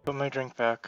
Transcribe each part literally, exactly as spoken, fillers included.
Put my drink back.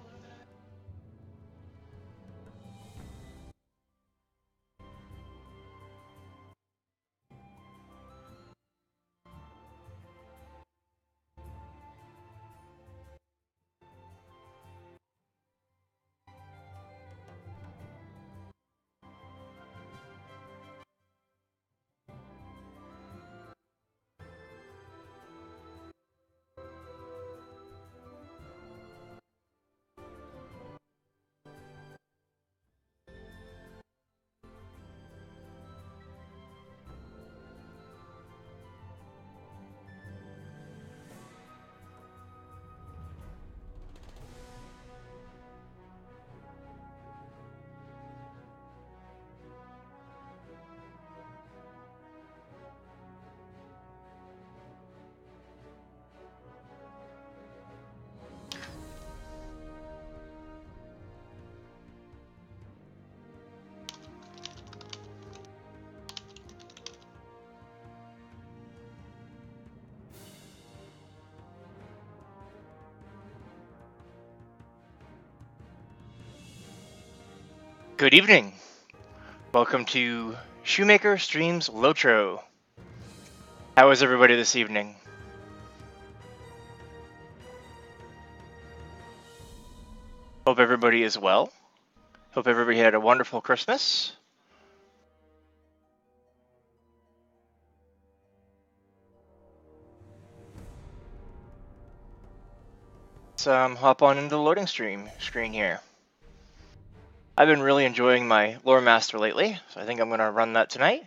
Good evening. Welcome to Shoemaker Streams Lotro. How is everybody this evening? Hope everybody is well. Hope everybody had a wonderful Christmas. Let's um, hop on into the loading stream screen here. I've been really enjoying my Lore Master lately, so I think I'm going to run that tonight.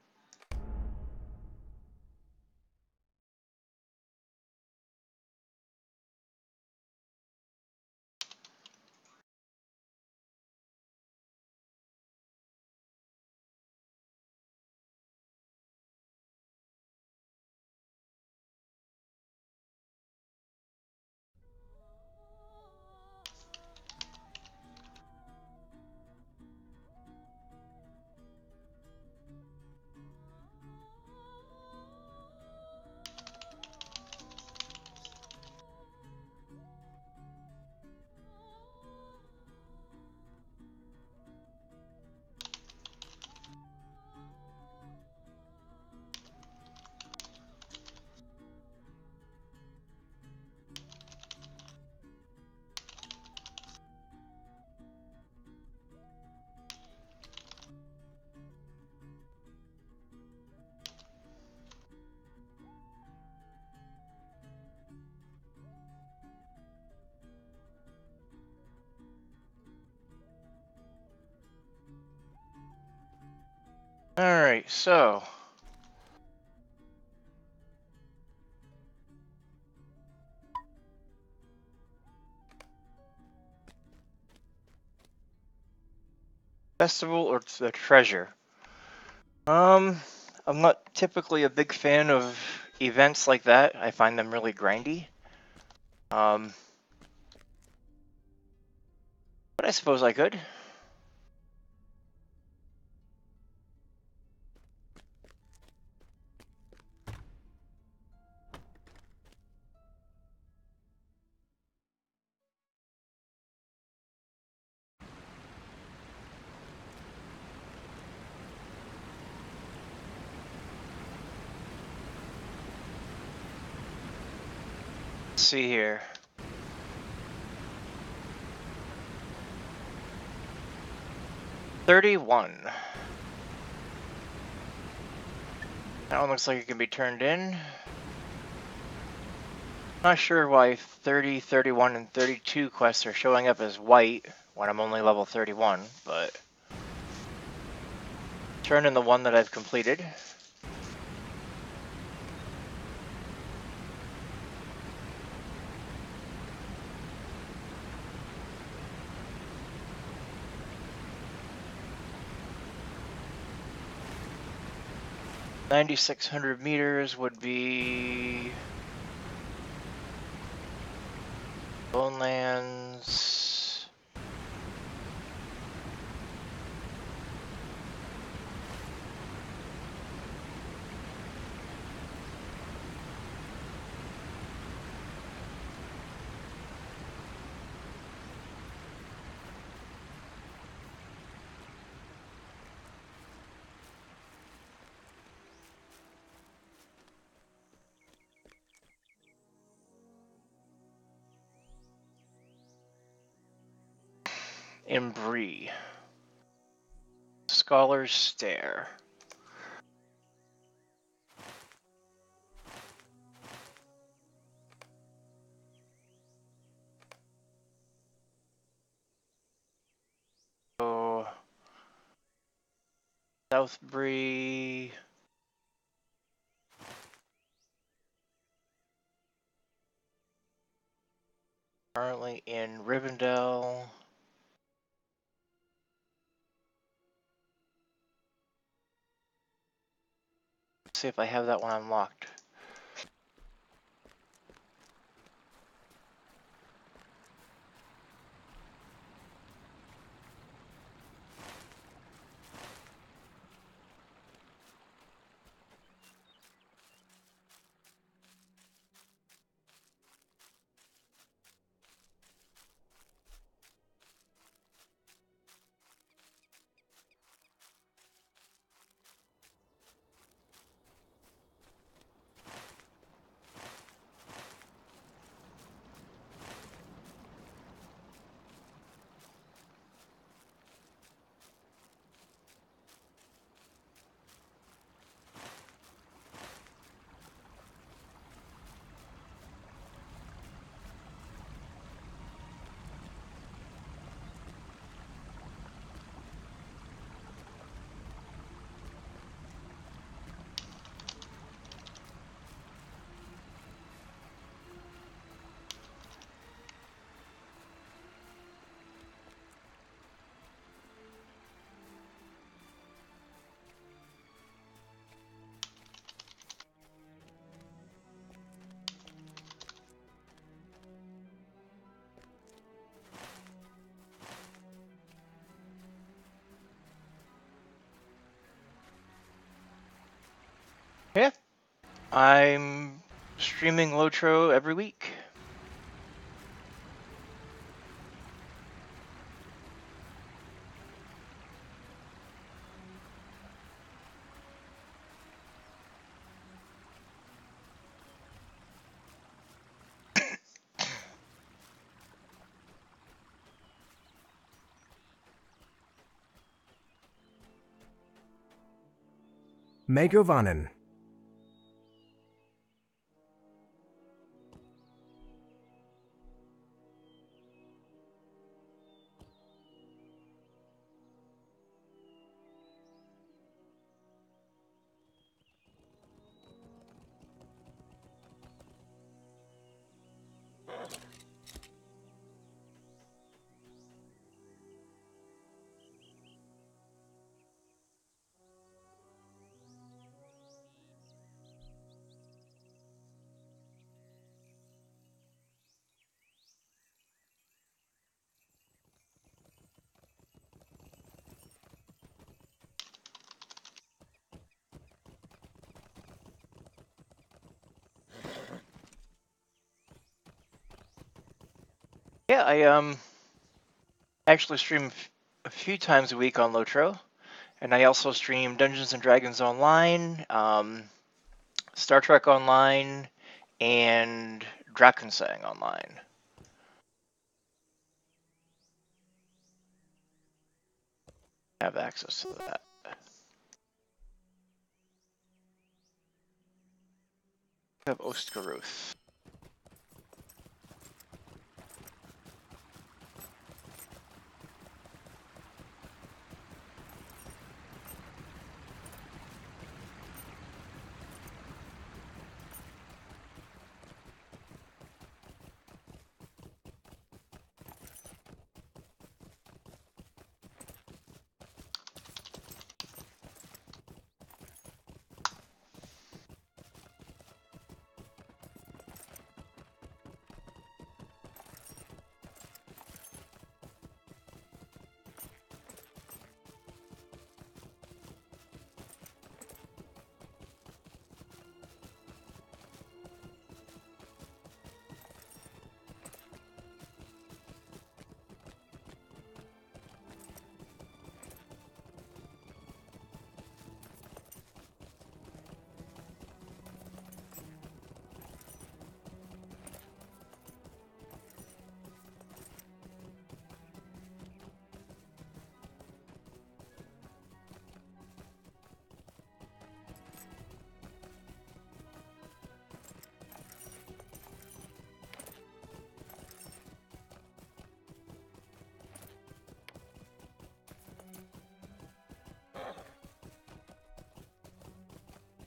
Alright, so... Festival or the treasure? Um, I'm not typically a big fan of events like that. I find them really grindy. Um, but I suppose I could. Let's see here. thirty-one. That one looks like it can be turned in. Not sure why thirty, thirty-one, and thirty-two quests are showing up as white when I'm only level thirty-one, but... Turn in the one that I've completed. ninety-six hundred meters would be... Bonelands... in Bree. Scholar's Stare. So, South Bree. Currently in Rivendell. Let's see if I have that one unlocked. Yeah. I'm streaming Lotro every week. Megovanen. Yeah, I um actually stream f- a few times a week on Lotro, and I also stream Dungeons and Dragons Online, um, Star Trek Online, and Drakensang Online. I have access to that. I have Ostgaruth.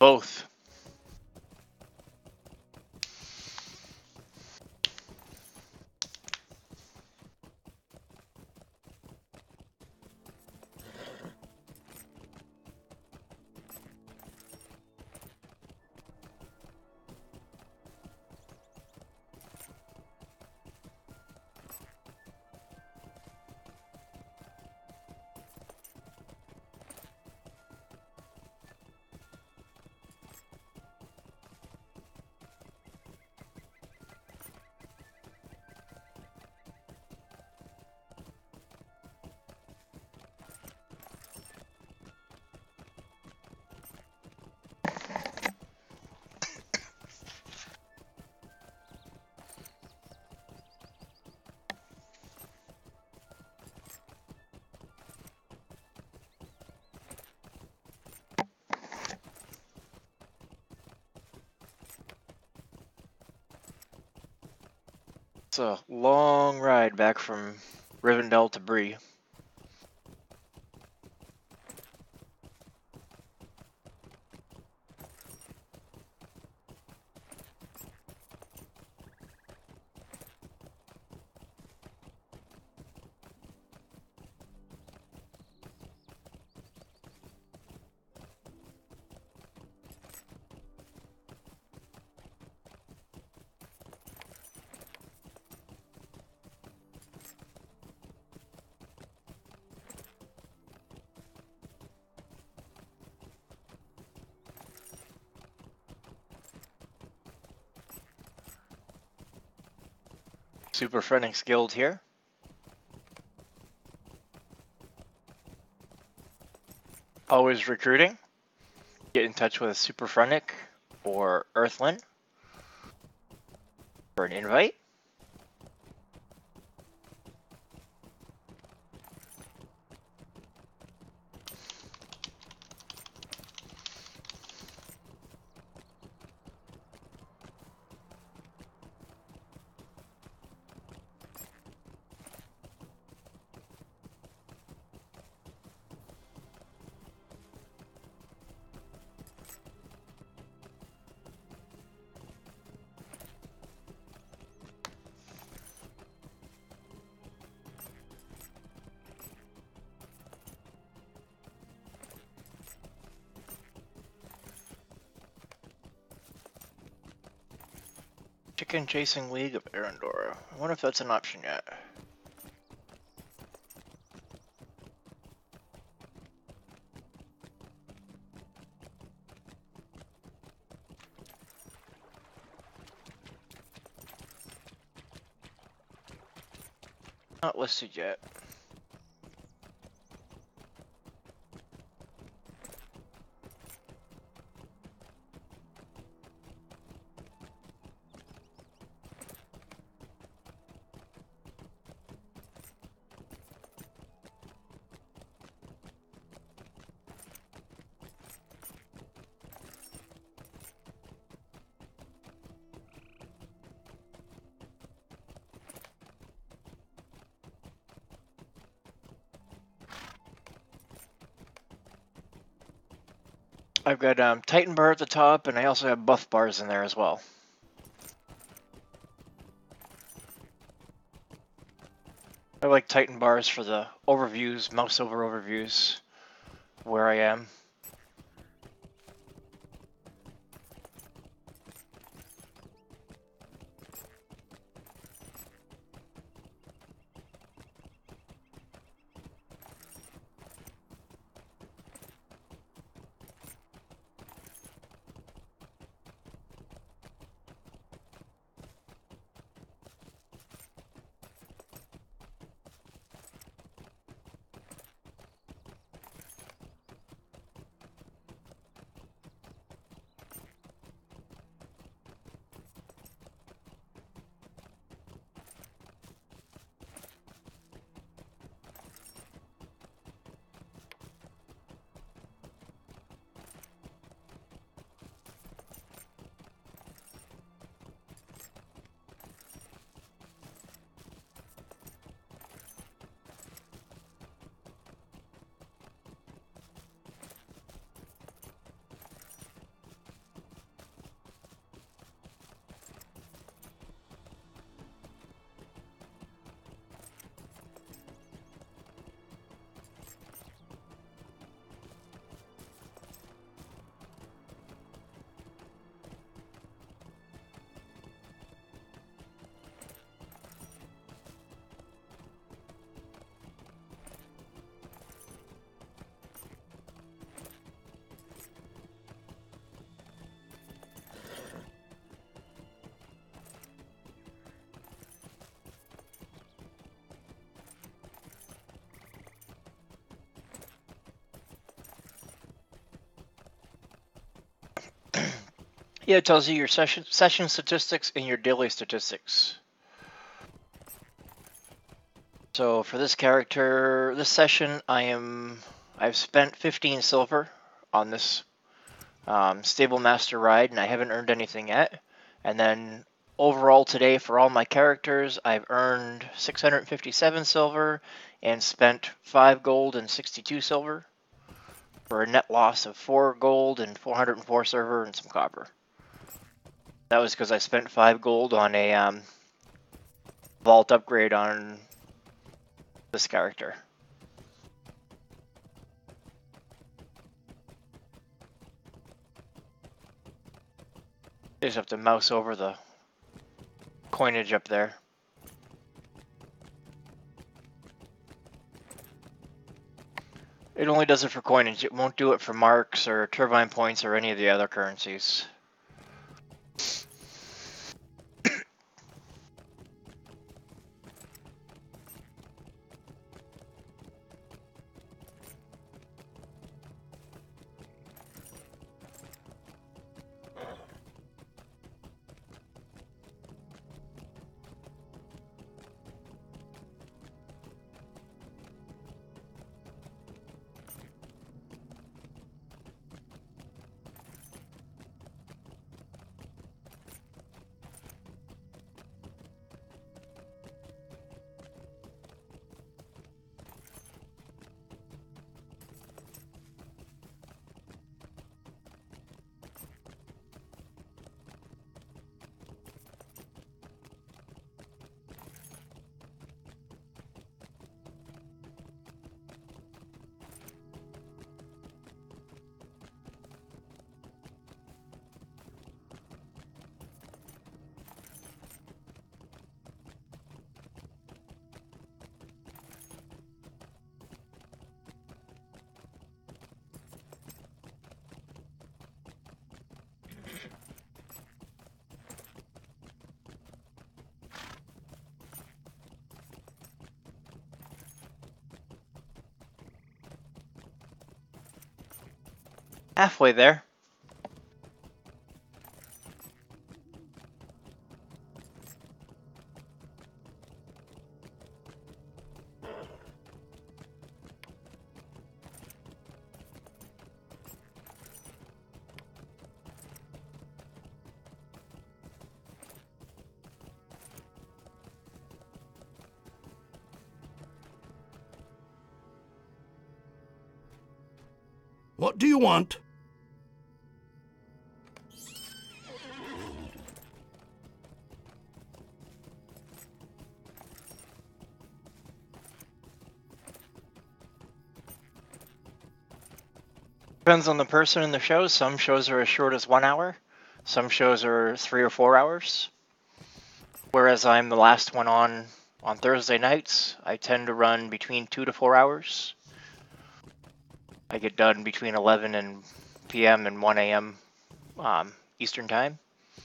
Both. It's a long ride back from Rivendell to Bree. Super Phoenix Guild here. Always recruiting. Get in touch with Super Phrenic or Earthlyn for an invite. Chicken Chasing League of Arendora. I wonder if that's an option yet. Not listed yet. I've got um, Titan Bar at the top, and I also have buff bars in there as well. I like Titan bars for the overviews, mouse over overviews, where I am. Yeah, it tells you your session session statistics and your daily statistics. So for this character, this session, I am I've spent fifteen silver on this um, Stable Master ride, and I haven't earned anything yet. And then overall today, for all my characters, I've earned six hundred fifty-seven silver and spent five gold and sixty-two silver for a net loss of four gold and four hundred four silver and some copper. That was because I spent five gold on a um, vault upgrade on this character. You just have to mouse over the coinage up there. It only does it for coinage. It won't do it for marks or turbine points or any of the other currencies. Halfway there. What do you want? Depends on the person in the show. Some shows are as short as one hour. Some shows are three or four hours. Whereas I'm the last one on on Thursday nights, I tend to run between two to four hours. I get done between eleven and p m and one a m Um, Eastern Time.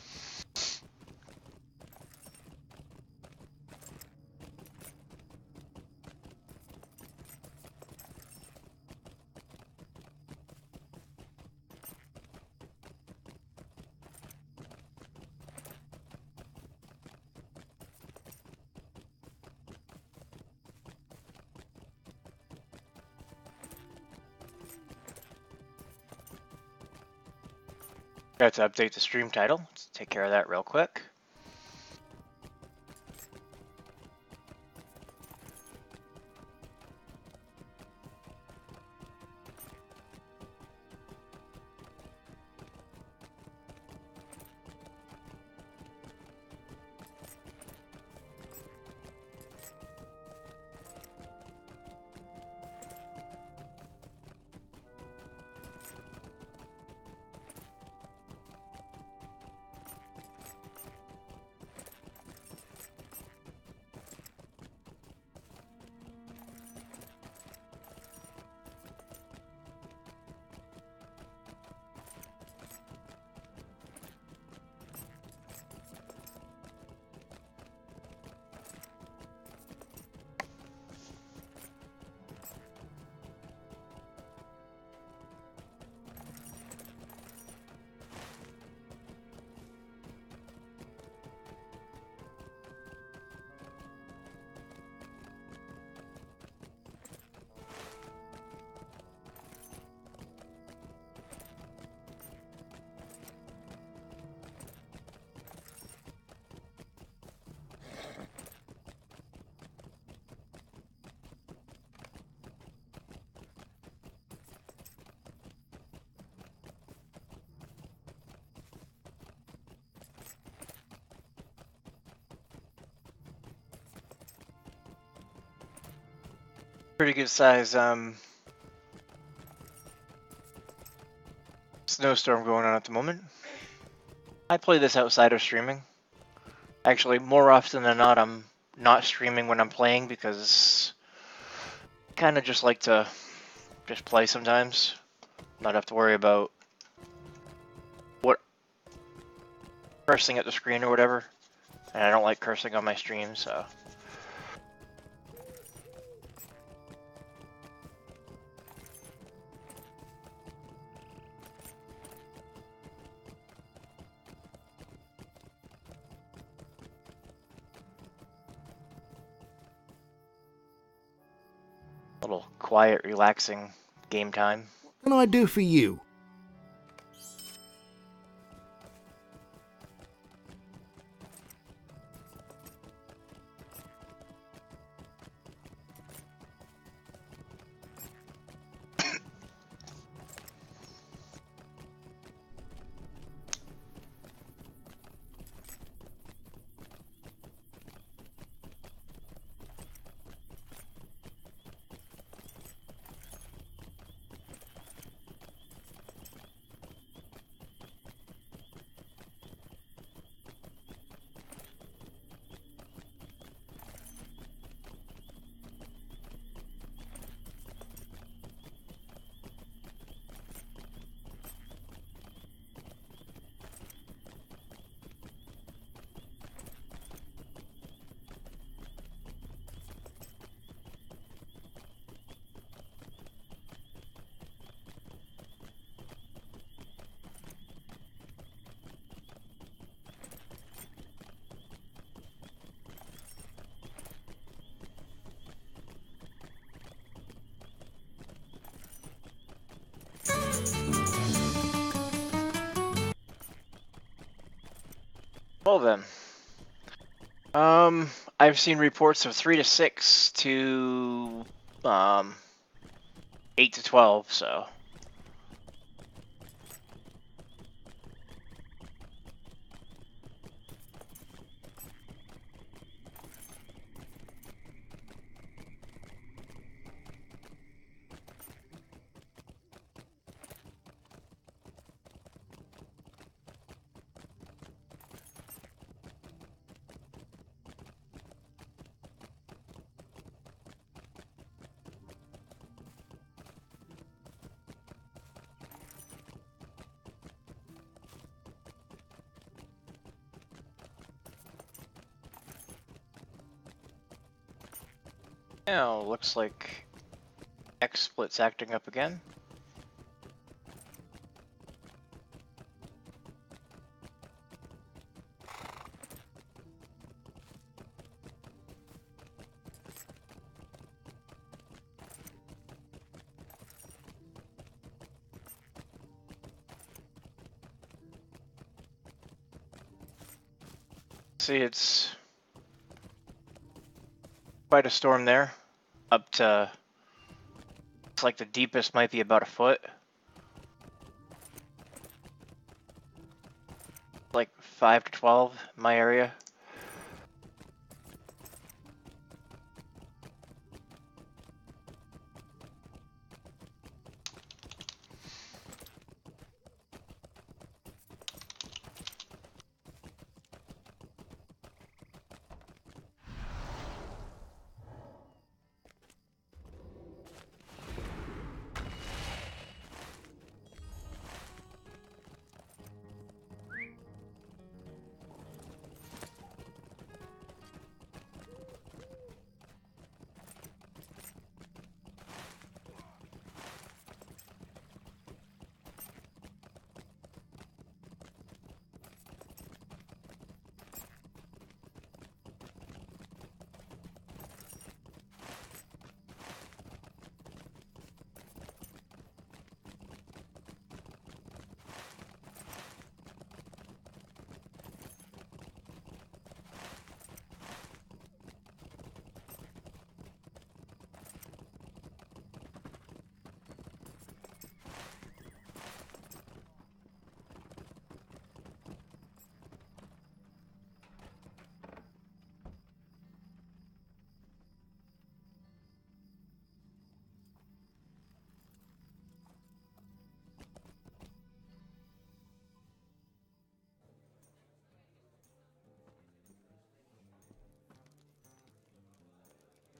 Got to update the stream title. Let's take care of that real quick. Pretty good size um, snowstorm going on at the moment. I play this outside of streaming. Actually, more often than not, I'm not streaming when I'm playing because I kind of just like to just play sometimes. Not have to worry about what cursing at the screen or whatever. And I don't like cursing on my stream, so. Little quiet, relaxing game time. What can I do for you? Well then, um, I've seen reports of three to six to um, eight to twelve. So now looks like XSplit's acting up again. See, it's quite a storm there. Up to, it's like the deepest might be about a foot. Like five to twelve in my area.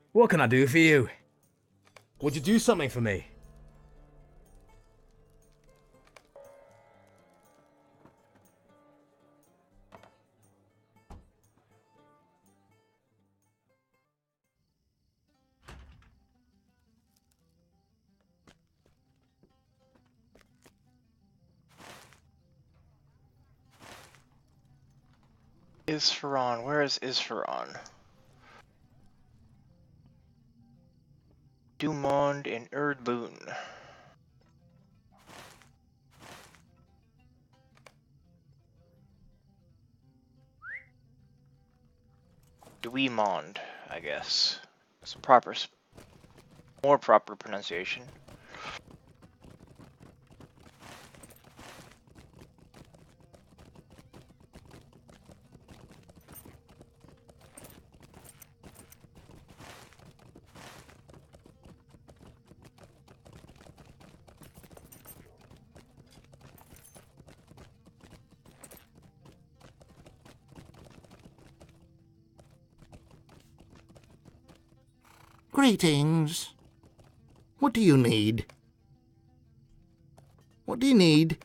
What can I do for you? Would you do something for me? Isfaron. Where is Isfaron? Dumond and Erdloon. Duimond, I guess. It's a proper, more proper pronunciation. Greetings. What do you need? What do you need?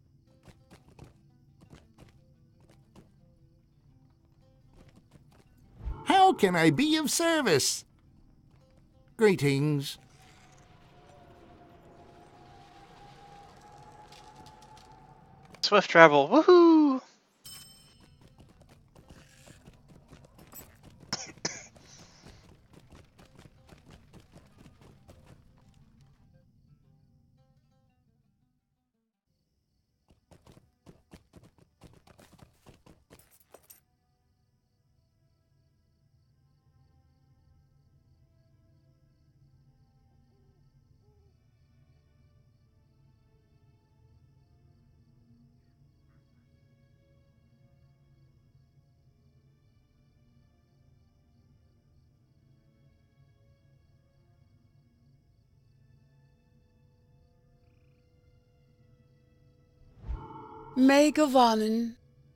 How can I be of service? Greetings. Swift travel, woohoo! May Govanen,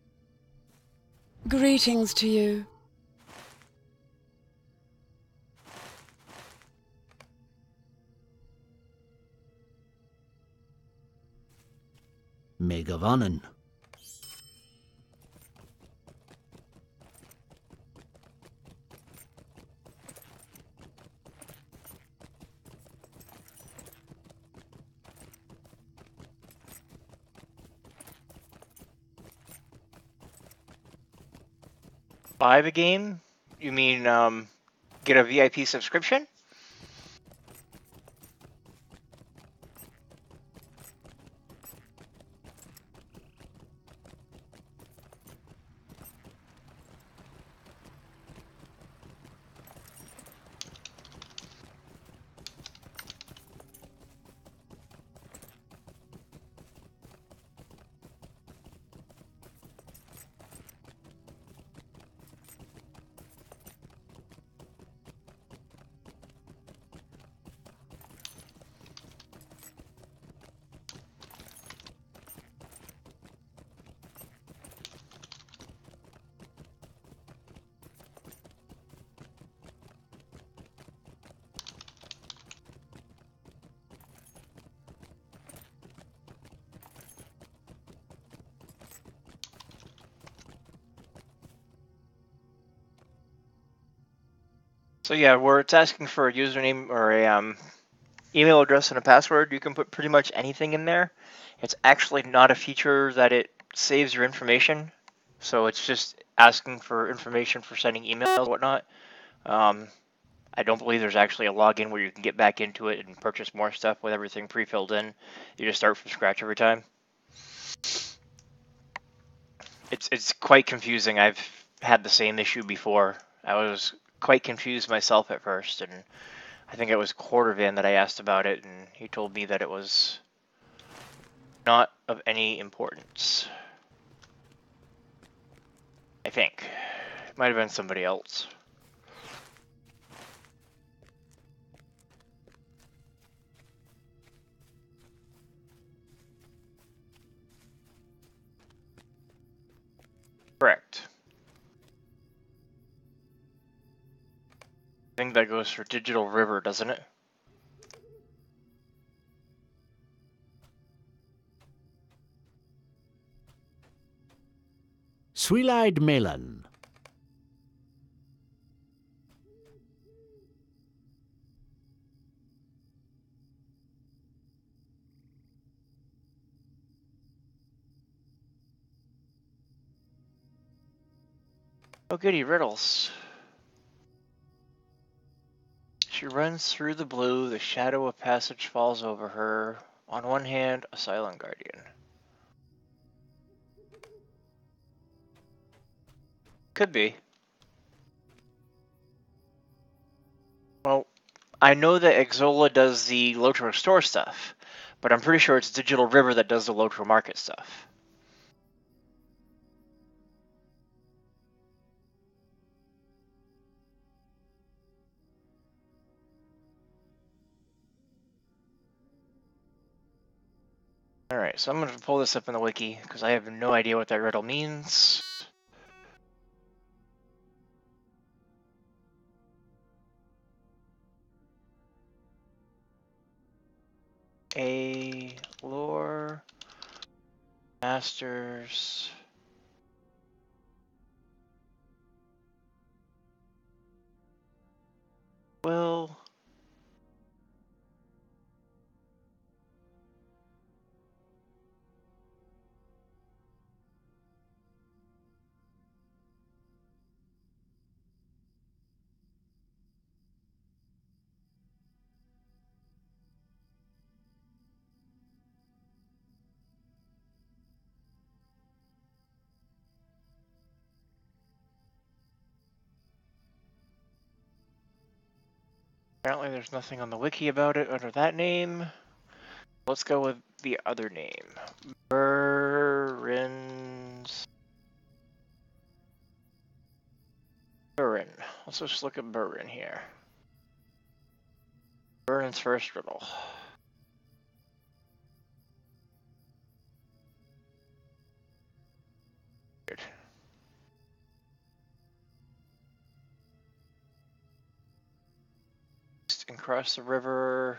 greetings to you. Megavanen. Buy the game? You mean, um, get a V I P subscription? So yeah, where it's asking for a username or a um, email address and a password, you can put pretty much anything in there. It's actually not a feature that it saves your information, so it's just asking for information for sending emails and whatnot. Um, I don't believe there's actually a login where you can get back into it and purchase more stuff with everything pre-filled in. You just start from scratch every time. It's it's quite confusing. I've had the same issue before. I was quite confused myself at first, and I think it was Quartervan that I asked about it, and he told me that it was not of any importance. I think. It might have been somebody else. Correct. think that goes for Digital River, doesn't it? Swilide Melon. Oh goody, riddles. She runs through the blue, the shadow of passage falls over her. On one hand, a silent guardian. Could be. Well, I know that Exola does the Lotro store stuff, but I'm pretty sure it's Digital River that does the Lotro market stuff. Alright, so I'm going to pull this up in the wiki, because I have no idea what that riddle means. A lore masters will Apparently there's nothing on the wiki about it under that name. Let's go with the other name. Burin's... Burin. Let's just look at Burin here. Burin's first riddle. Weird. And cross the river.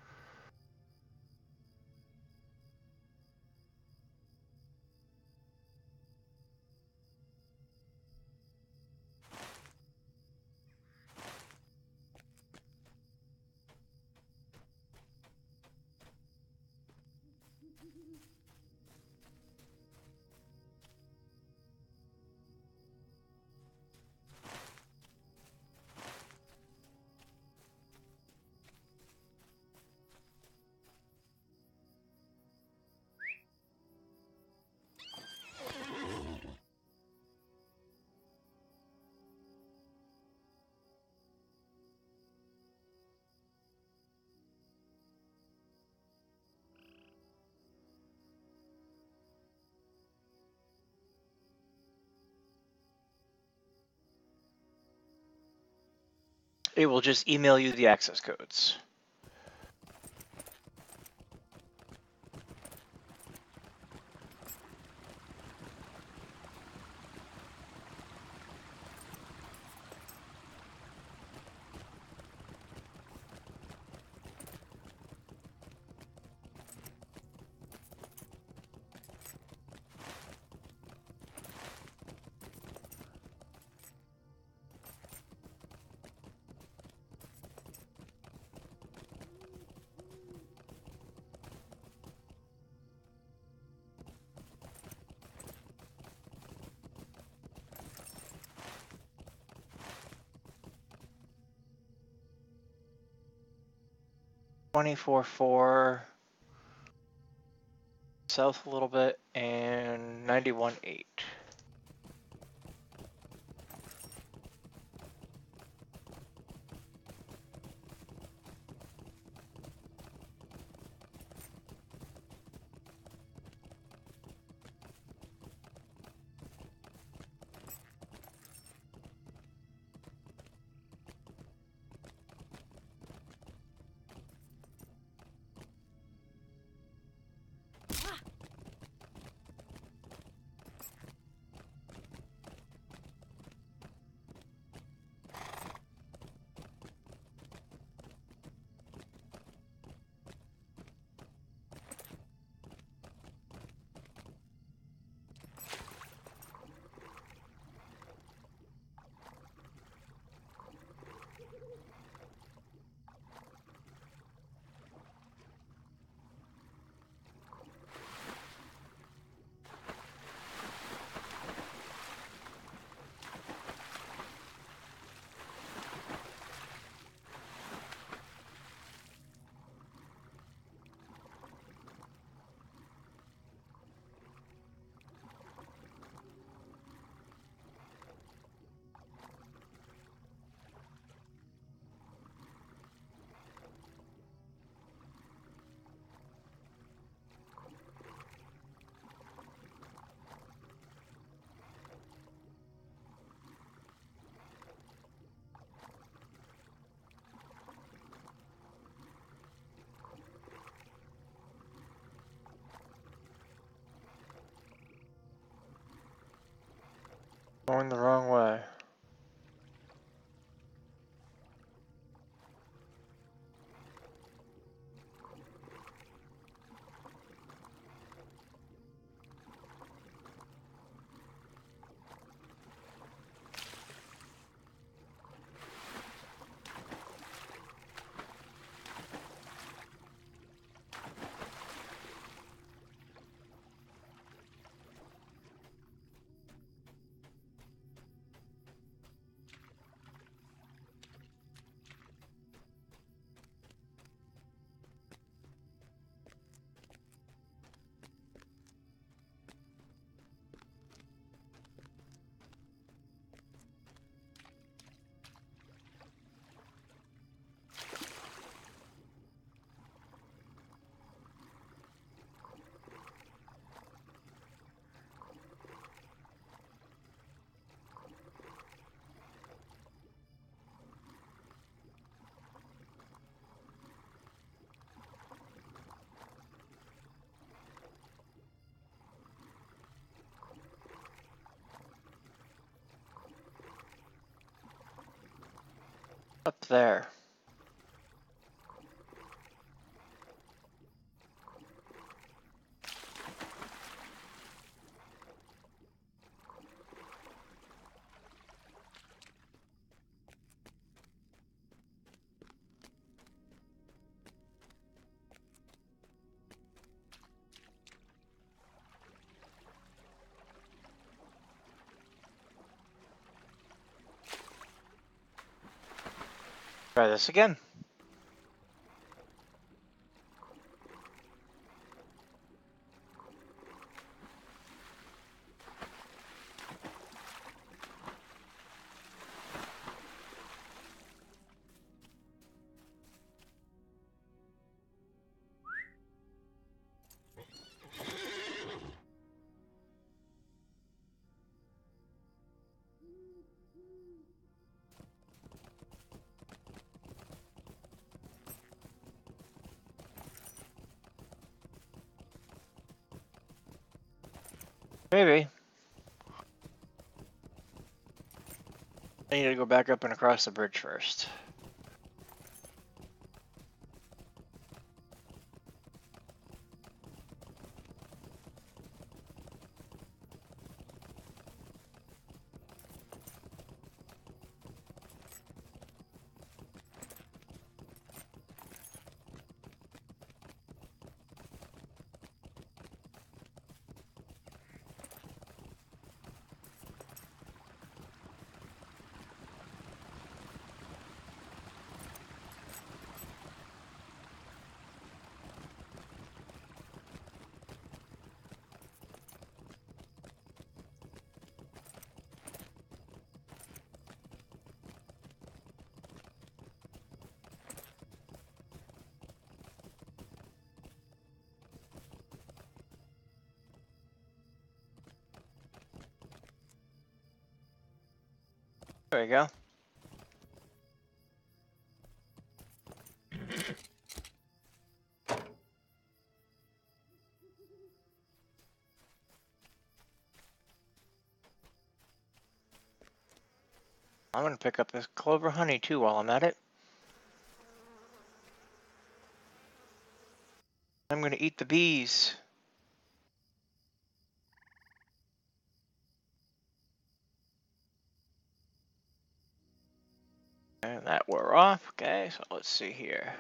It will just email you the access codes. twenty-four four, south a little bit, and ninety-one eight. Going the wrong way. Up there. Try this again. Maybe. I need to go back up and across the bridge first. There we go. I'm gonna pick up this clover honey too while I'm at it. I'm gonna eat the bees. And that wore off. Okay, so let's see here.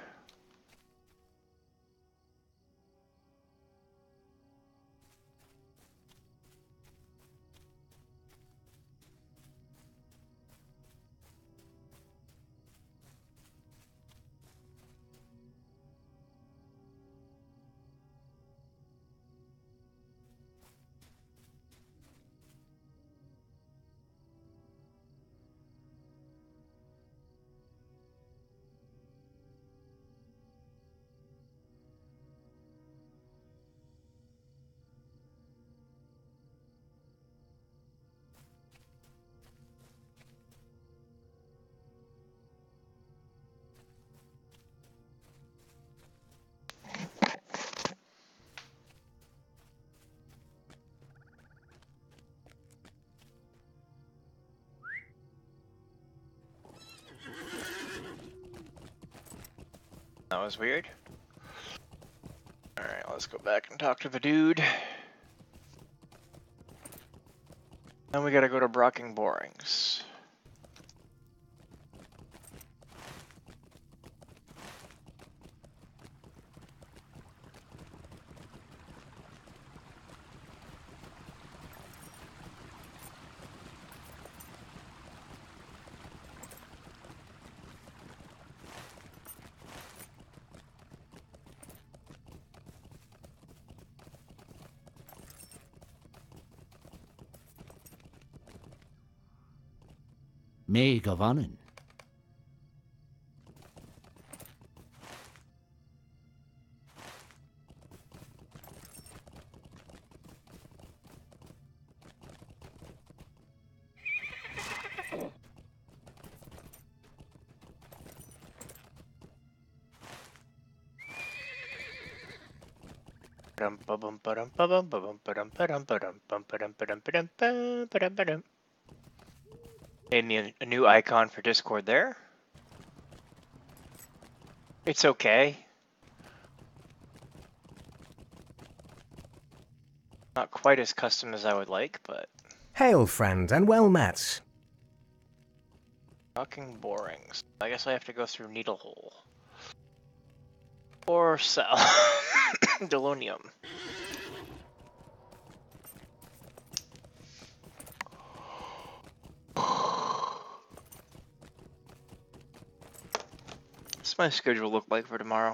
That was weird. Alright, let's go back and talk to the dude. Then we gotta go to Brocking Borings. May Gavanin. And a new icon for Discord there. It's okay. Not quite as custom as I would like, but... Hail, friend, and well met. Fucking borings. I guess I have to go through Needlehole. Or sell. Delonium. What's my schedule look like for tomorrow?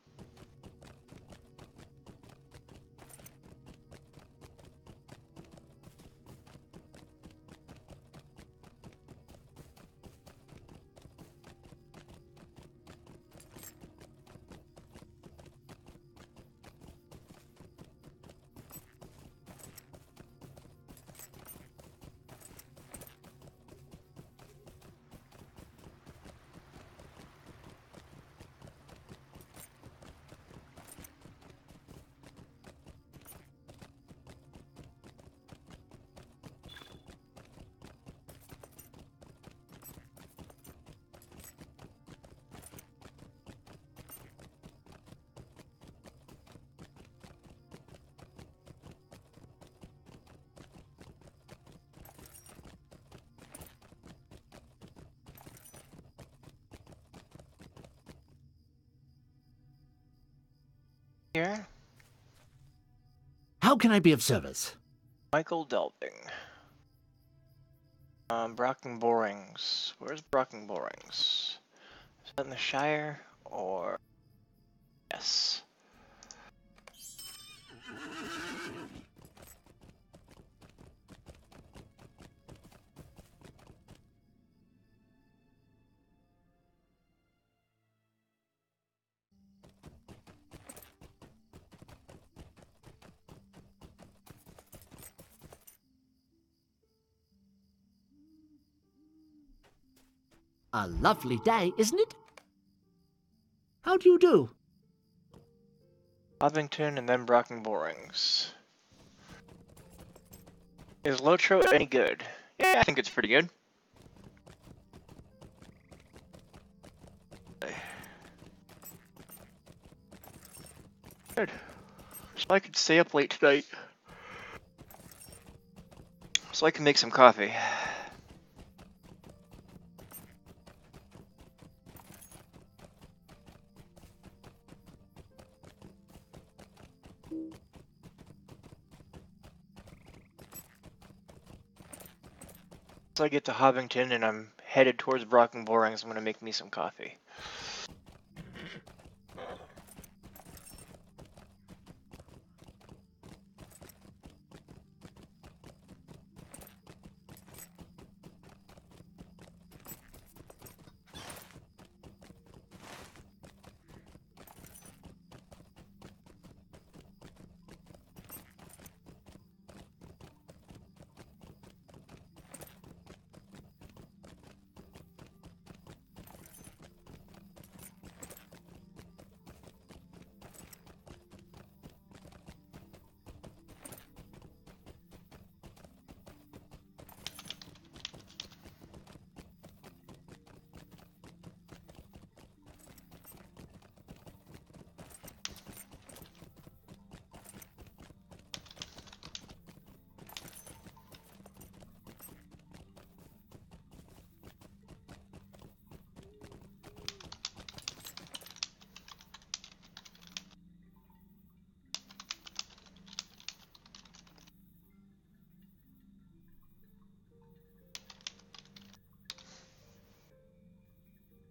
Here? How can I be of service? Michael Delving. Um, Brocking Borings. Where's Brocking Borings? Is that in the Shire? Or... Yes. A lovely day, isn't it? How do you do? Hobbiton and then Brocking Borings. Is Lotro any good? Yeah, I think it's pretty good. Good. So I could stay up late tonight. So I can make some coffee. Once I get to Hobbiton and I'm headed towards Brocking Borings, I'm going to make me some coffee.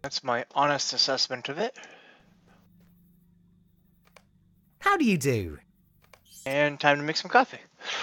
That's my honest assessment of it. How do you do? And time to make some coffee.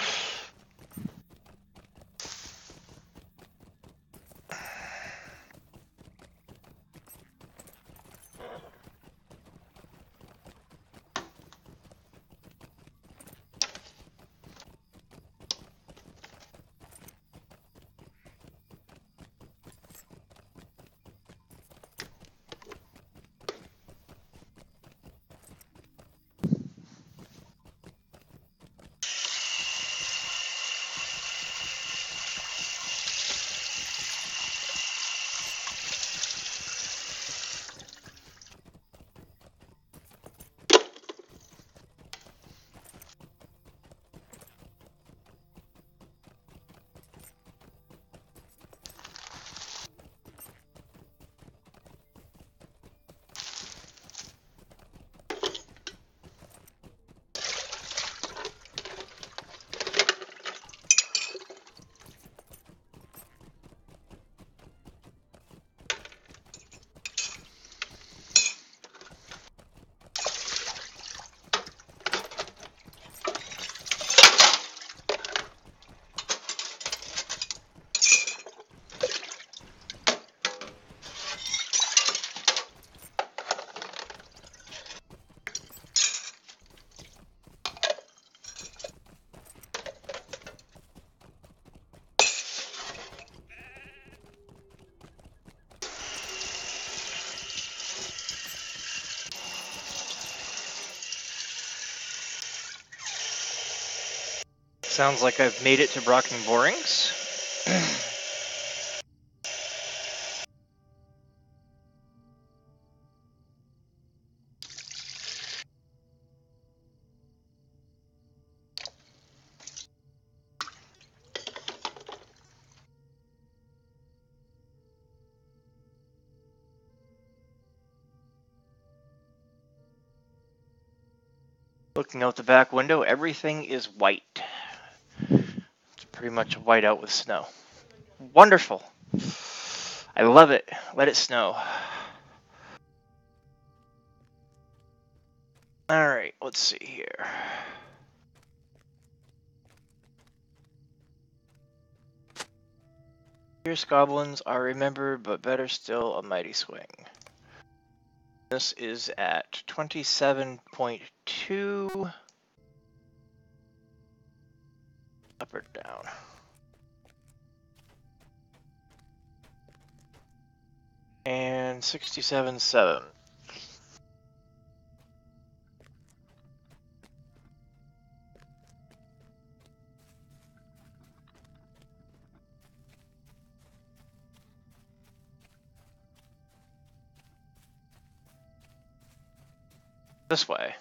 Sounds like I've made it to Brocken Borings. Looking out the back window, everything is white. It's pretty much white out with snow. Wonderful. I love it. Let it snow. Alright, let's see here. Fierce goblins are remembered, but better still, a mighty swing. This is at twenty-seven point two. Up or down? And sixty-seven point seven. This way.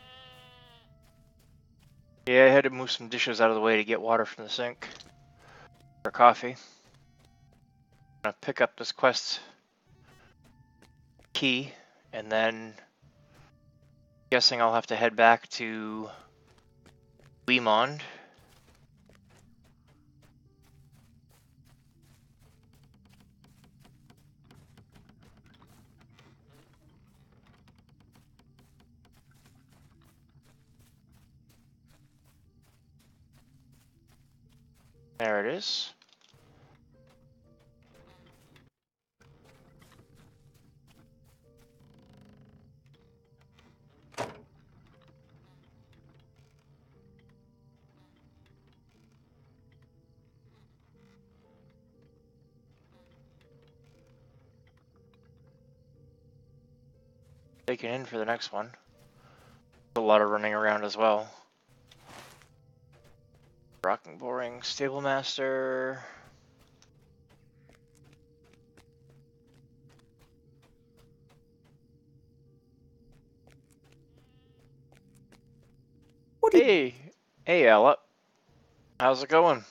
Yeah, I had to move some dishes out of the way to get water from the sink for coffee. I'm gonna pick up this quest key, and then guessing I'll have to head back to Weemond. There it is. Taken in for the next one. A lot of running around as well. Rocking Boring, Stable Master. What do you... Hey, hey, Ella. How's it going?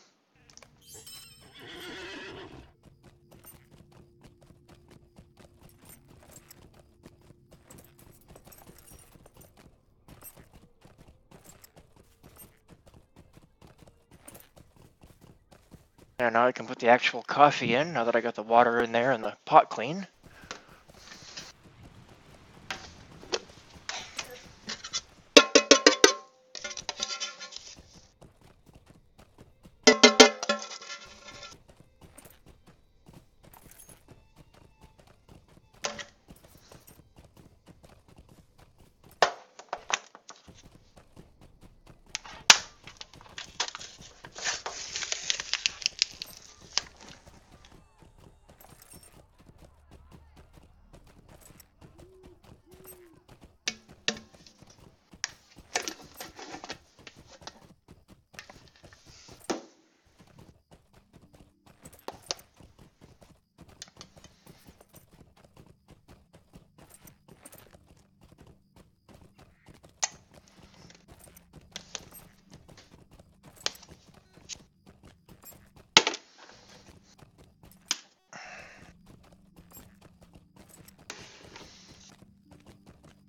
And now I can put the actual coffee in, now that I got the water in there and the pot clean.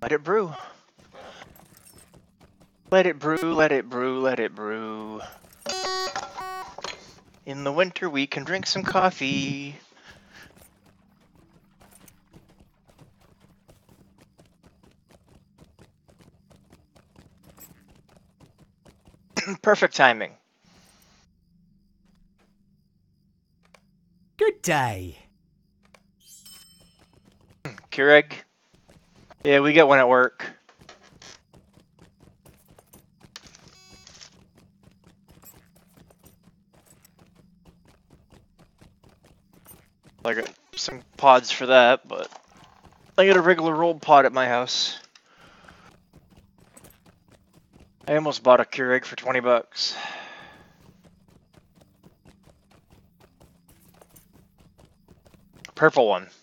Let it brew. Let it brew, let it brew, let it brew. In the winter we can drink some coffee. Perfect timing. Good day. Keurig? Yeah, we get one at work. I got some pods for that, but I got a regular rolled pod at my house. I almost bought a Keurig for twenty bucks. Purple one.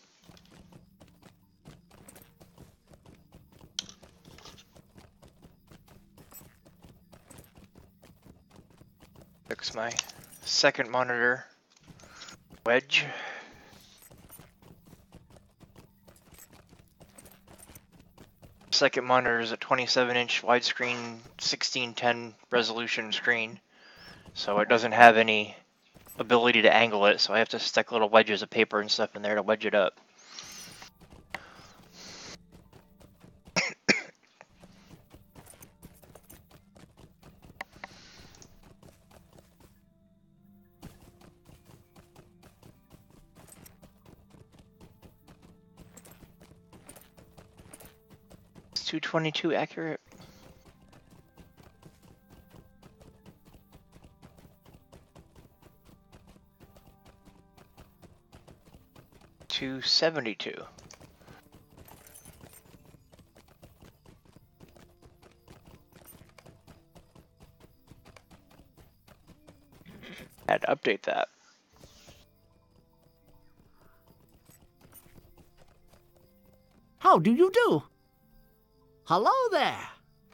Fix my second monitor wedge. Second monitor is a twenty-seven inch widescreen sixteen ten resolution screen, so it doesn't have any ability to angle it, so I have to stick little wedges of paper and stuff in there to wedge it up. two twenty-two accurate? two seventy-two. Had to update that. How do you do? Hello there.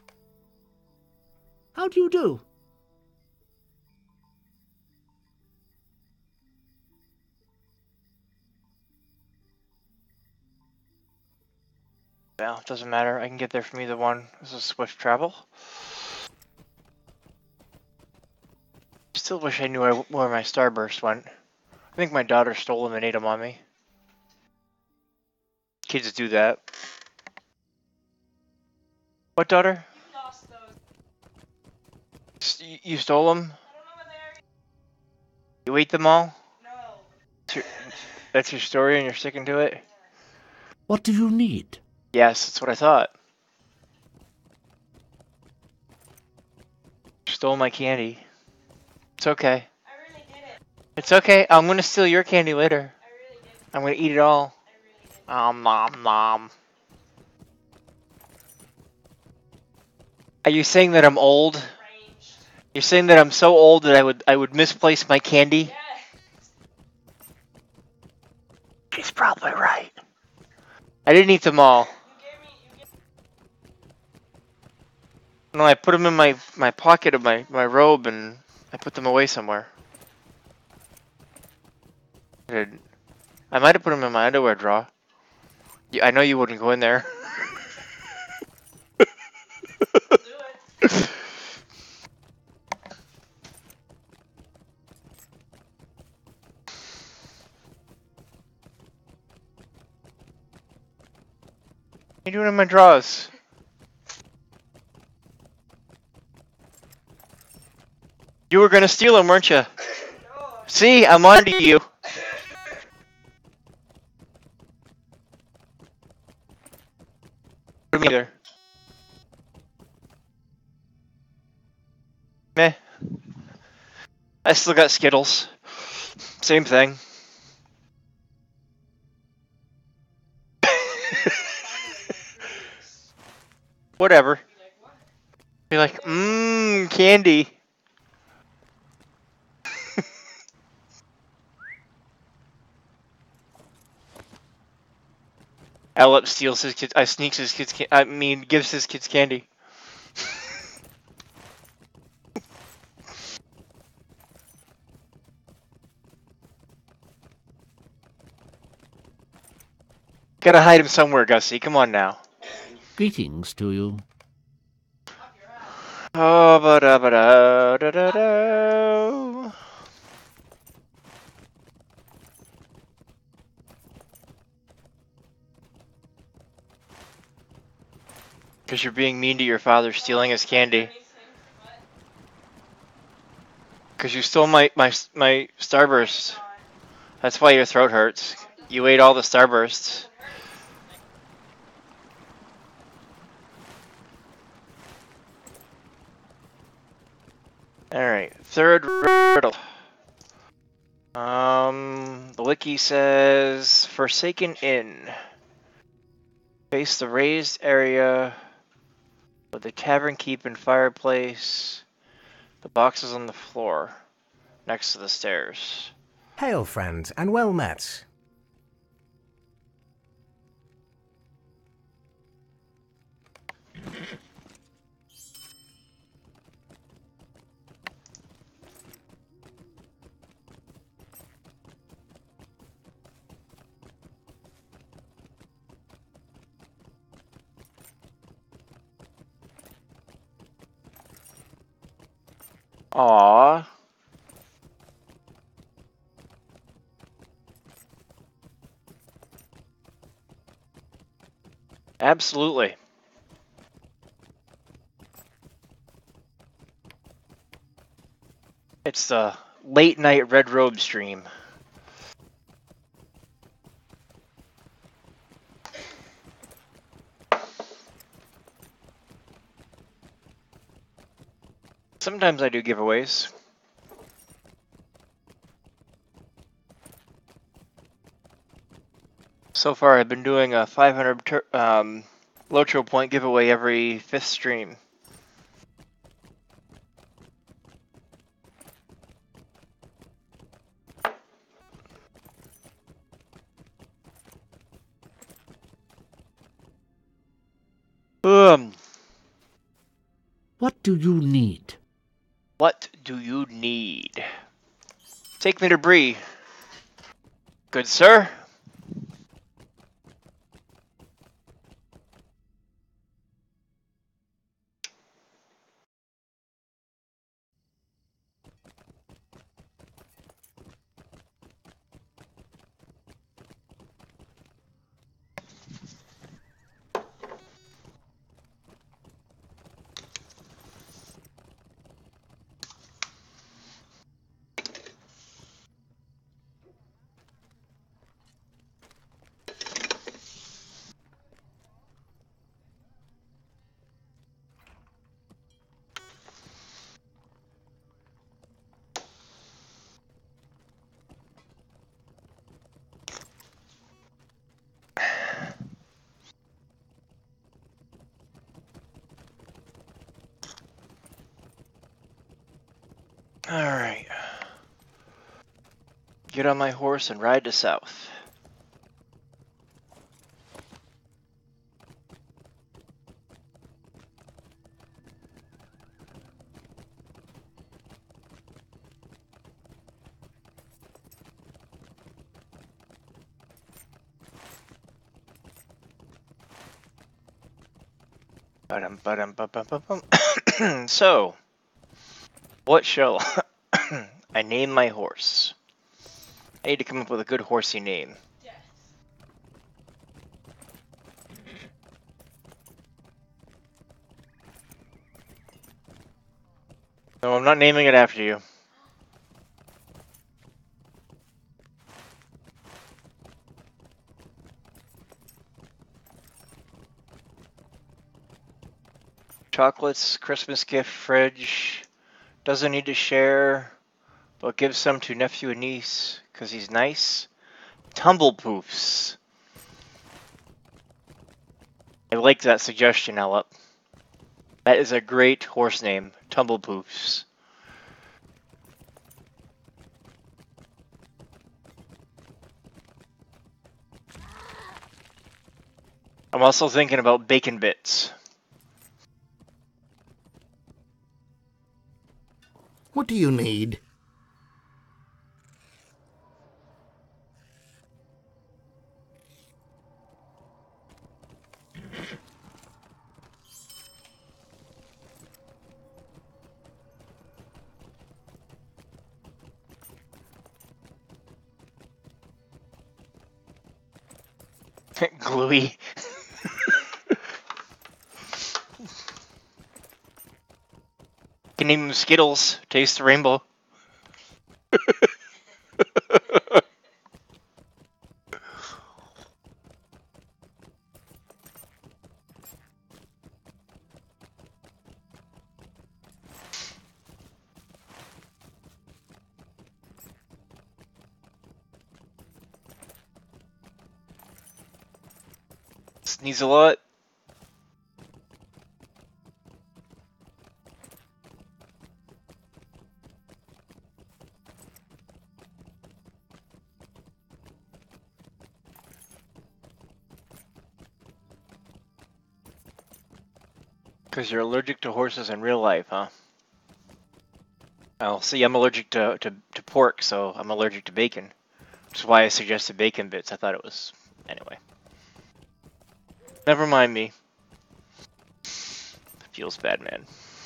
How do you do? Well, it doesn't matter. I can get there from either one. This is swift travel. Still wish I knew where my Starburst went. I think my daughter stole them and ate them on me. Kids do that. What daughter? You lost those. S- y- You stole them? I don't know where they are. You ate them all? No. That's your, that's your story and you're sticking to it? What do you need? Yes, that's what I thought. Stole my candy. It's okay. I really did it. It's okay. I'm gonna steal your candy later. I really did. I'm gonna eat it all. I really did. Om nom nom. Are you saying that I'm old? Range. You're saying that I'm so old that I would I would misplace my candy? Yes. She's probably right. I didn't eat them all. You gave me. You gave No, I put them in my my pocket of my my robe and I put them away somewhere. I did. I might have put them in my underwear drawer. Yeah, I know you wouldn't go in there. do it. What are you doing in my drawers? You were gonna steal them, weren't you? No. See, I'm on to you. Put 'em either. Meh. I still got Skittles. Same thing. Whatever. Be like, mmm, candy. Ellip steals his kids. I sneaks his kids. Can I mean, gives his kids candy. Gotta hide him somewhere, Gussie. Come on now. Greetings to you. Oh, ba da ba da da da da. Because you're being mean to your father, stealing his candy. Because you stole my, my, my Starburst. That's why your throat hurts. You ate all the Starbursts. Alright, third riddle. Um, the wiki says, Forsaken Inn. Face the raised area with the tavern keep and fireplace. The box is on the floor, next to the stairs. Hail, friend, and well met. Aww. Absolutely. It's the late night Red Robe stream. Sometimes I do giveaways. So far, I've been doing a five hundred ter um, Lotro point giveaway every fifth stream. Um, What do you need? what do you need? Take me to Bree. Good sir. Alright. Get on my horse and ride to south. Ba-dum, ba-dum, ba-bum-ba-bum. So, what shall I name my horse? I need to come up with a good horsey name. No, I'm not naming it after you. Chocolates, Christmas gift, fridge. Doesn't need to share, but gives some to nephew and niece because he's nice. Tumble Poofs. I like that suggestion, Ellip. That is a great horse name, Tumble Poofs. I'm also thinking about Bacon Bits. What do you need? Gluey. Can name them Skittles. Taste the rainbow. Sneeze a lot. Because you're allergic to horses in real life, huh? Well, see, I'm allergic to, to, to pork, so I'm allergic to bacon. Which is why I suggested bacon bits. I thought it was... Anyway. Never mind me. Feels bad, man.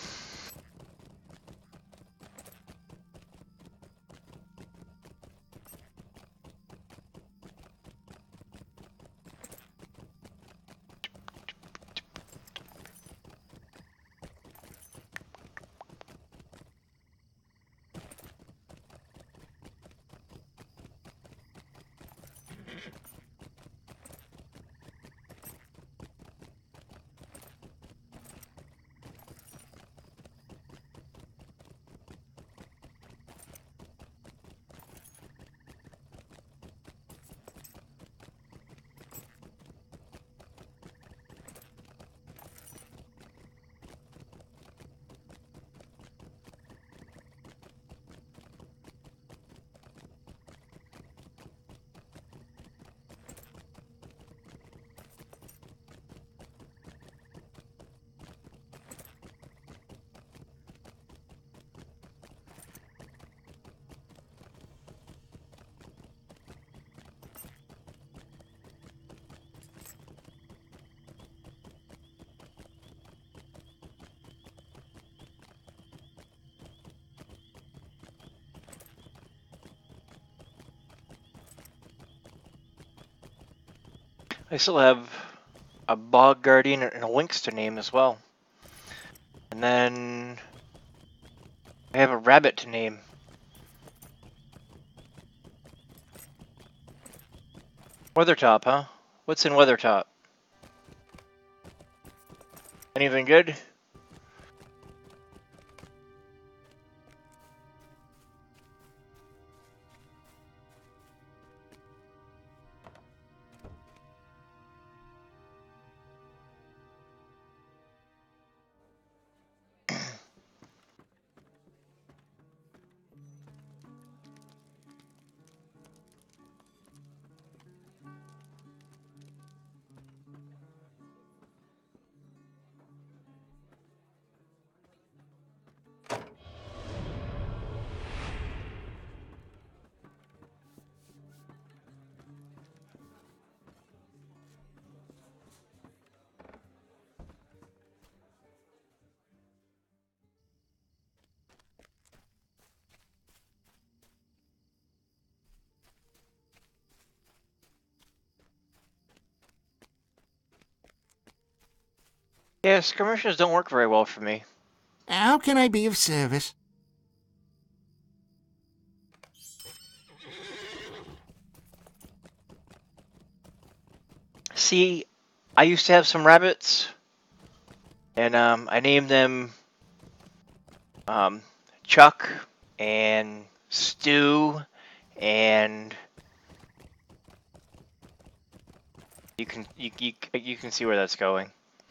I still have a Bog Guardian and a Lynx to name as well. And then I have a rabbit to name. Weathertop, huh? What's in Weathertop? Anything good? Yeah, skirmishes don't work very well for me. How can I be of service? See, I used to have some rabbits, and um, I named them um, Chuck and Stu, and you can you, you you can see where that's going.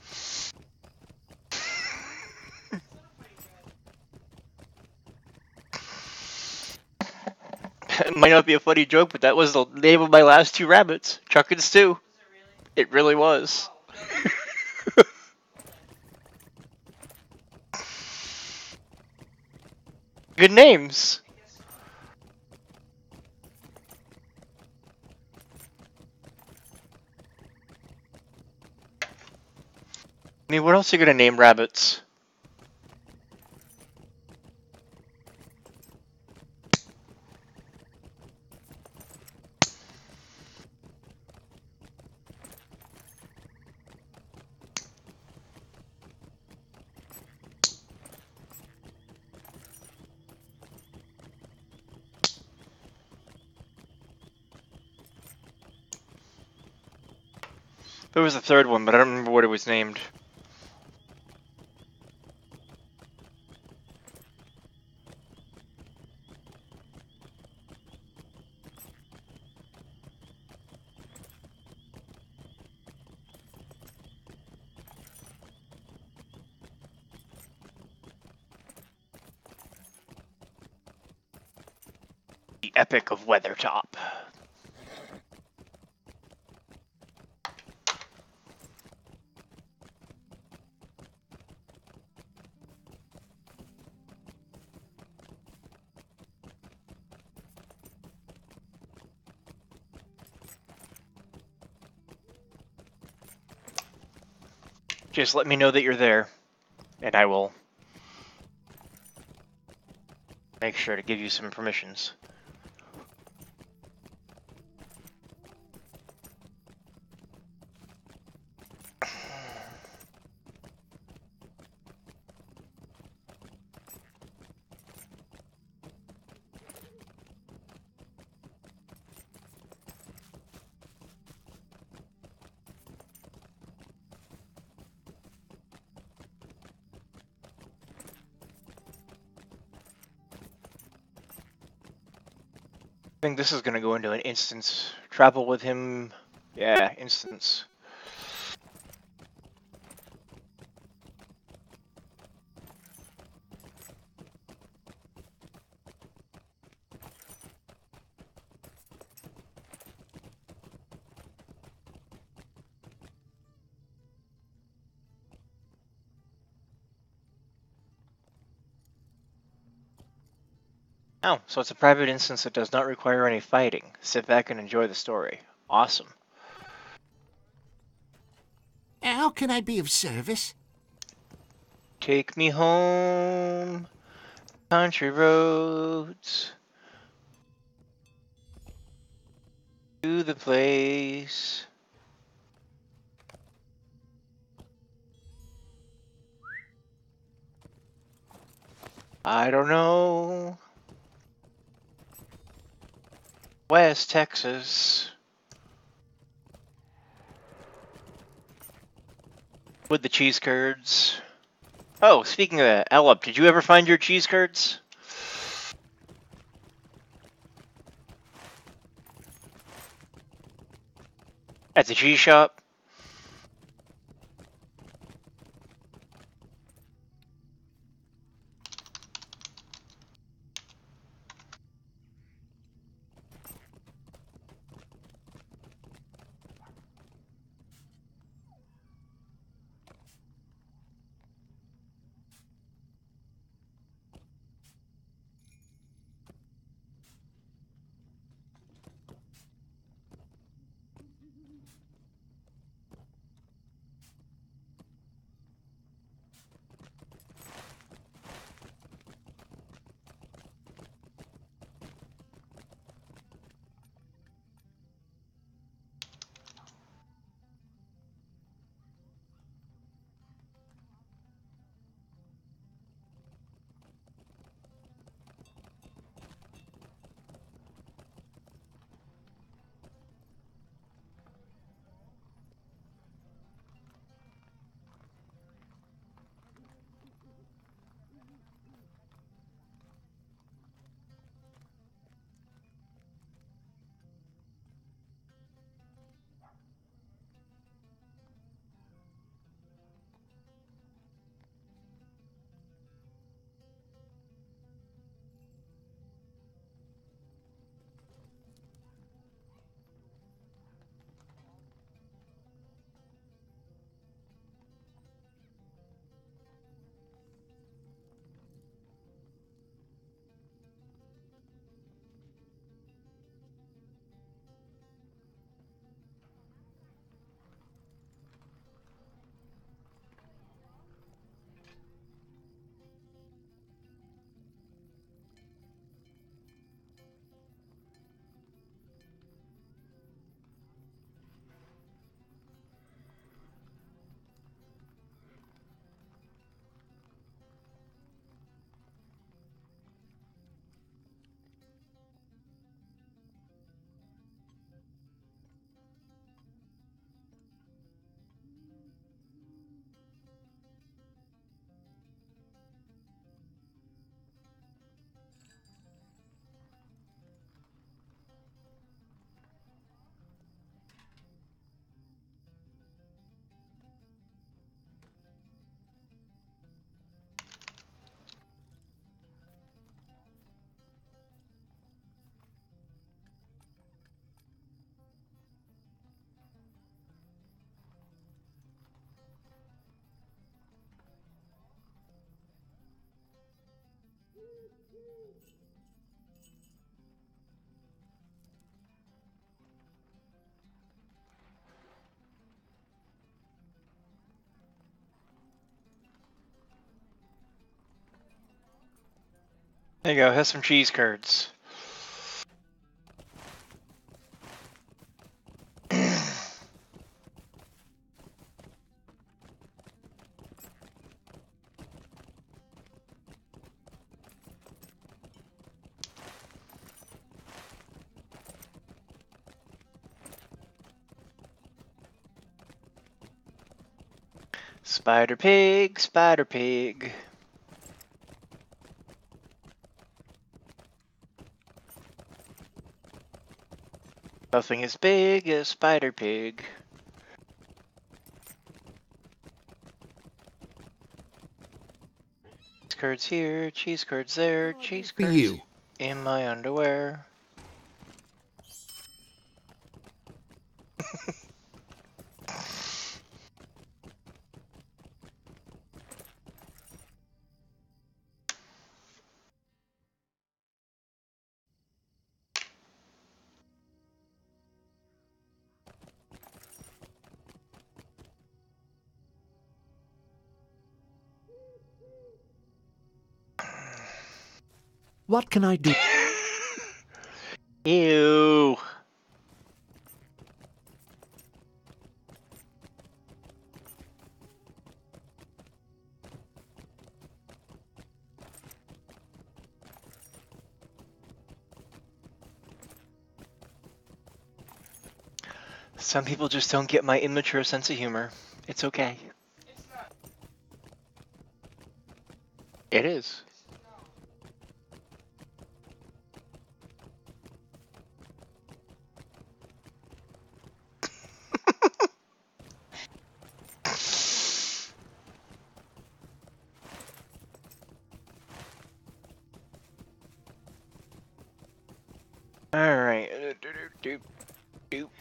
It might not be a funny joke, but that was the name of my last two rabbits, Chuck and Stu. It really was. Good names. I mean, what else are you gonna name rabbits? There was a third one, but I don't remember what it was named. The Epic of Weathertop. Just let me know that you're there, and I will make sure to give you some permissions. I think this is going to go into an instance. Travel with him. Yeah, instance. Oh, so it's a private instance that does not require any fighting. Sit back and enjoy the story. Awesome. How can I be of service? Take me home, country roads, to the place. I don't know. West Texas. With the cheese curds. Oh, speaking of that, Ellop, did you ever find your cheese curds? At the cheese shop? There you go, have some cheese curds. Spider pig, spider pig. Nothing as big as spider pig. Cheese curds here, cheese curds there, cheese For curds you. in my underwear. What can I do? Ew. Some people just don't get my immature sense of humor. It's okay. It's not. It is. Alright. Uh, do, do, do, do.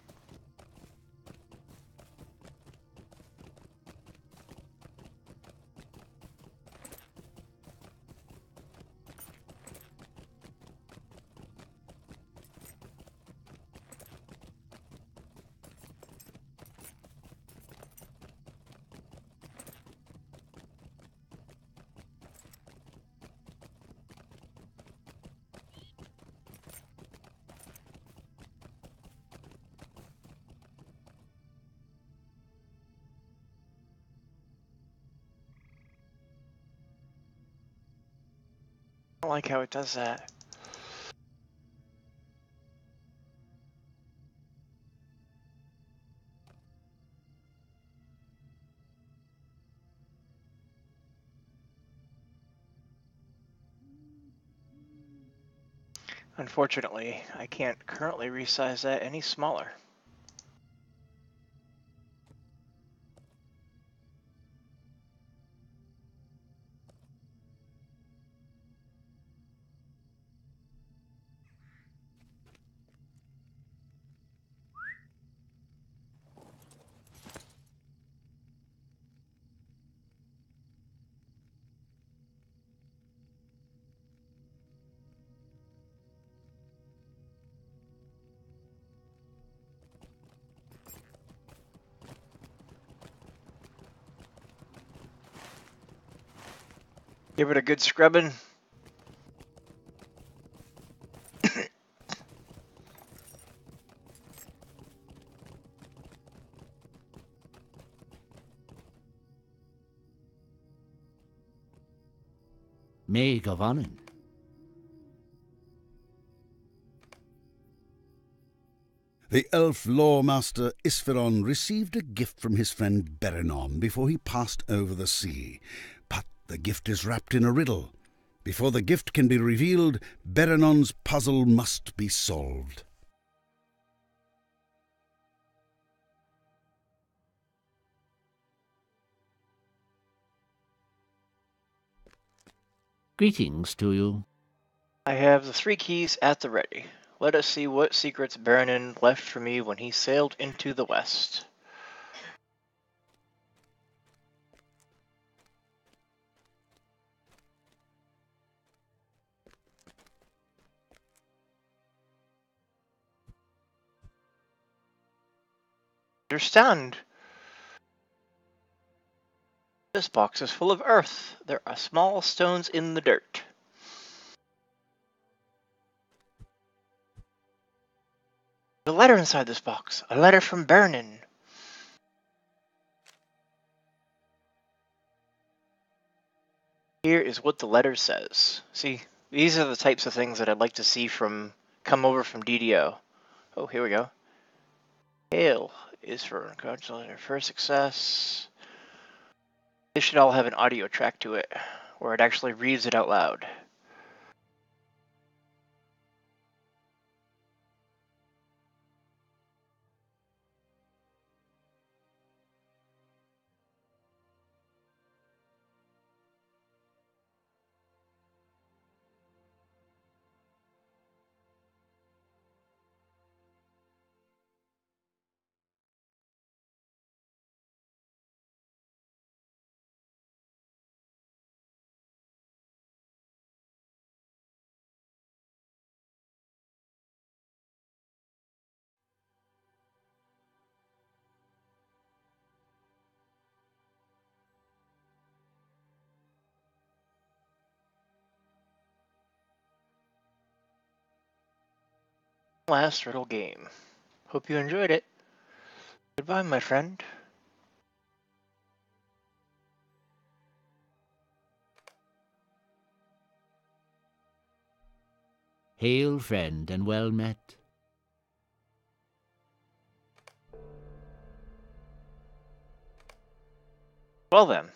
I don't like how it does that. Unfortunately, I can't currently resize that any smaller. Give it a good scrubbing. May Govanen. The elf lawmaster Isferon received a gift from his friend Berenon before he passed over the sea. But the gift is wrapped in a riddle. Before the gift can be revealed, Berenon's puzzle must be solved. Greetings to you. I have the three keys at the ready. Let us see what secrets Baranin left for me when he sailed into the west. Understand. This box is full of earth. There are small stones in the dirt. A letter inside this box. A letter from Bernin. Here is what the letter says. See, these are the types of things that I'd like to see from come over from D D O. Oh, here we go. Hail is for congratulations for success. This should all have an audio track to it, where it actually reads it out loud. Last riddle game. Hope you enjoyed it. Goodbye, my friend. Hail, friend, and well met. Well then.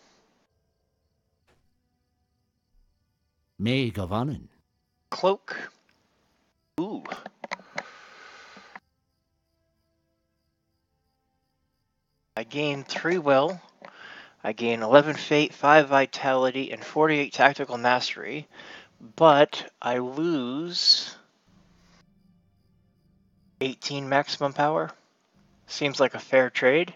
May Govanen. Cloak. Ooh. I gain three will. I gain eleven fate, five vitality, and forty-eight tactical mastery. But I lose eighteen maximum power. Seems like a fair trade.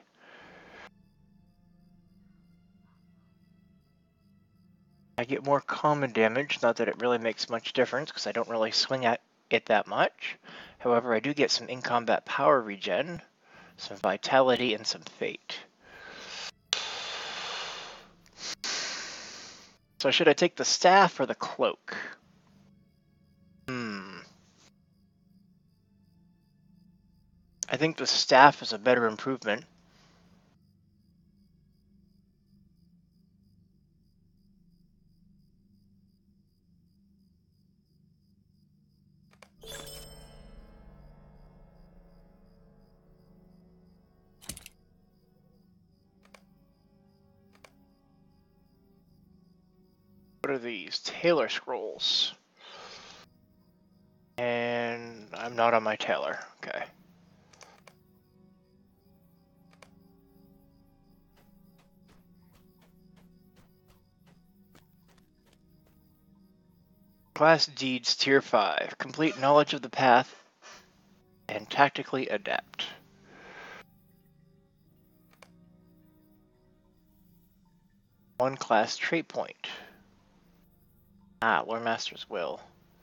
I get more common damage, not that it really makes much difference because I don't really swing at it that much. However, I do get some in-combat power regen, some vitality, and some fate. So should I take the staff or the cloak? Hmm. I think the staff is a better improvement. What are these? Tailor scrolls. And I'm not on my tailor. Okay. Class Deeds Tier five. Complete knowledge of the path and tactically adapt. One class trait point. Ah, Lore Master's Will.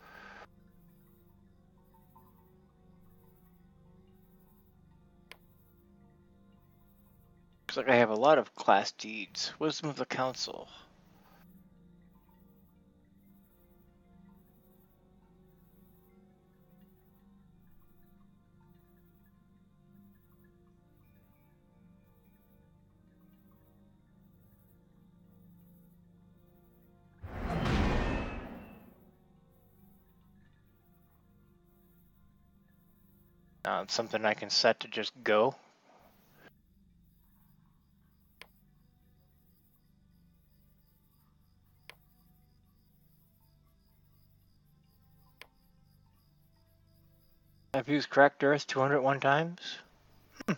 Looks like I have a lot of class deeds. Wisdom of the Council. Uh, it's something I can set to just go. I've used Cracked Earth two hundred one times. Hmm.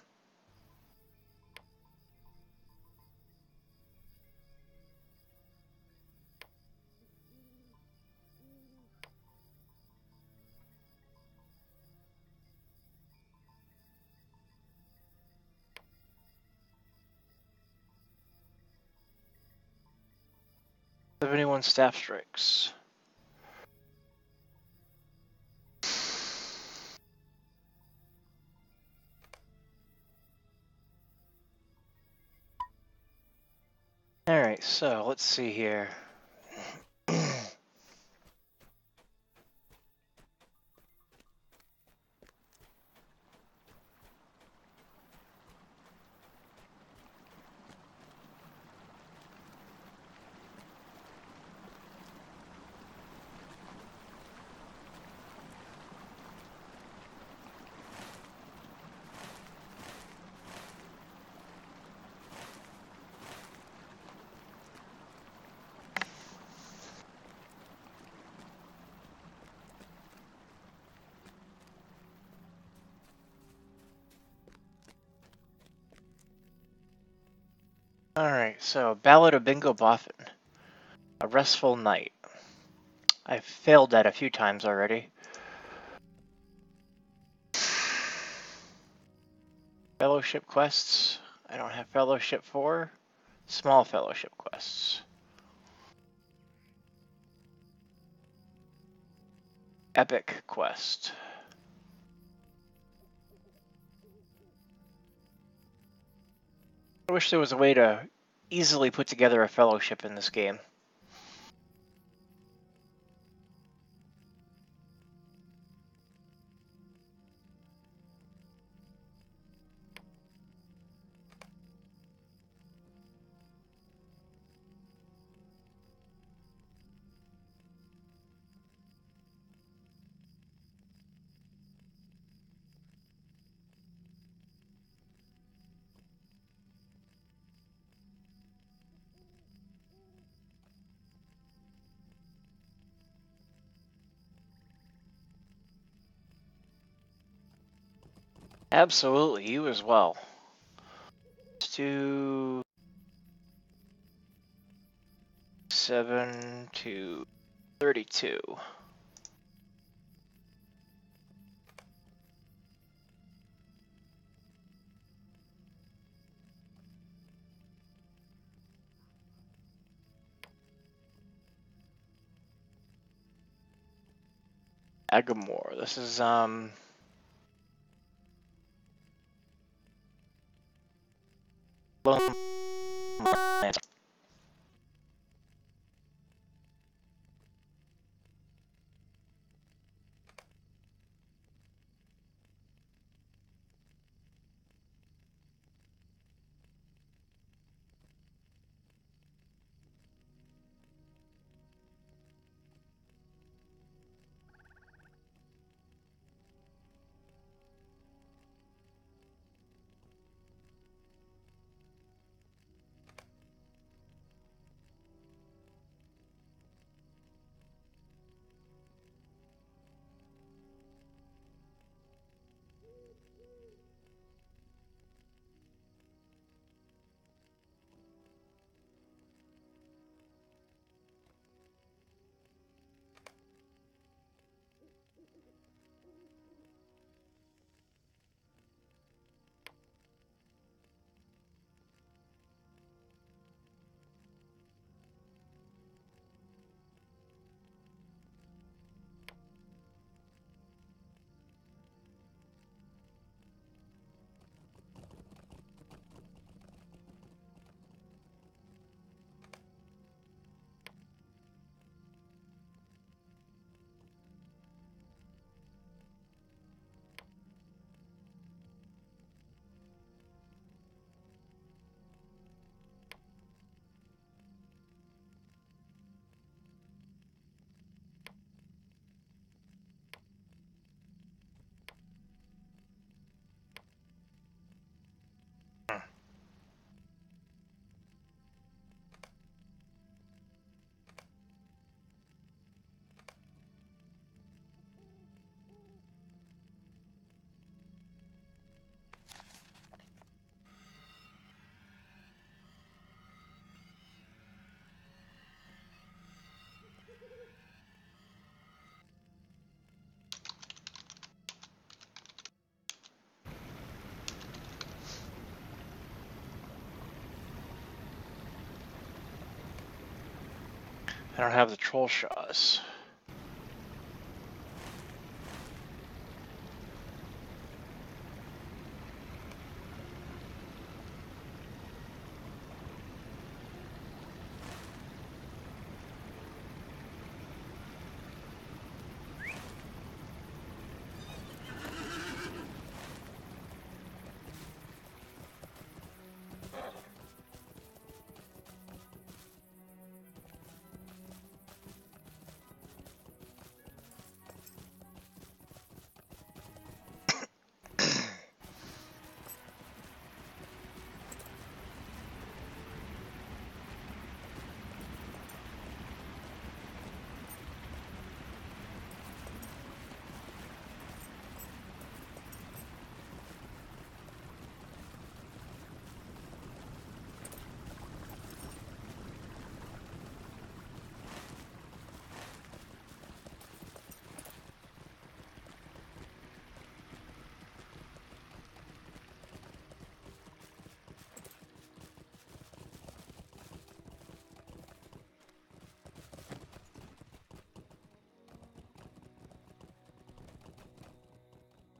seventy-one staff strikes. Alright, so let's see here. Alright, so Ballad of Bingo Boffin. A Restful Night. I've failed that a few times already. Fellowship quests. I don't have fellowship for. Small fellowship quests. Epic quest. I wish there was a way to easily put together a fellowship in this game. Absolutely, you as well. To seven to thirty-two. Agamor. This is um. Lone Planet. I don't have the troll shaws.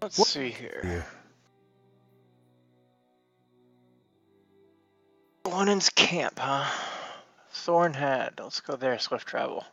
Let's What- see here. You. Lonin's camp, huh? Thornhead. Let's go there. Swift travel.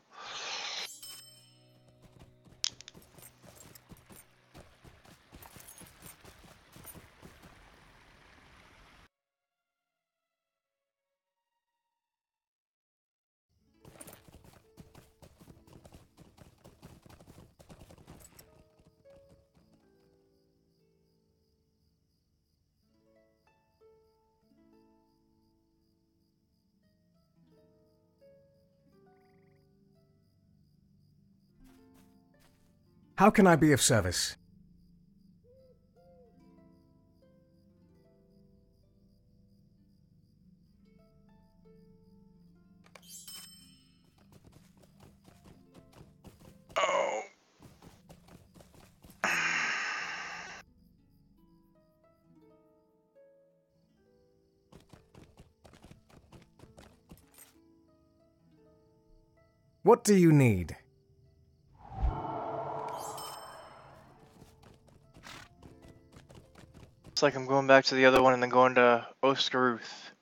How can I be of service? Oh. What do you need? It's like I'm going back to the other one and then going to Oskaruth.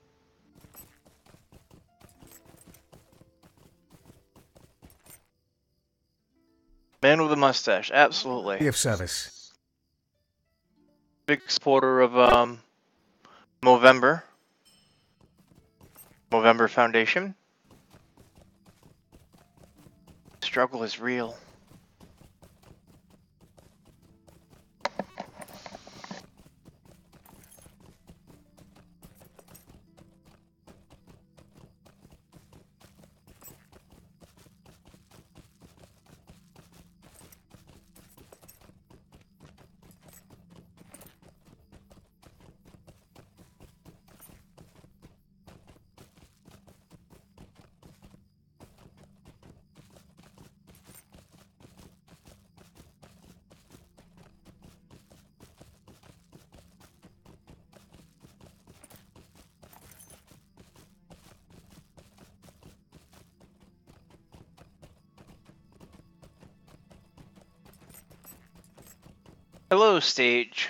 Man with a mustache, Be absolutely. of service. Big supporter of um Movember. Movember Foundation. Struggle is real. Hello, stage.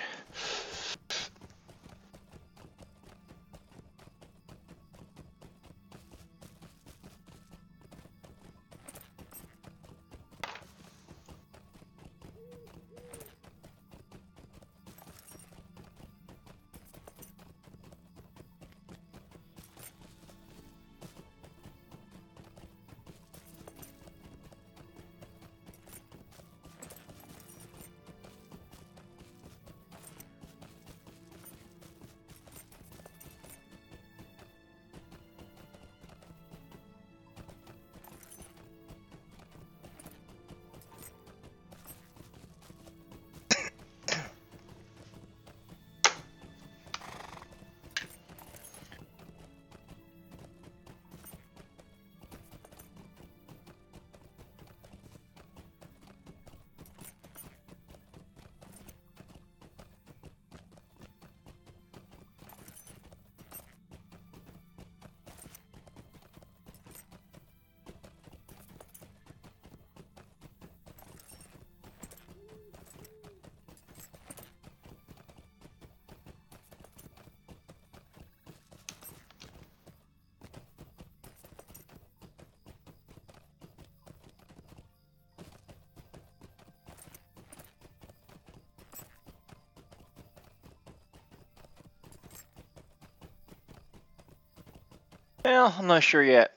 Well, I'm not sure yet.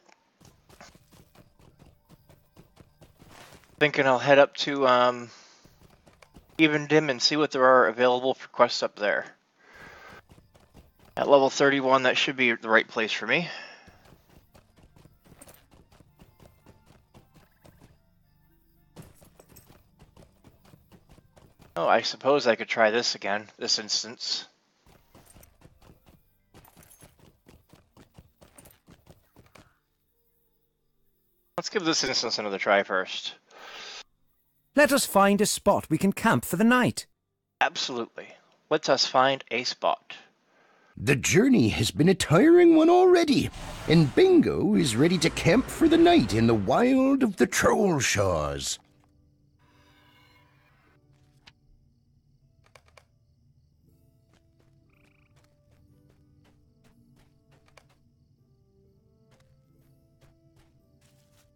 Thinking I'll head up to um, Even Dim and see what there are available for quests up there. At level thirty-one, that should be the right place for me. Oh, I suppose I could try this again, this instance. Let's give this instance another try first. Let us find a spot we can camp for the night. Absolutely. Let us find a spot. The journey has been a tiring one already, and Bingo is ready to camp for the night in the wild of the Troll Shaws.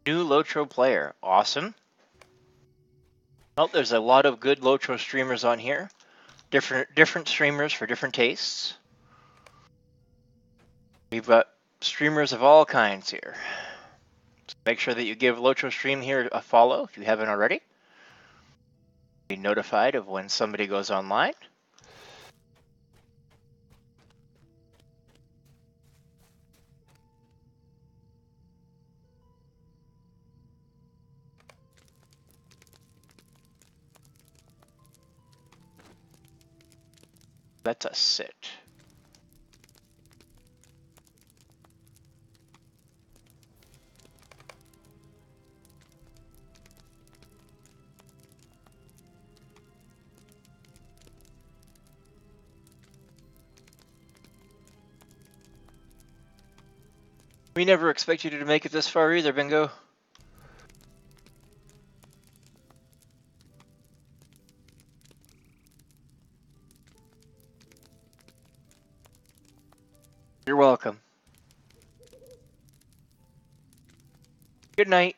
New Lotro player. Awesome. Well, there's a lot of good Lotro streamers on here. Different different streamers for different tastes. We've got streamers of all kinds here. So make sure that you give Lotro Stream here a follow if you haven't already. Be notified of when somebody goes online. That's a sit. We never expect you to make it this far either, Bingo. You're welcome. Good night.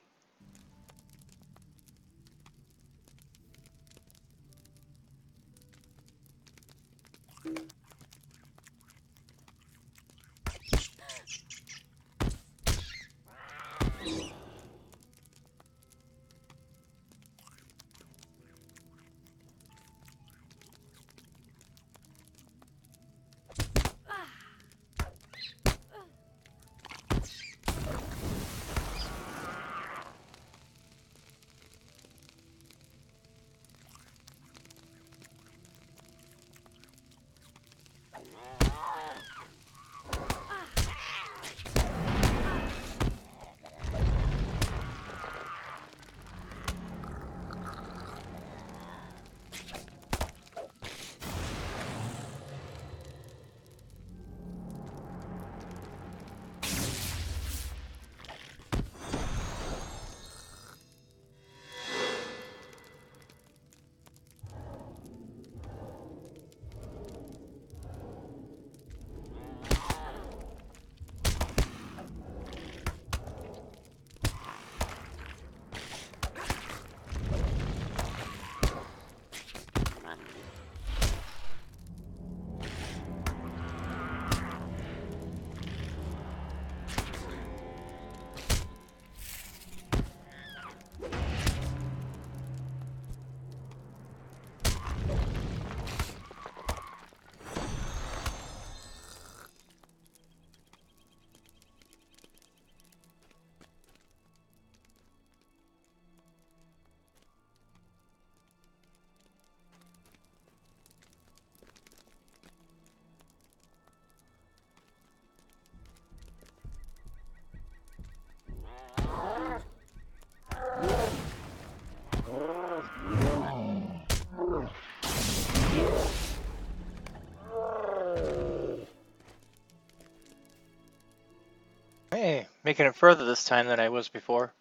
Hey, making it further this time than I was before.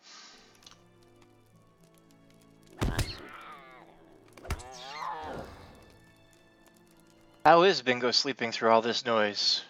How is Bingo sleeping through all this noise?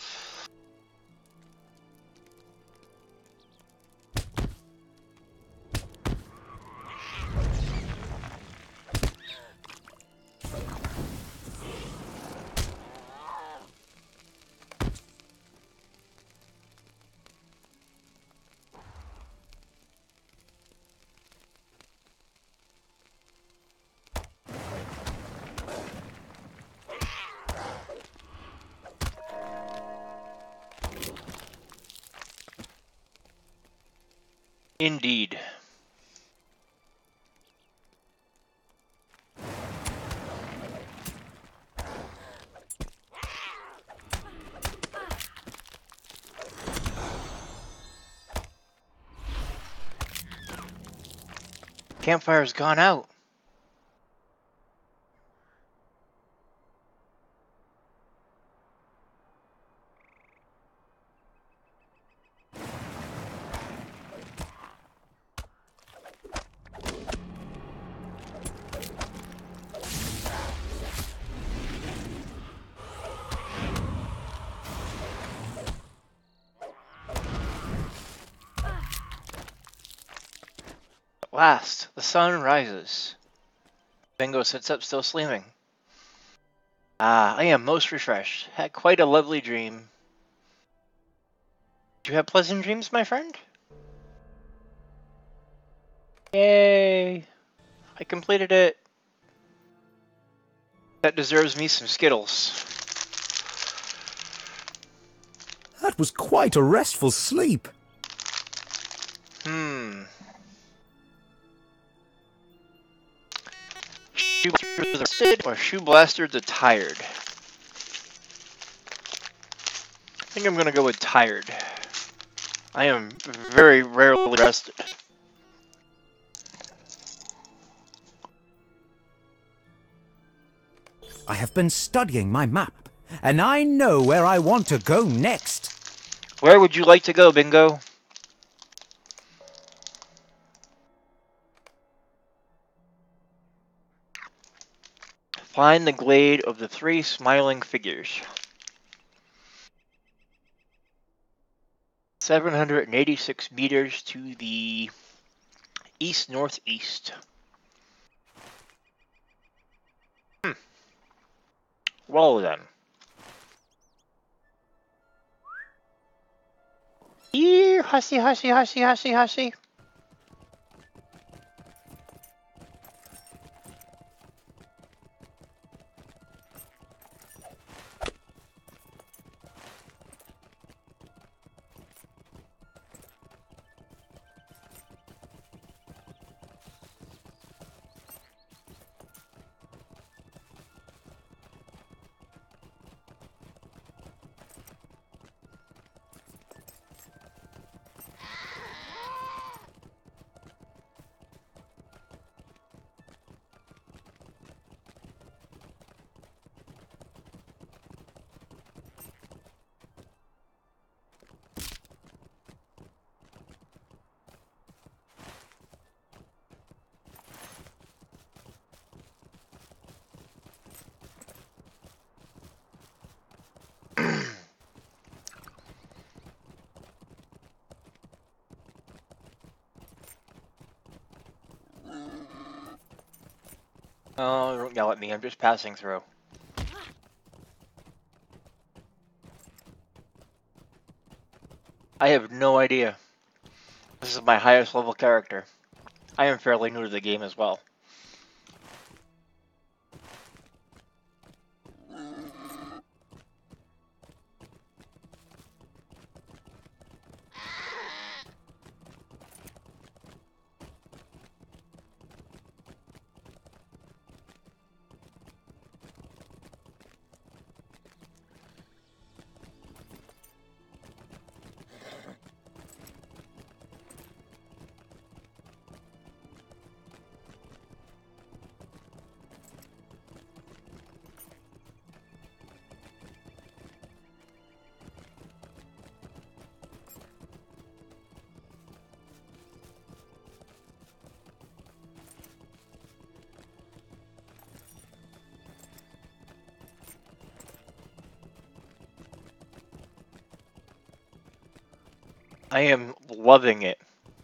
Indeed. Campfire's gone out. last, the sun rises. Bingo sits up still sleeping. Ah, I am most refreshed. Had quite a lovely dream. Do you have pleasant dreams, my friend? Yay! I completed it. That deserves me some Skittles. That was quite a restful sleep. Hmm. Shoe Blaster the Sid or Shoe Blaster the Tired? I think I'm gonna go with Tired. I am very rarely rested. I have been studying my map, and I know where I want to go next. Where would you like to go, Bingo? Find the glade of the three smiling figures. seven hundred eighty-six meters to the east-northeast. Hmm. Well then. Here, hussy, hussy, hussy, hussy, hussy. Oh, don't yell at me, I'm just passing through. I have no idea. This is my highest level character. I am fairly new to the game as well. I am loving it.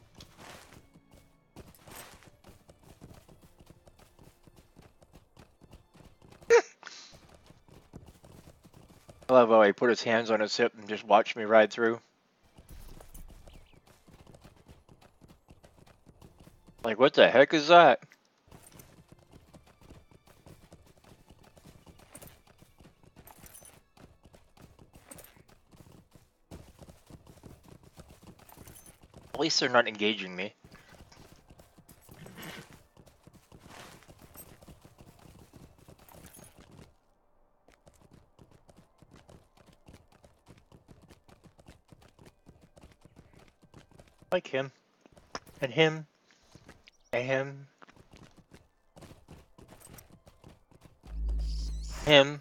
I love how he put his hands on his hip and just watched me ride through. Like, what the heck is that? At least they're not engaging me. Like him. And him. And him. Him.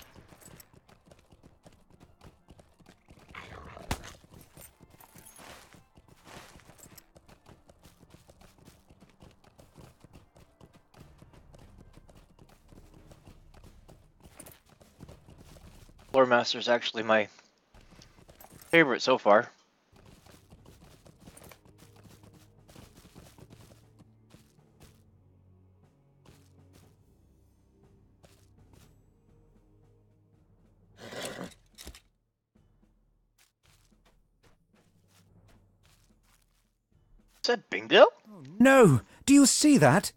Lore Master is actually my favorite so far. that Bingo? No! Do you see that?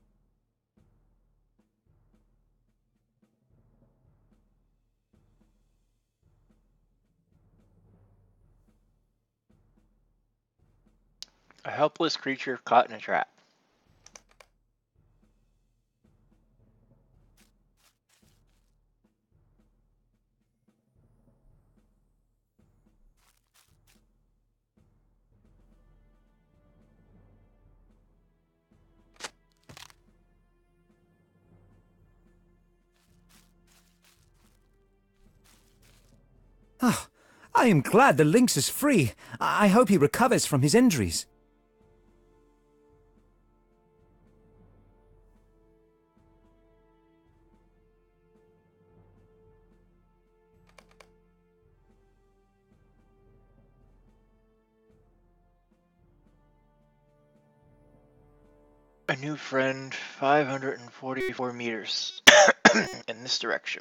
A helpless creature caught in a trap. Oh, I am glad the lynx is free. I I hope he recovers from his injuries. A new friend, five hundred forty-four meters in this direction.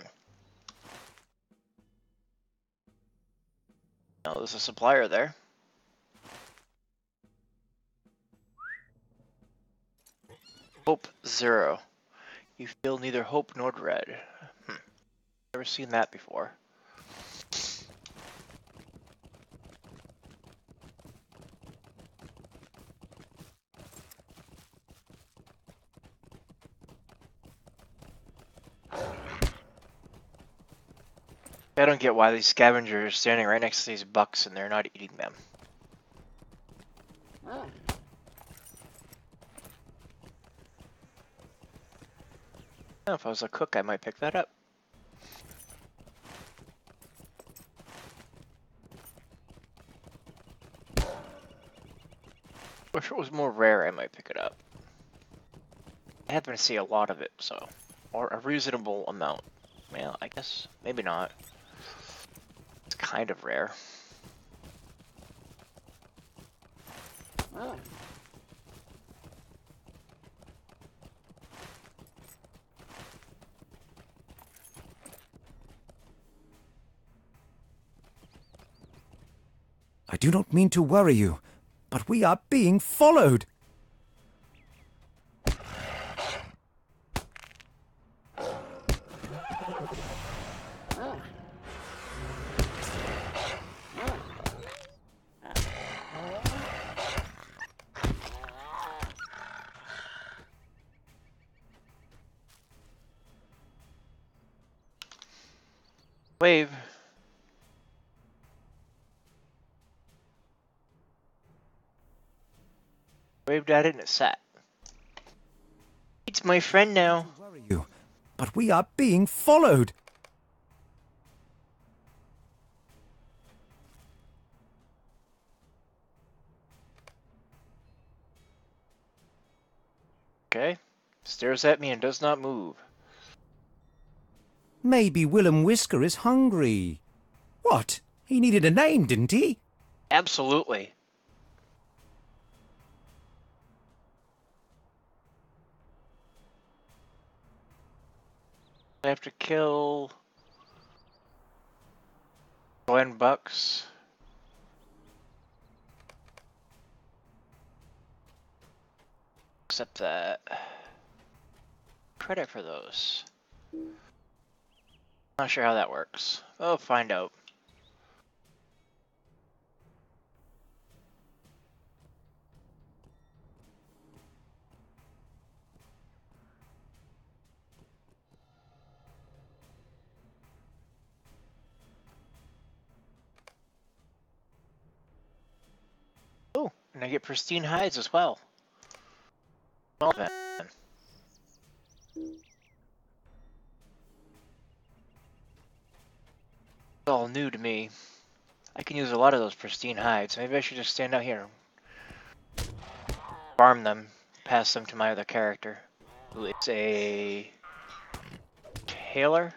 Now there's a supplier there. Hope zero. You feel neither hope nor dread. Hmm. Never seen that before. I don't get why these scavengers are standing right next to these bucks and they're not eating them. Well, if I was a cook, I might pick that up. If it was more rare, I might pick it up. I happen to see a lot of it, so... Or a reasonable amount. Well, I guess, maybe not. It's kind of rare. I do not mean to worry you, but we are being followed. Wave. Waved at it and it sat. It's my friend now. Worry you, but we are being followed. Okay. Stares at me and does not move. Maybe Willem Whisker is hungry. What? He needed a name, didn't he? Absolutely. I have to kill Glenn Bucks. Except that credit for those. Not sure how that works. We'll find out. Oh, and I get pristine hides as well. Well then. It's all new to me. I can use a lot of those pristine hides. Maybe I should just stand out here and farm them, pass them to my other character, who is a tailor.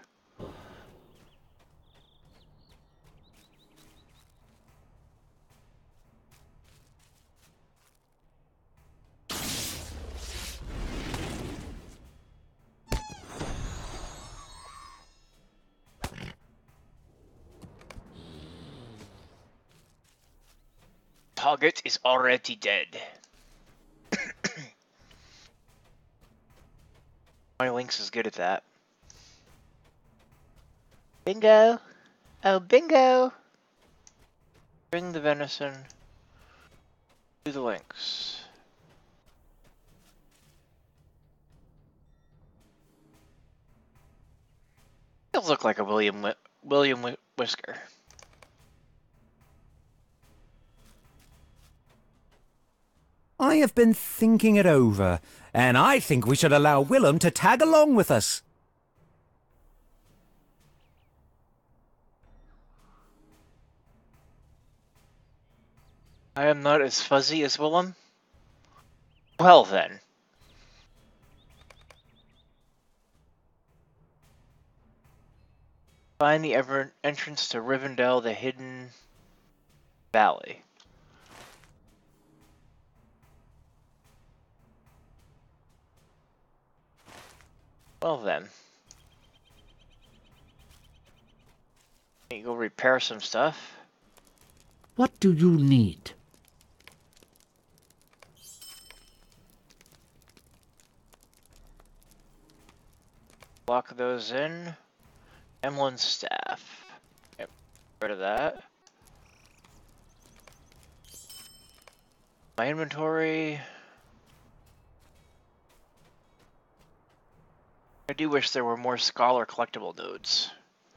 Target is already dead. Lynx is good at that. Bingo! Oh, bingo! Bring the venison to the Lynx. He'll look like a William Whi- William Whi- Whisker. I have been thinking it over, and I think we should allow Willem to tag along with us. I am not as fuzzy as Willem. Well then. Find the ever entrance to Rivendell, the Hidden Valley. Well then. Need to go repair some stuff. What do you need? Lock those in. Emlyn's staff. Get rid of that. My inventory. I do wish there were more Scholar collectible nodes.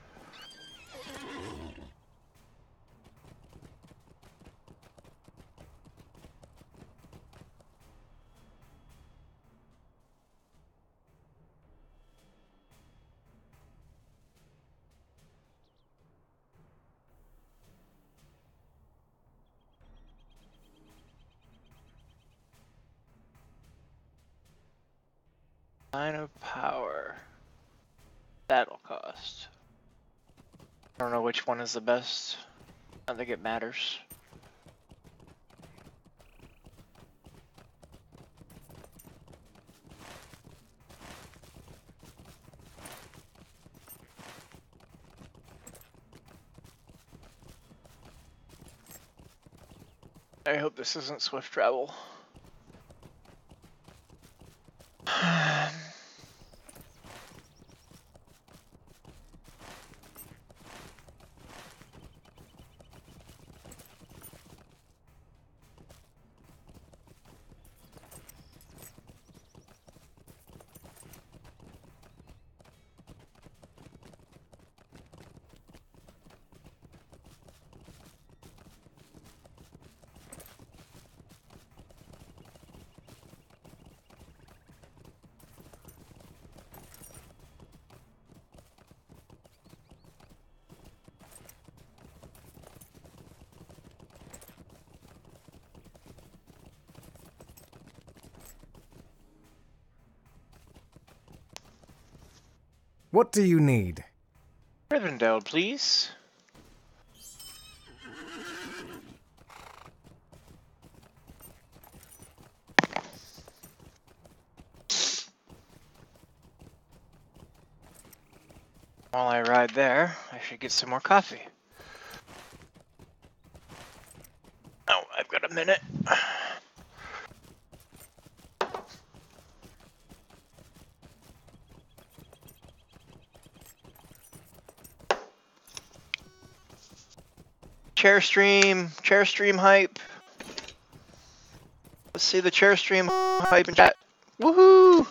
Sign of power. That'll cost. I don't know which one is the best. I don't think it matters. I hope this isn't swift travel. What do you need? Rivendell, please. While I ride there, I should get some more coffee. Oh, I've got a minute. Chair stream, chair stream hype. Let's see the chair stream hype in chat. Woohoo!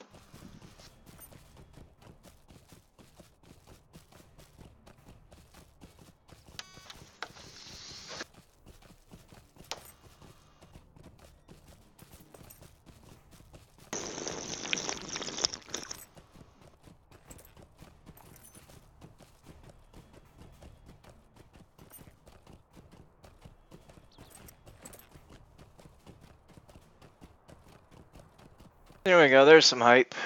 There we go, there's some hype.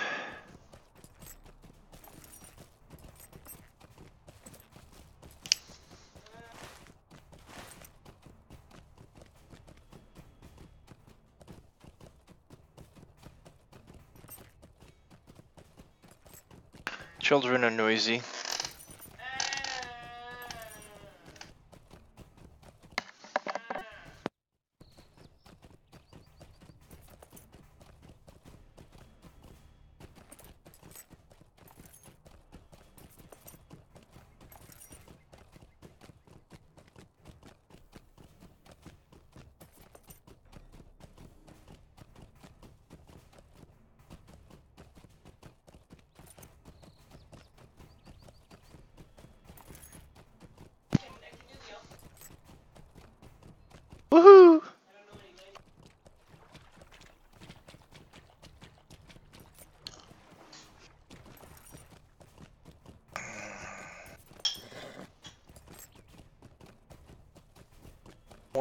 Children are noisy.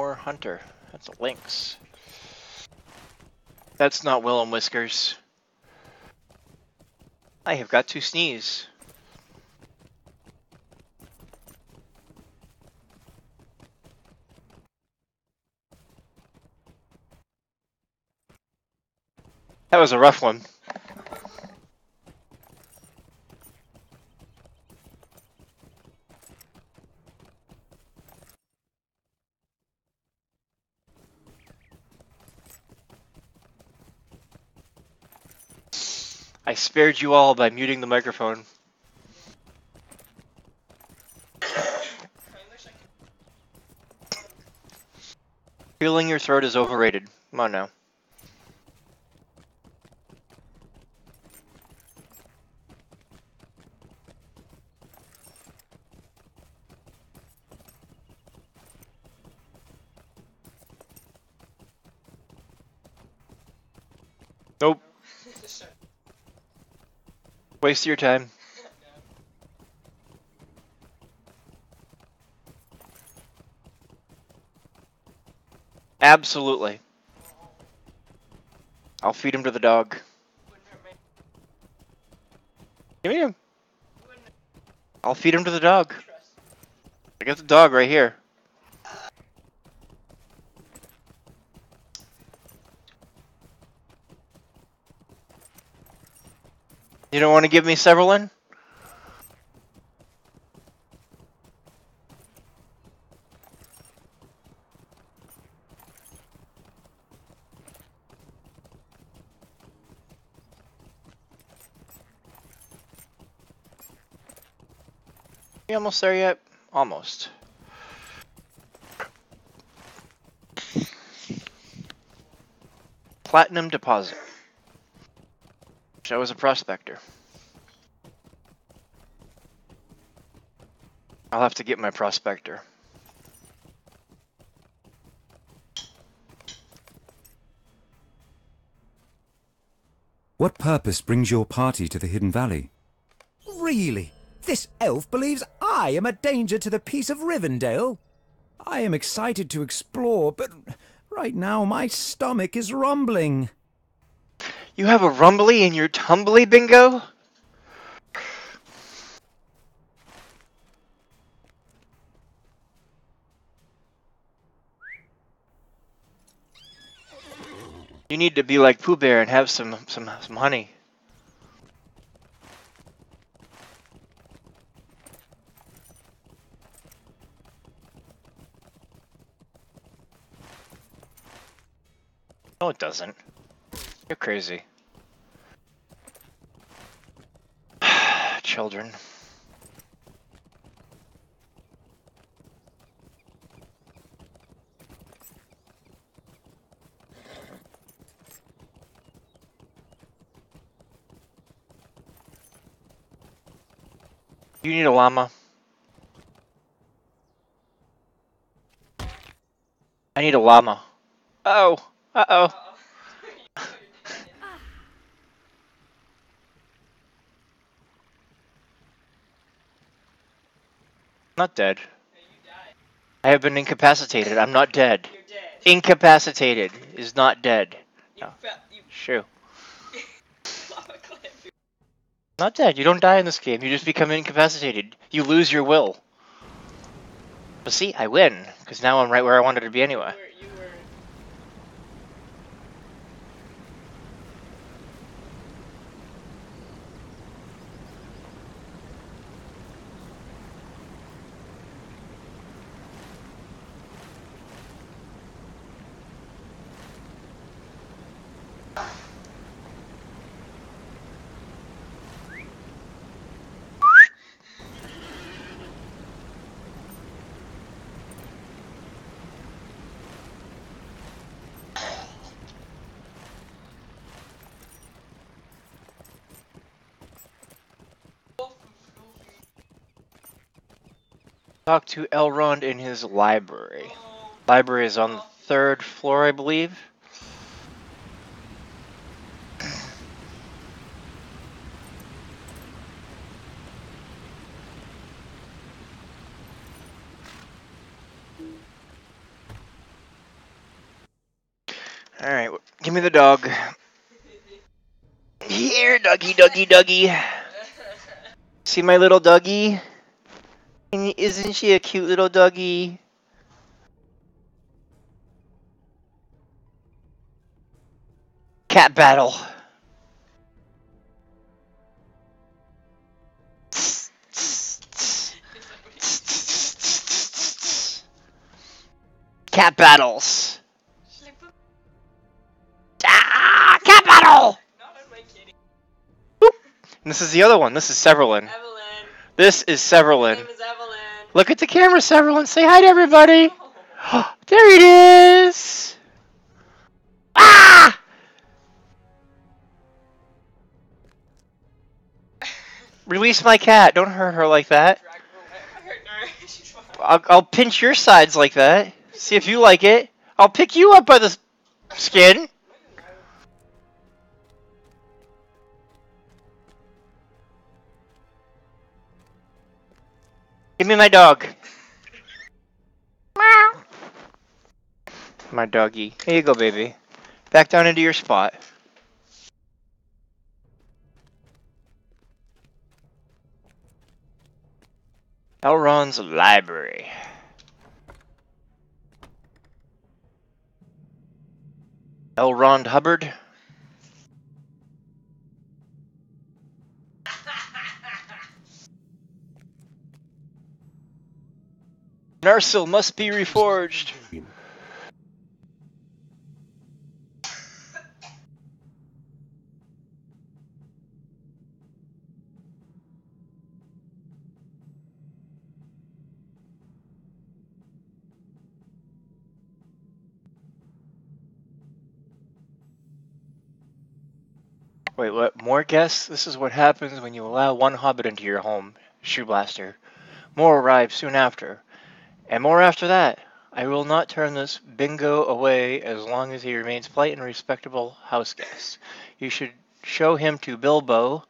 more hunter. That's a lynx. That's not Will and Whiskers. I have got to sneeze. That was a rough one. I spared you all by muting the microphone. Feeling your throat is overrated. Come on now. Nope. Waste your time. Absolutely. I'll feed him to the dog. Give me him. I'll feed him to the dog. I got the dog right here. You don't want to give me Severlin? You almost there yet? Almost. Platinum deposit. Show as a prospector. I'll have to get my prospector. What purpose brings your party to the Hidden Valley? Really? This elf believes I am a danger to the peace of Rivendell? I am excited to explore, but right now my stomach is rumbling. You have a rumbly in your tumbly, Bingo? You need to be like Pooh Bear and have some some some honey. No, it doesn't. You're crazy. Children. You need a llama. I need a llama. Uh oh. Uh oh. Not dead. I have been incapacitated. I'm not dead. You're dead. Incapacitated is not dead. You No. felt you Shoo. lava clip. Not dead. You don't die in this game. You just become incapacitated. You lose your will. But see, I win because now I'm right where I wanted to be anyway. You were, you were Talk to Elrond in his library. Library is on the third floor, I believe. Alright, give me the dog. Here, doggy, doggy, doggy. See my little doggy? Isn't she a cute little doggy? Cat battle. Cat battles. Ah, cat battle. Not on my kitty. Boop. And this is the other one. This is Severlin. Evelyn. This is My Severlin. name is Evelyn. Look at the camera, Severlin. Say hi to everybody. Oh. There it is. Ah! Release my cat. Don't hurt her like that. Drag her away. I hurt her. She's fine. I'll, I'll pinch your sides like that. See if you like it. I'll pick you up by the s- skin. Give me my dog. Meow. My doggy. Here you go, baby. Back down into your spot. Elrond's library. Elrond Hubbard. Narsil must be reforged. Wait, what? More guests? This is what happens when you allow one hobbit into your home, Shoe Blaster. More arrive soon after. And more after that. I will not turn this bingo away as long as he remains polite and respectable house guest. You should show him to Bilbo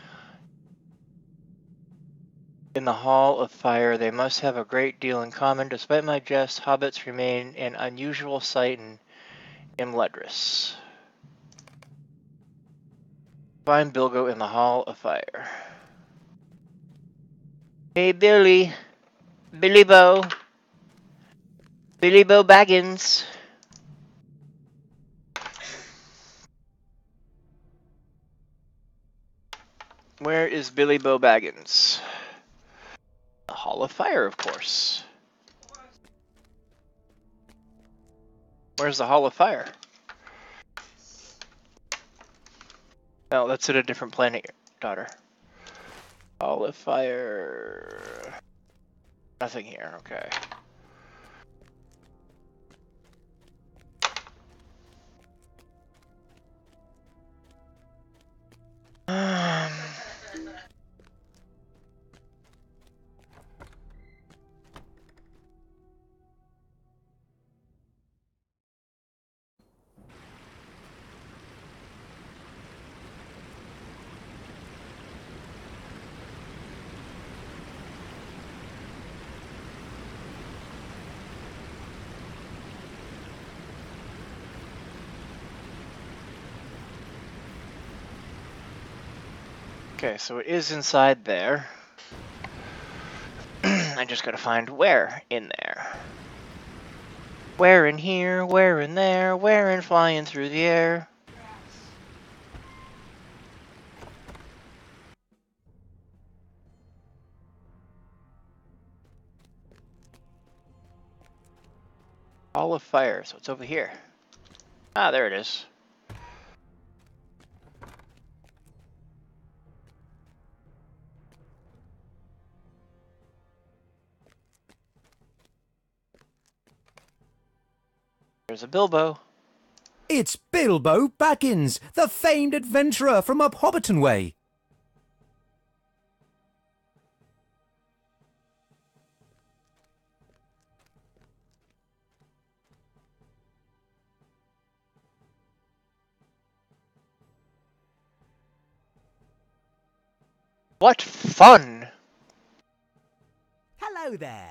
in the Hall of Fire. They must have a great deal in common. Despite my jest, hobbits remain an unusual sight in Imladris. Find Bilbo in the Hall of Fire. Hey, Billy. Billy Bo. Billy Bo Baggins. Where is Billy Bo Baggins? The Hall of Fire, of course. Where's the Hall of Fire? No, that's at a different planet, daughter. Hall of Fire. Nothing here, okay. Um. Okay, so it is inside there. I just gotta find where in there. Where in here, where in there, where in flying through the air. Hall of Fire, so it's over here. Ah, there it is. There's a Bilbo. It's Bilbo Baggins, the famed adventurer from up Hobbiton Way. What fun! Hello there.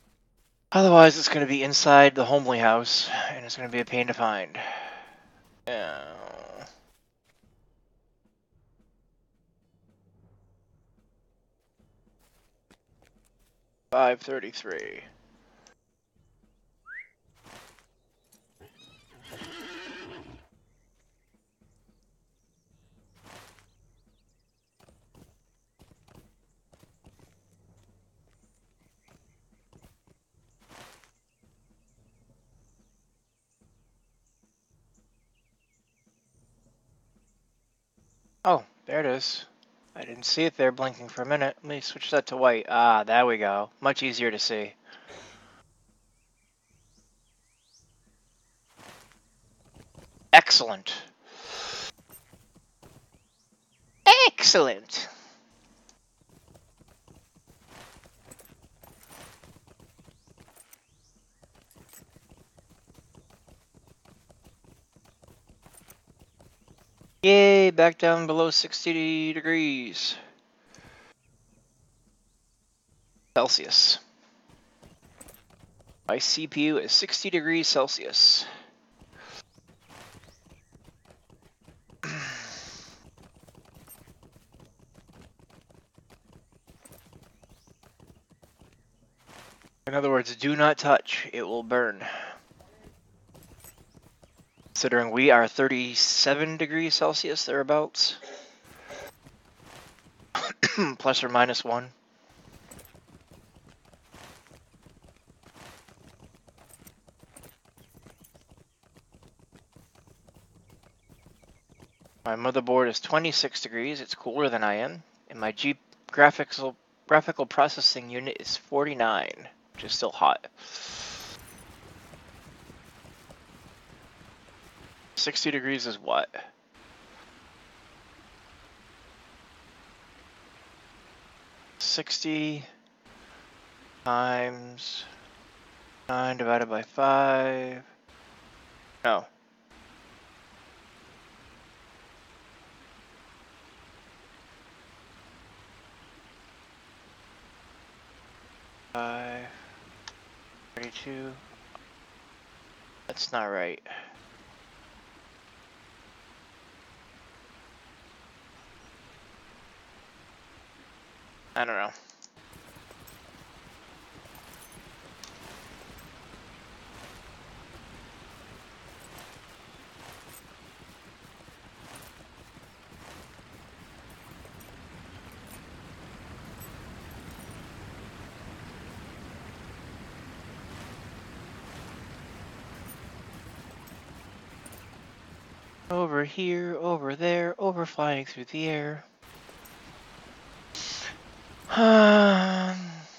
Otherwise, it's going to be inside the homely house, and it's going to be a pain to find. Yeah. five thirty-three. Oh, there it is. I didn't see it there blinking for a minute. Let me switch that to white. Ah, there we go. Much easier to see. Excellent. Excellent. Yay, back down below sixty degrees Celsius. My C P U is sixty degrees Celsius. In other words, do not touch, it will burn. Considering we are thirty-seven degrees Celsius, thereabouts. Plus or minus one. My motherboard is twenty-six degrees, it's cooler than I am. And my G graphical, graphical processing unit is forty-nine, which is still hot. sixty degrees is what? sixty times nine divided by five. No. Five. thirty-two. That's not right. I don't know. Over here, over there, over flying through the air. Um,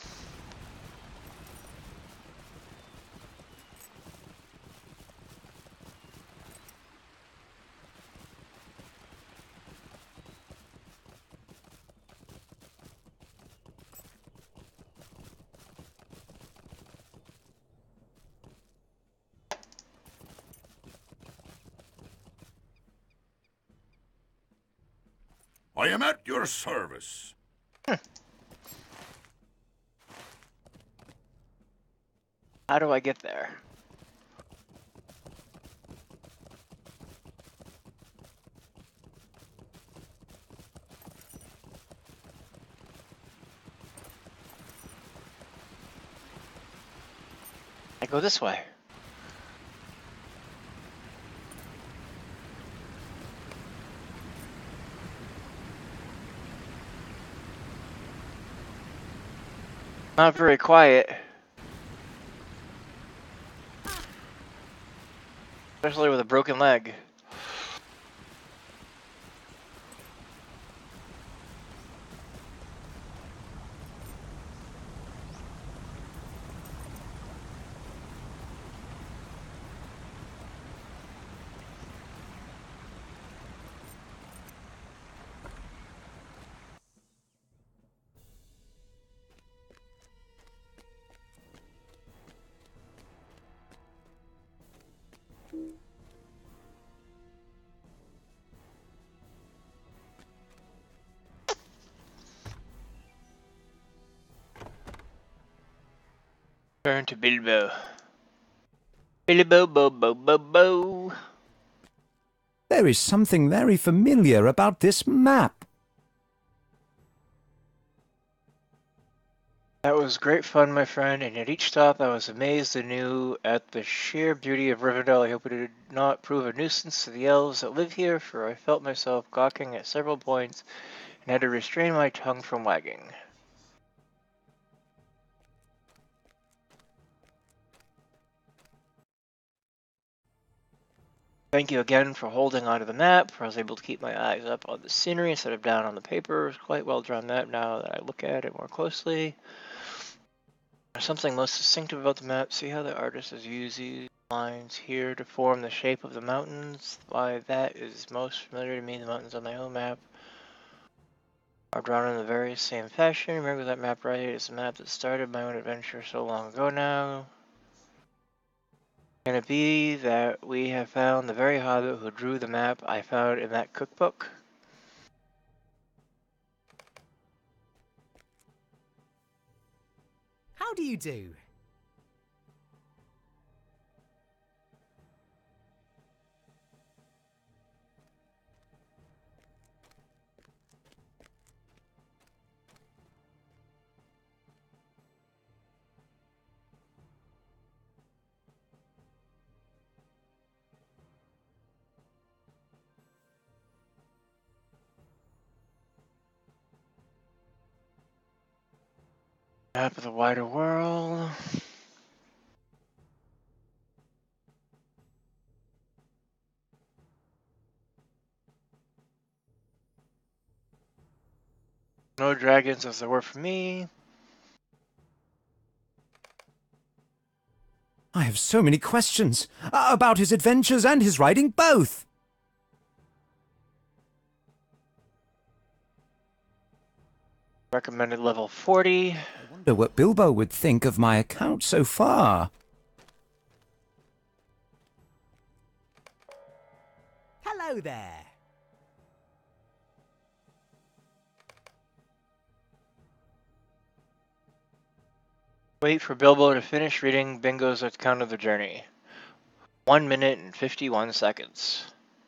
I am at your service. How do I get there? I go this way. Not very quiet. Especially with a broken leg. Turn to Bilbo. Bilbo, bo, bo, bo, bo. There is something very familiar about this map. That was great fun, my friend, and at each stop I was amazed anew at the sheer beauty of Rivendell. I hope it did not prove a nuisance to the elves that live here, for I felt myself gawking at several points and had to restrain my tongue from wagging. Thank you again for holding onto the map, for I was able to keep my eyes up on the scenery instead of down on the paper. It was quite well drawn map now that I look at it more closely. There's something most distinctive about the map. See how the artist has used these lines here to form the shape of the mountains? Why, that is most familiar to me. The mountains on my own map are drawn in the very same fashion. Remember that map right? It's the map that started my own adventure so long ago now. Can it be that we have found the very hobbit who drew the map I found in that cookbook? How do you do? Map of the wider world. No dragons as there were for me. I have so many questions uh, about his adventures and his writing both. Recommended level forty. I wonder what Bilbo would think of my account so far. Hello there. Wait for Bilbo to finish reading Bingo's account of the journey. One minute and fifty-one seconds.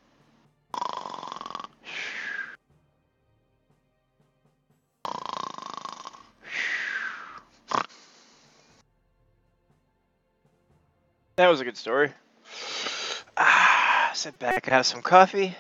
That was a good story. Ah, sit back and have some coffee.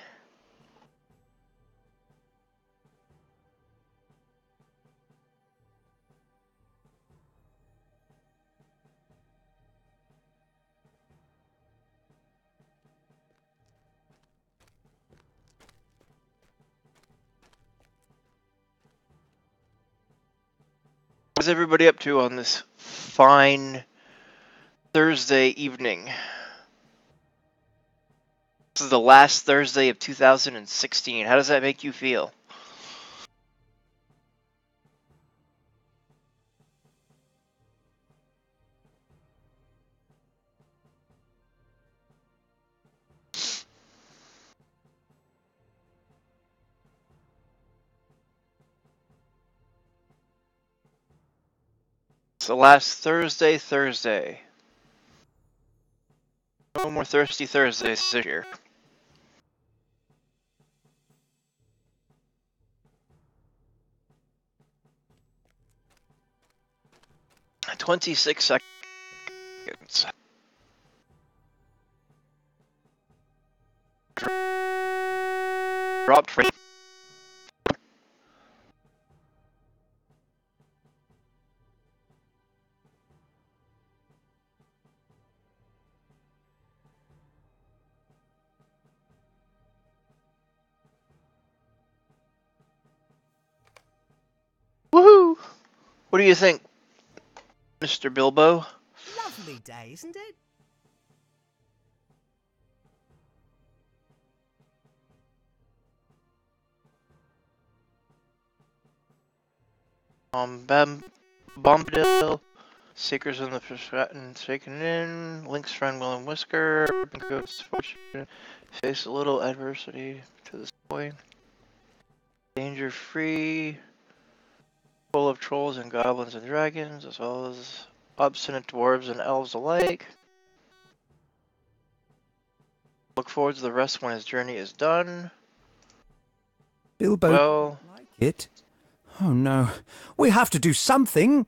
What's everybody up to on this fine Thursday evening? This is the last Thursday of two thousand sixteen. How does that make you feel? It's the last Thursday, Thursday. No more thirsty Thursdays this year. Twenty-six seconds. Dropped frame. Woohoo! What do you think, Mister Bilbo? Lovely day, isn't it? Um, Bam, Bombadil, Seekers in the Forgotten, Shaken In, Link's friend Will Whisker, Bingo's fortune, face a little adversity to this point. Danger free, full of trolls and goblins and dragons, as well as obstinate dwarves and elves alike. Look forward to the rest when his journey is done. Bilbo Well, like it? Oh no. We have to do something!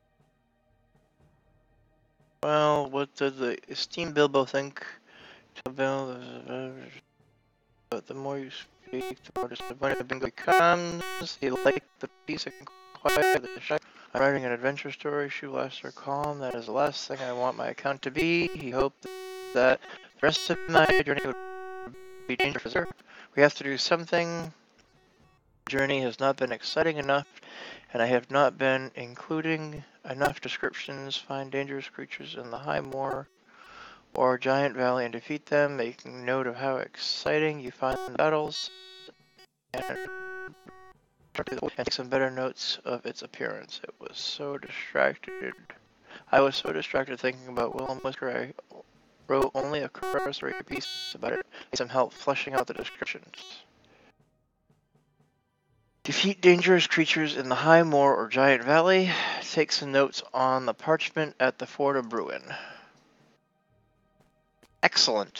well, what did the esteemed Bilbo think? But the more you speak, the more disappointed Bingo becomes. He liked the peace and quiet of the shop. I'm writing an adventure story. Shoe lasts are calm. That is the last thing I want my account to be. He hoped that the rest of my journey would be dangerous. We have to do something. The journey has not been exciting enough, and I have not been including enough descriptions. Find dangerous creatures in the High Moor or Giant Valley and defeat them, making note of how exciting you find the battles, and take some better notes of its appearance. It was so distracted. I was so distracted thinking about Willem Whisker, I wrote only a cursory piece about it. Need some help fleshing out the descriptions. Defeat dangerous creatures in the High Moor or Giant Valley. Take some notes on the parchment at the Fort of Bruin. Excellent.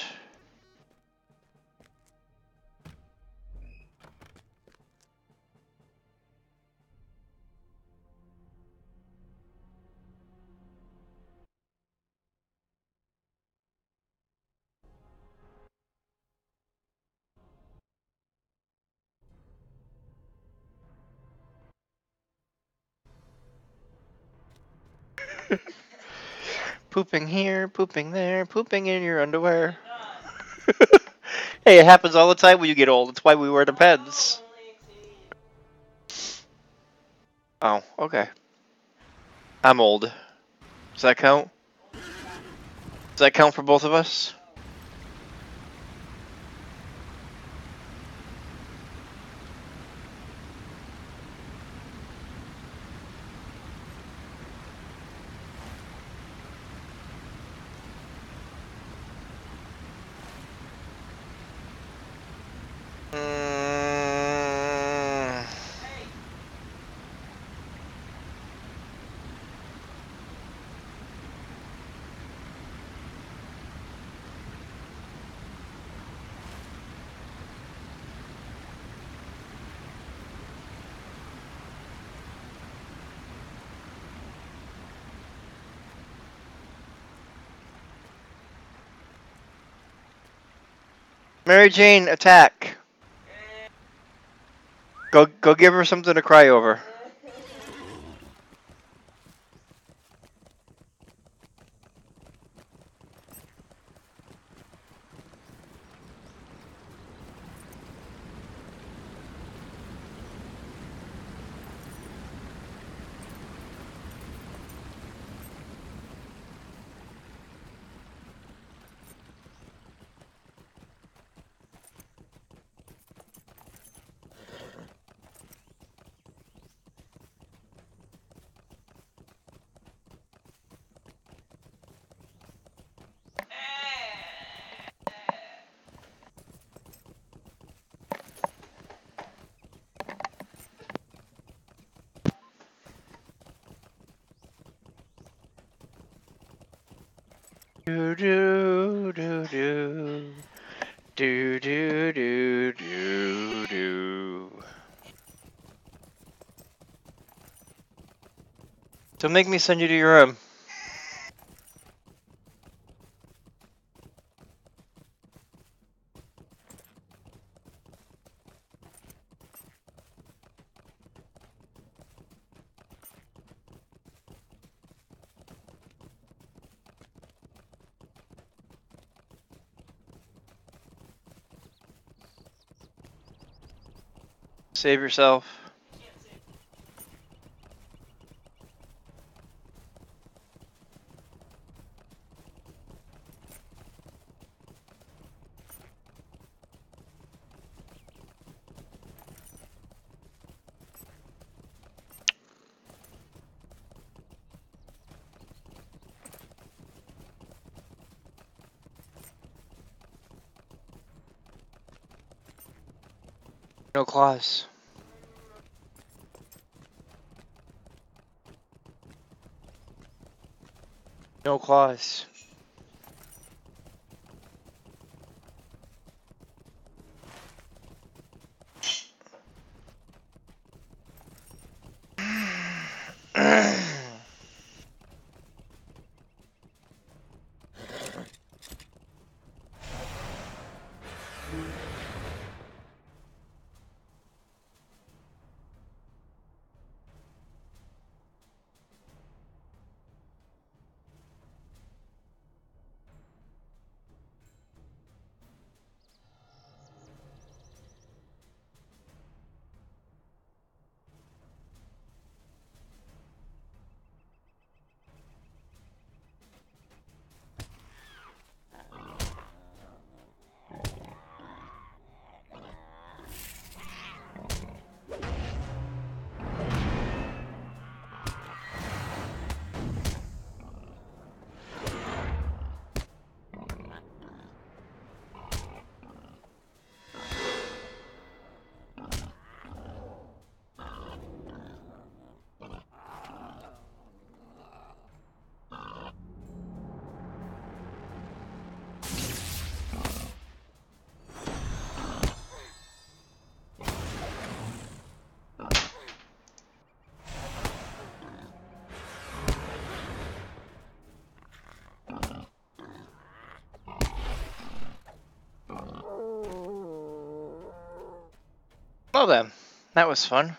Pooping here, pooping there, pooping in your underwear. Hey, it happens all the time when you get old. That's why we wear the pens. Oh, okay. I'm old. Does that count? Does that count for both of us? Mm. Mary Jane, attack! Go, go give her something to cry over. Do do do do do do do do do. Don't make me send you to your room. Save yourself. No claws. No claws. Well then, that was fun.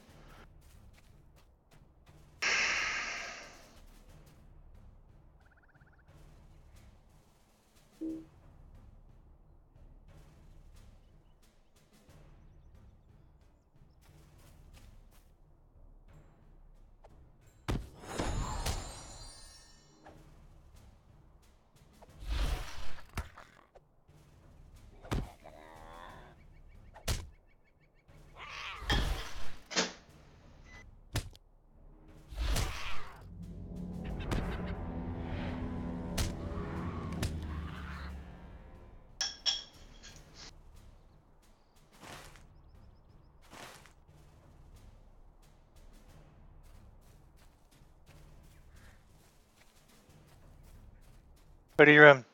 What are you in?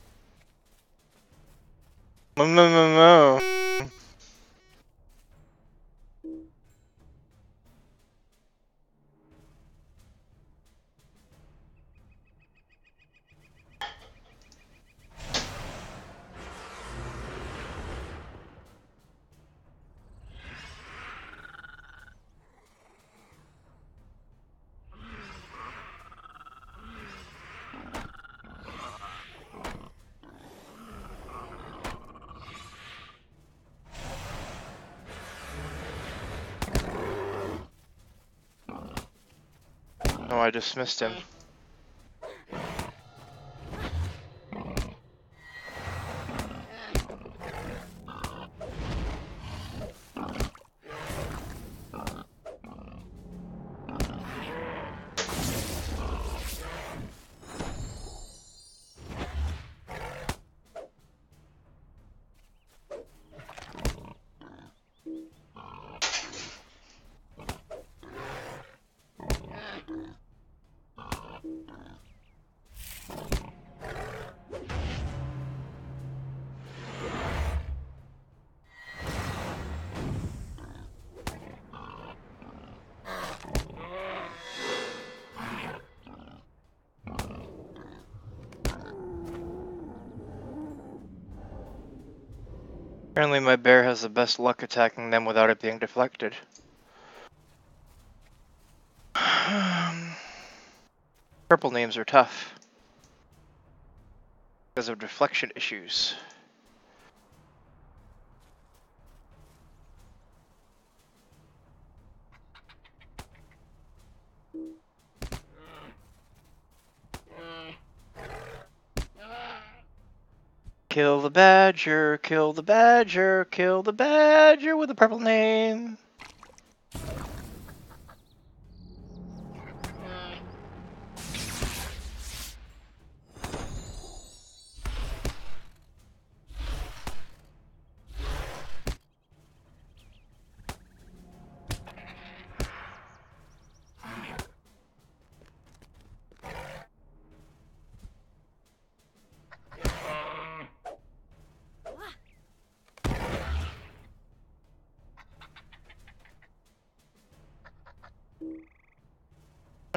No, no, no, no. Oh, I dismissed him. Apparently my bear has the best luck attacking them without it being deflected. Purple names are tough because of deflection issues. Kill the badger, kill the badger, kill the badger with a purple name.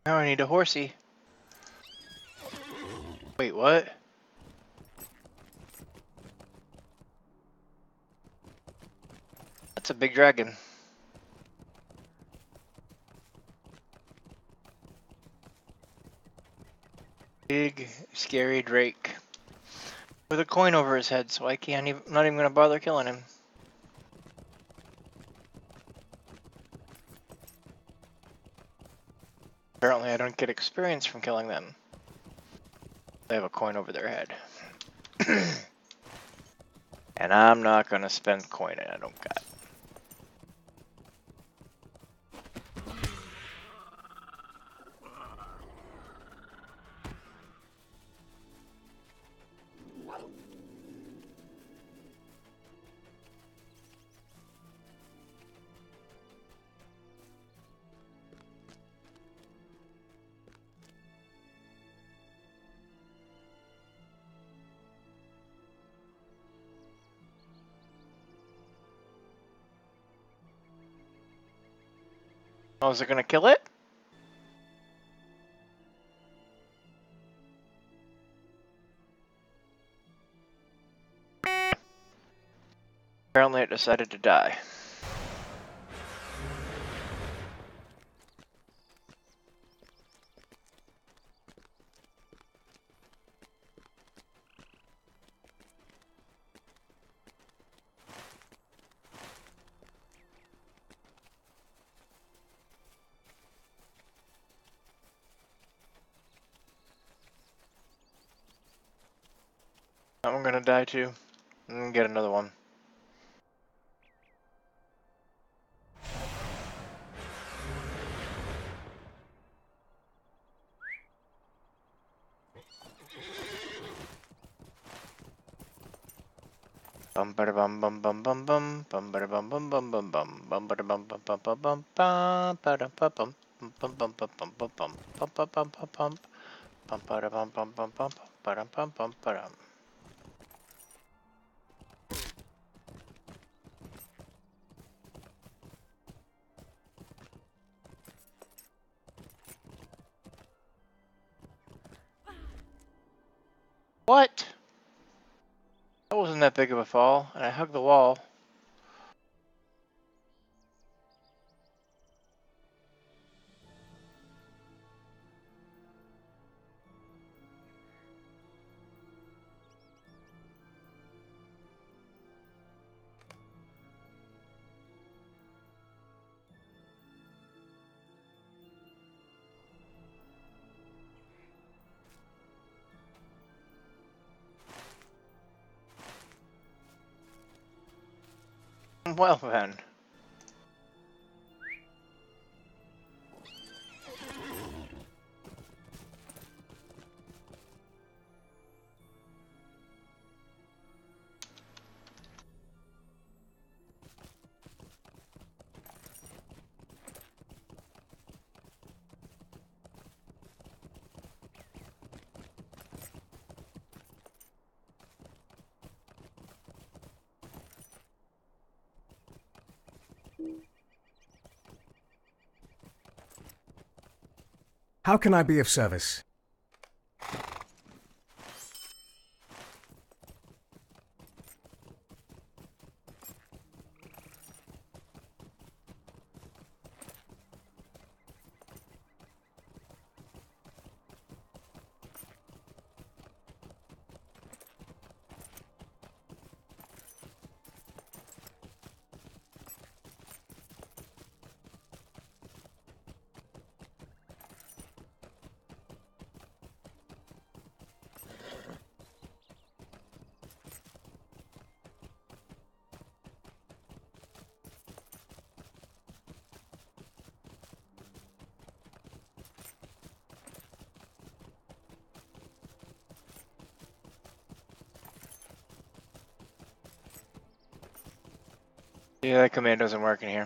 Now I need a horsey. Wait, what? That's a big dragon. Big, scary Drake. With a coin over his head, so I can't even, not even gonna bother killing him. Apparently I don't get experience from killing them. They have a coin over their head. And I'm not gonna spend coin I don't got. Oh, is it gonna kill it? Apparently it decided to die. I'm gonna die too. I'm gonna get another one. Bum bada bum bum bum bum bum bum bada bum bum bum bum bum bum bada bum bum bum bum bum bum bada bum bum bum bum bum bum bum bum bum bum bum bum bum bum bada bum bum bum bum bada bum bum bada. What? That wasn't that big of a fall, and I hugged the wall. Well then. How can I be of service? Yeah, that command doesn't work in here.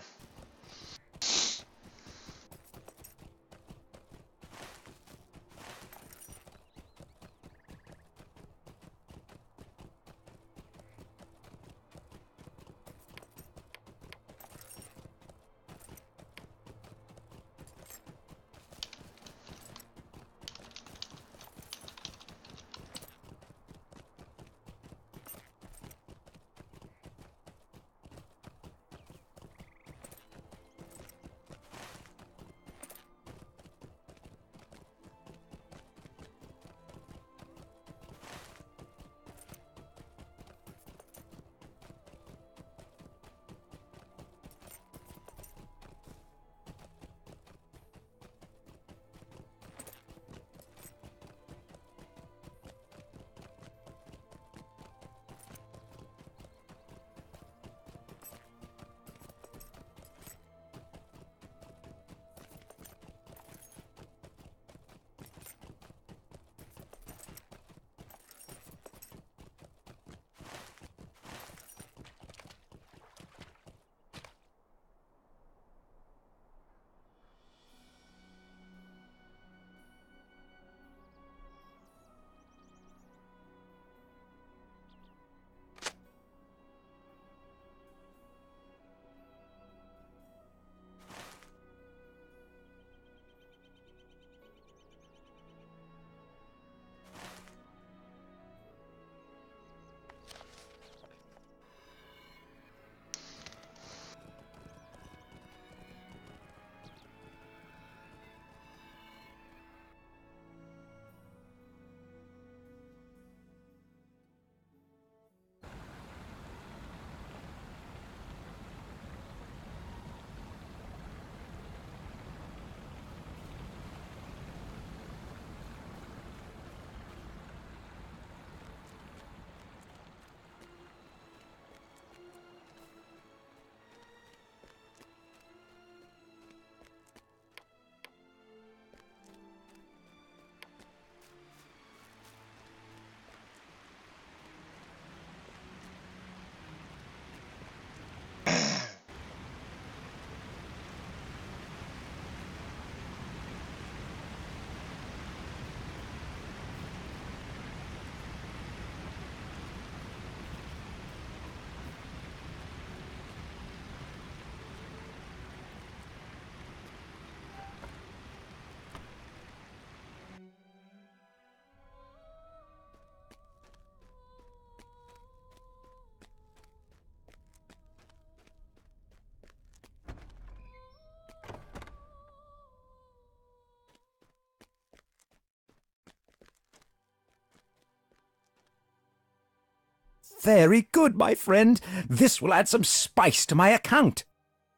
Very good, my friend. This will add some spice to my account.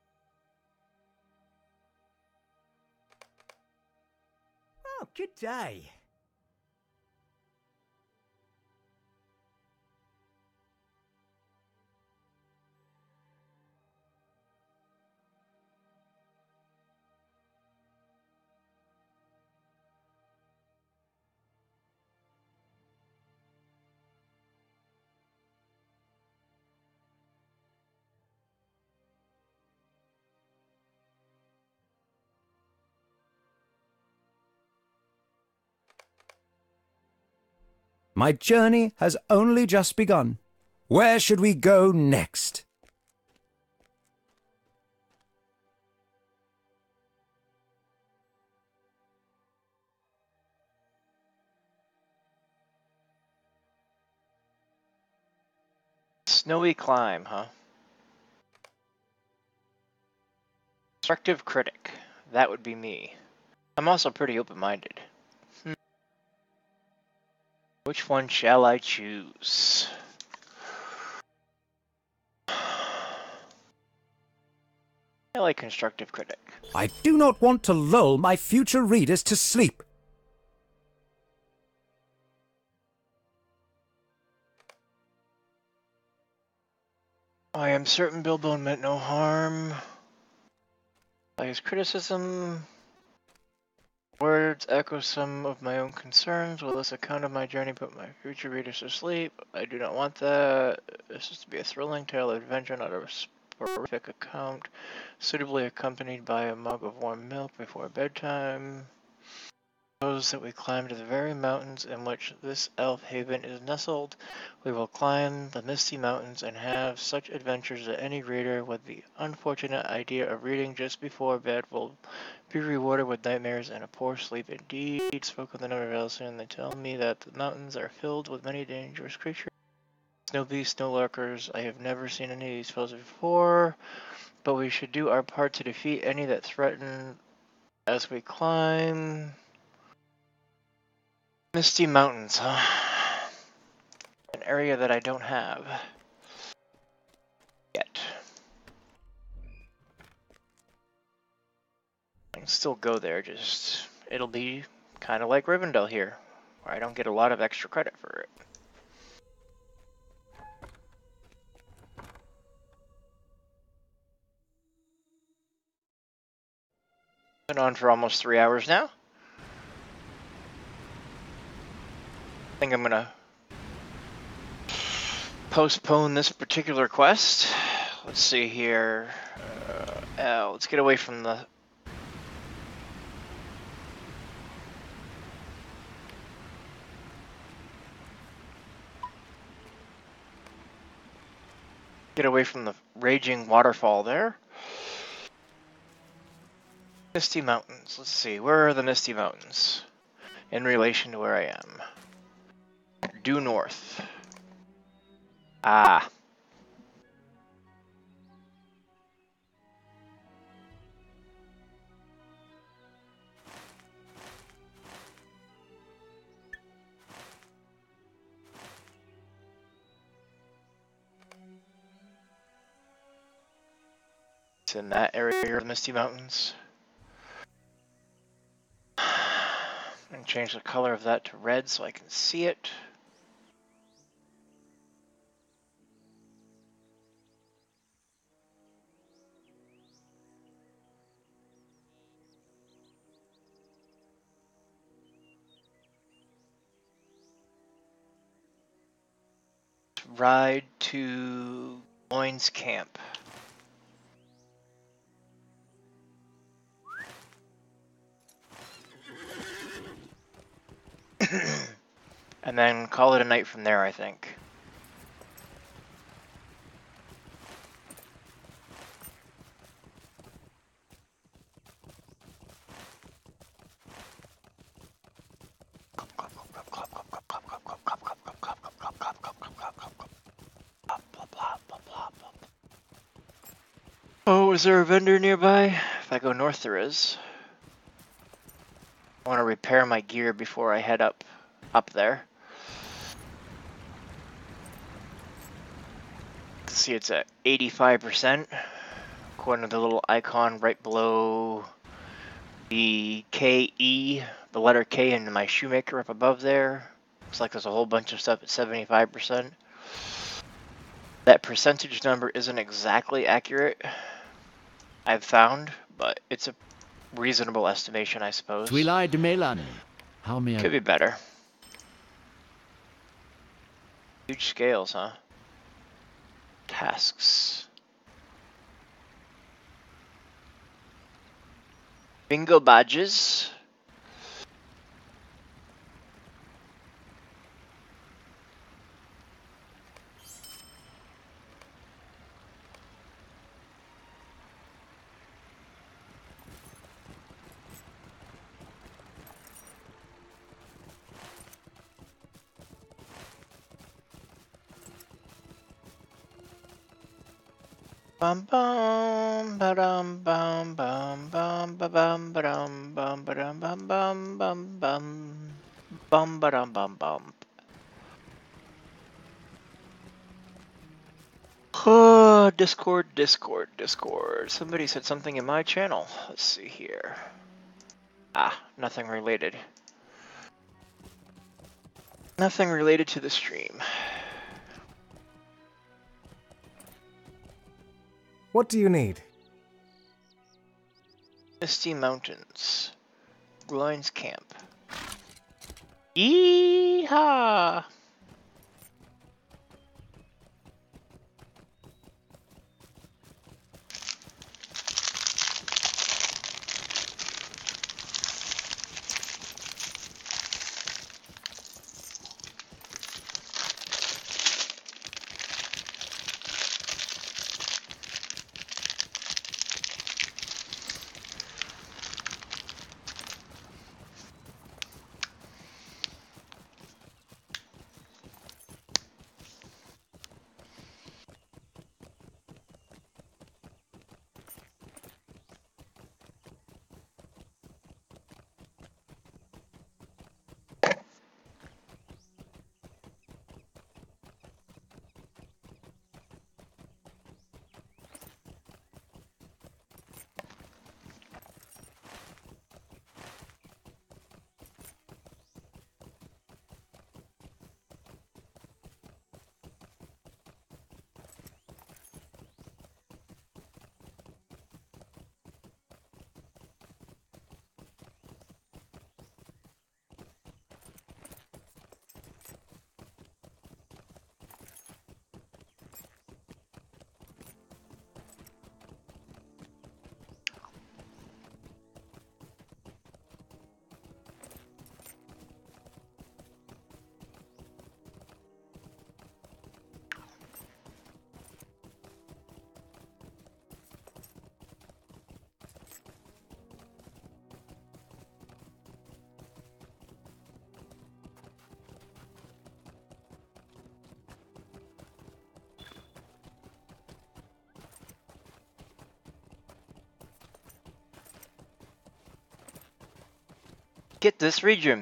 Oh, good day. My journey has only just begun. Where should we go next? Snowy climb, huh? Constructive critic. That would be me. I'm also pretty open-minded. Hmm. Which one shall I choose? I like constructive critic. I do not want to lull my future readers to sleep. I am certain Bilbo meant no harm. By his criticism, words echo some of my own concerns. Will this account of my journey put my future readers to sleep? I do not want that. This is to be a thrilling tale of adventure, not a horrific account, suitably accompanied by a mug of warm milk before bedtime. Suppose that we climb to the very mountains in which this elf haven is nestled. We will climb the misty mountains and have such adventures that any reader with the unfortunate idea of reading just before bed will be rewarded with nightmares and a poor sleep indeed. Spoke with the number of Elson, and they tell me that the mountains are filled with many dangerous creatures. Snow beasts, snow lurkers. I have never seen any of these foes before, but we should do our part to defeat any that threaten as we climb. Misty Mountains, huh? An area that I don't have yet. I can still go there, just it'll be kind of like Rivendell here, where I don't get a lot of extra credit for it. Been on for almost three hours now. I think I'm gonna postpone this particular quest. Let's see here. Uh, uh, let's get away from the get away from the raging waterfall there. Misty Mountains. Let's see. Where are the Misty Mountains in relation to where I am? Due north. Ah. It's in that area of the Misty Mountains. And change the color of that to red so I can see it. Ride to Loins Camp. And then call it a night from there, I think. Oh, is there a vendor nearby? If I go north, there is. I want to repair my gear before I head up up there. see it's at eighty-five percent. According to the little icon right below the K E, the letter K in my shoemaker up above there. Looks like there's a whole bunch of stuff at seventy-five percent. That percentage number isn't exactly accurate, I've found, but it's a reasonable estimation, I suppose. Twilai de Melan. How may I... Could be better. Huge scales, huh? Tasks. Bingo badges. Bum bum ba-dum bum bum bum ba-bum ba-dum bum ba-dum bum bum bum bum bum ba-dum bum bum. Oh, Discord, Discord, Discord. Somebody said something in my channel. Let's see here. Ah, nothing related. Nothing related to the stream. What do you need? Misty Mountains. Groins Camp. Yeehaw! Get this region.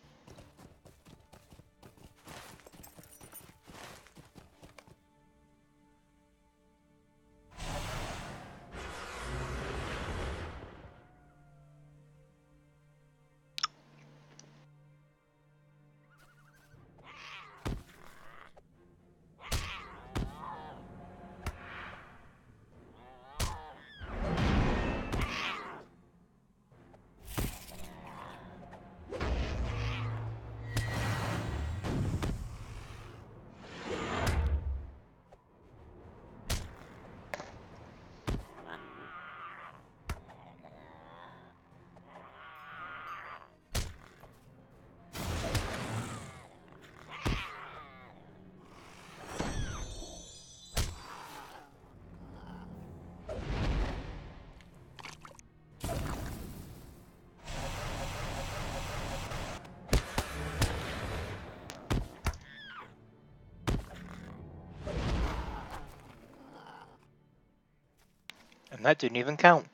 And that didn't even count.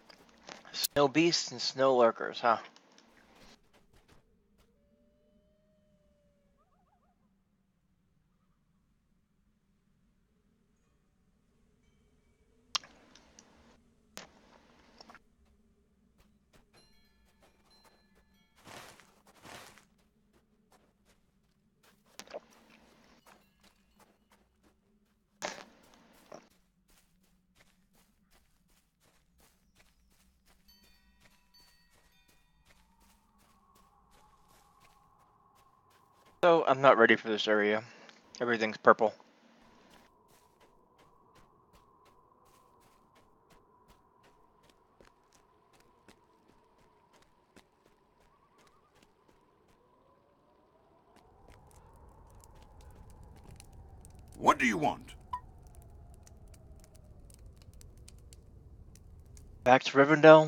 Snow beasts and snow lurkers, huh? So I'm not ready for this area. Everything's purple. What do you want? Back to Rivendell.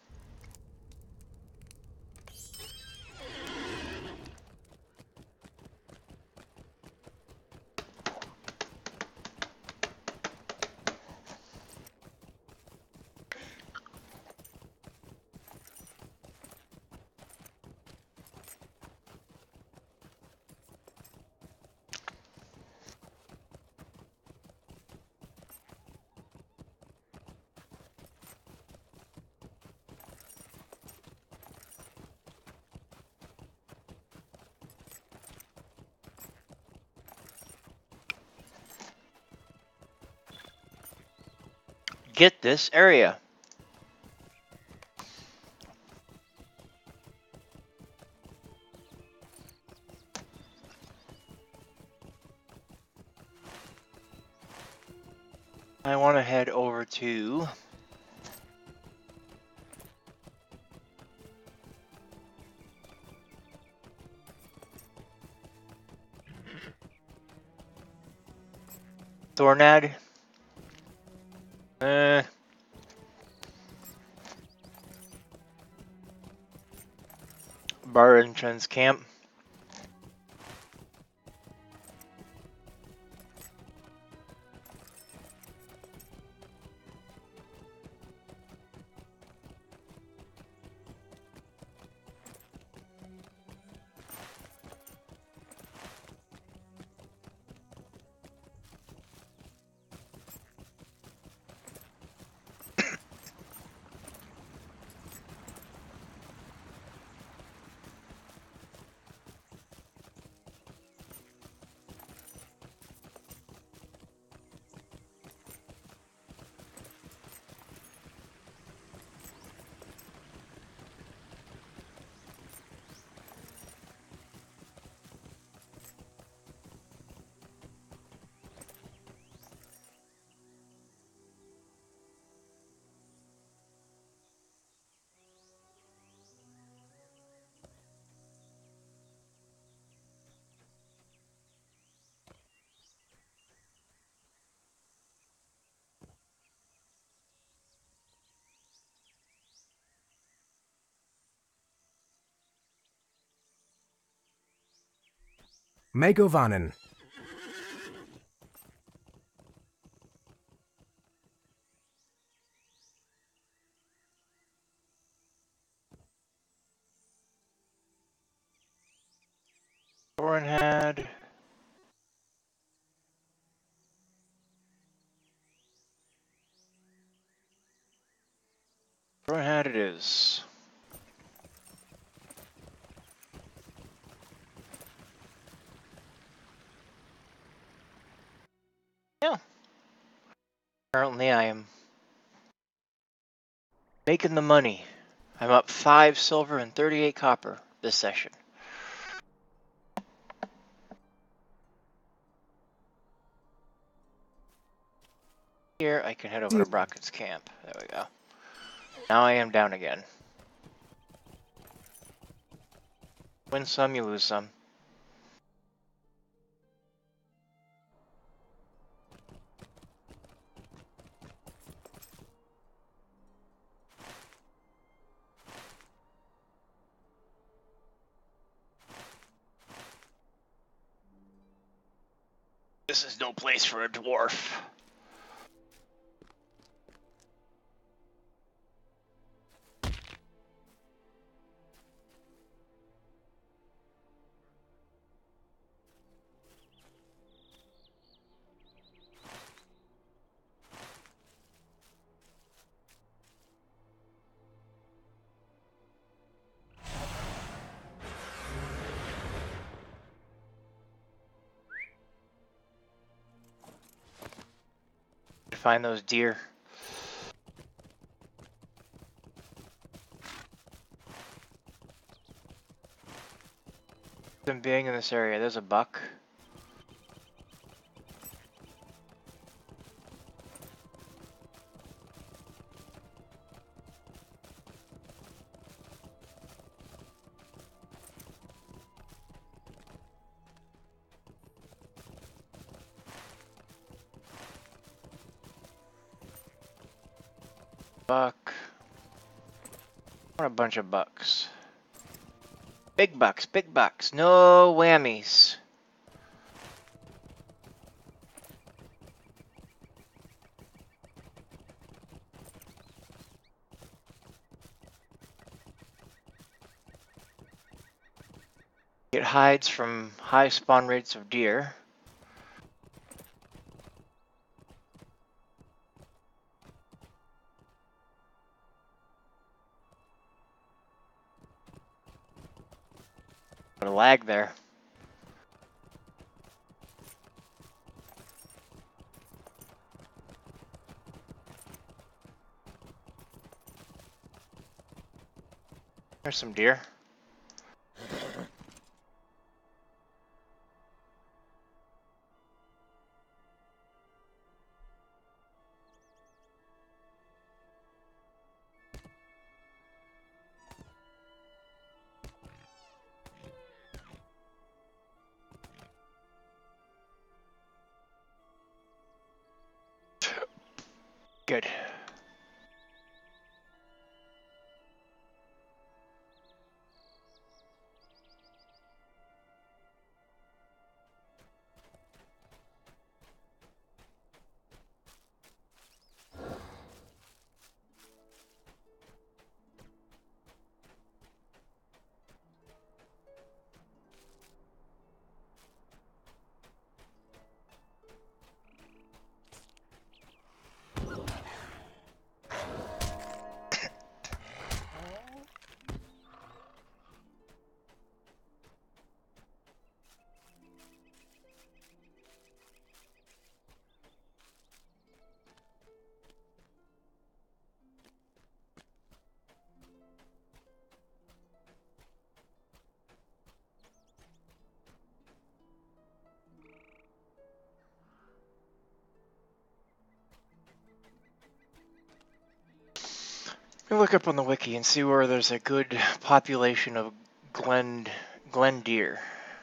Get this area. I want to head over to Thornad. Uh, Bar entrance camp. Megovanen. Thornhad. Thornhad it is. Yeah. Currently I am making the money. I'm up five silver and thirty-eight copper this session. Here I can head over to Brocken's camp. There we go. Now I am down again. Win some, you lose some. This is no place for a dwarf. Find those deer. Them being in this area, there's a buck. Buck. What a bunch of bucks. Big bucks, big bucks, no whammies. It hides from high spawn rates of deer. A lag there. There's some deer. Good. Let me look up on the wiki and see where there's a good population of glen, glen deer.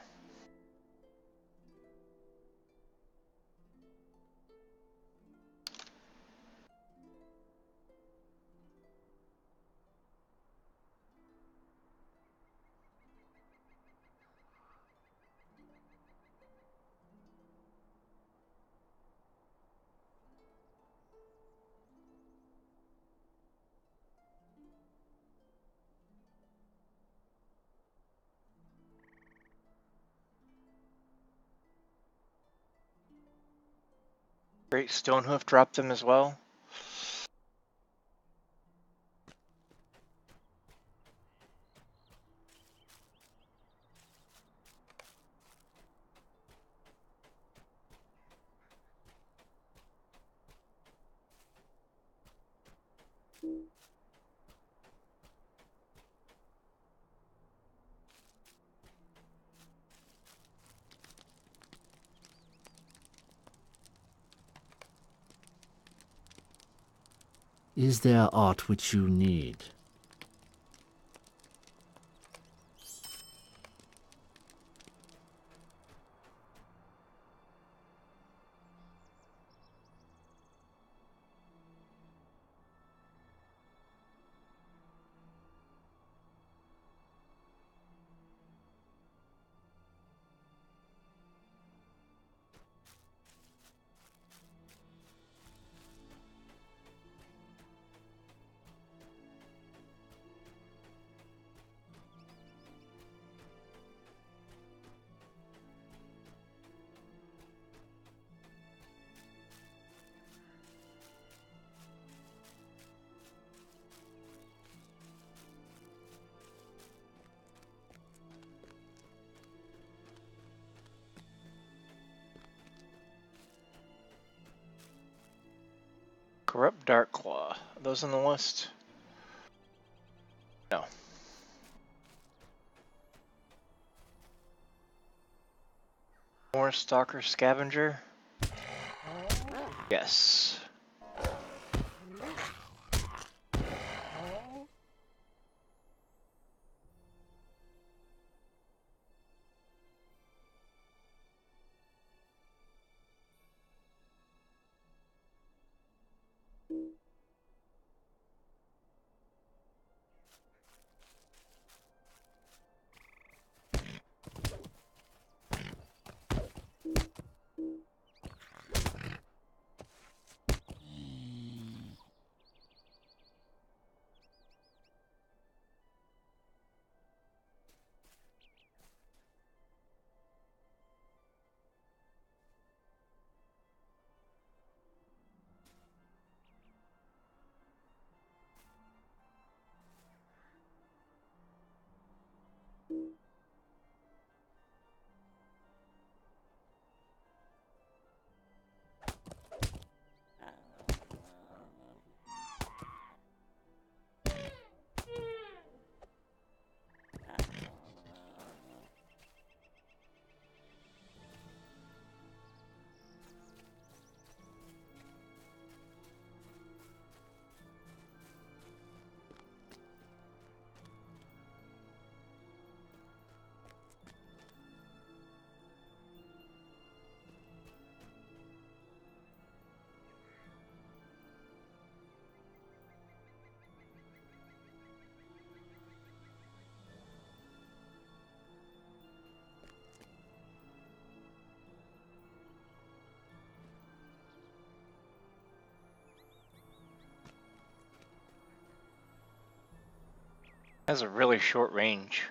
Great Stonehoof dropped them as well. Is there aught which you need? Corrupt Darkclaw. Are those on the list? No. More Stalker Scavenger? Yes. Has a really short range.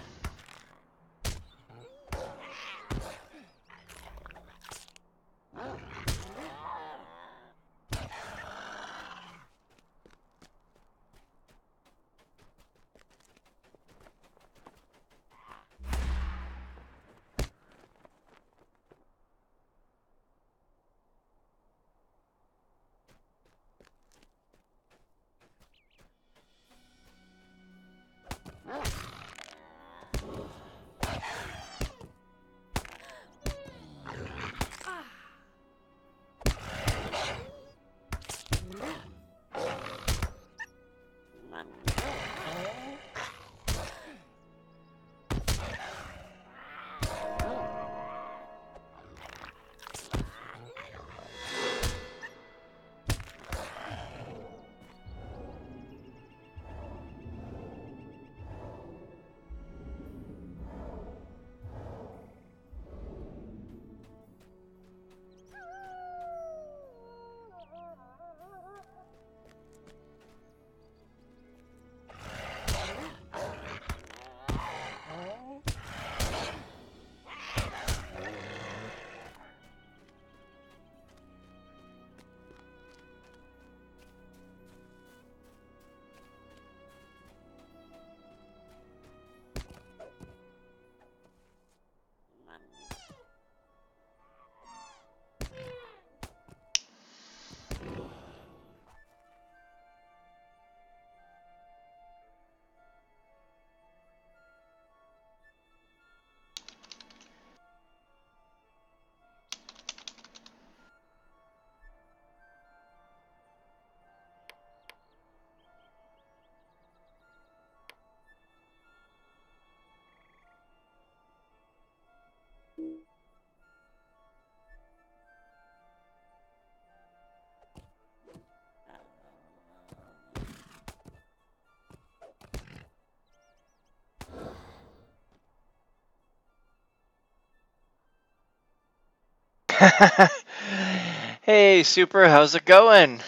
Hey, Super, how's it going?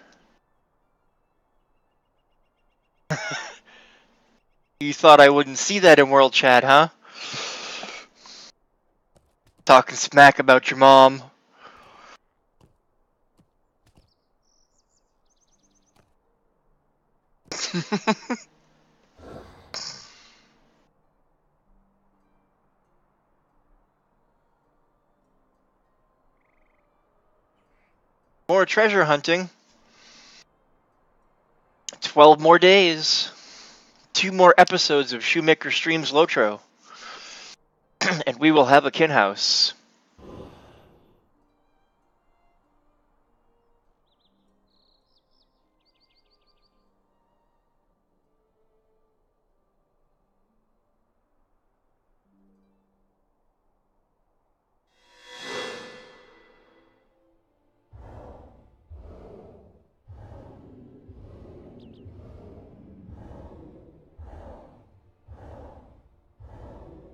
You thought I wouldn't see that in World Chat, huh? Talking smack about your mom. More treasure hunting. Twelve more days. Two more episodes of Shoemaker Streams Lotro. And we will have a kin house.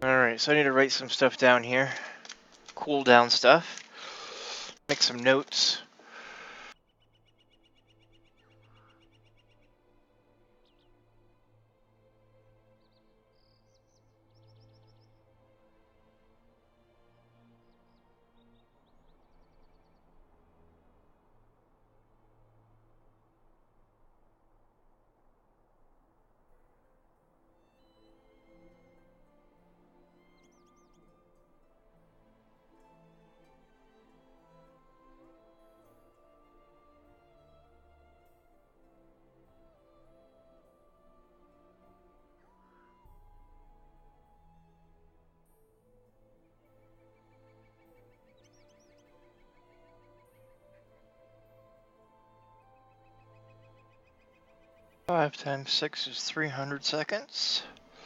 Alright, so I need to write some stuff down here. Cool down stuff. Make some notes. Five times six is three hundred seconds.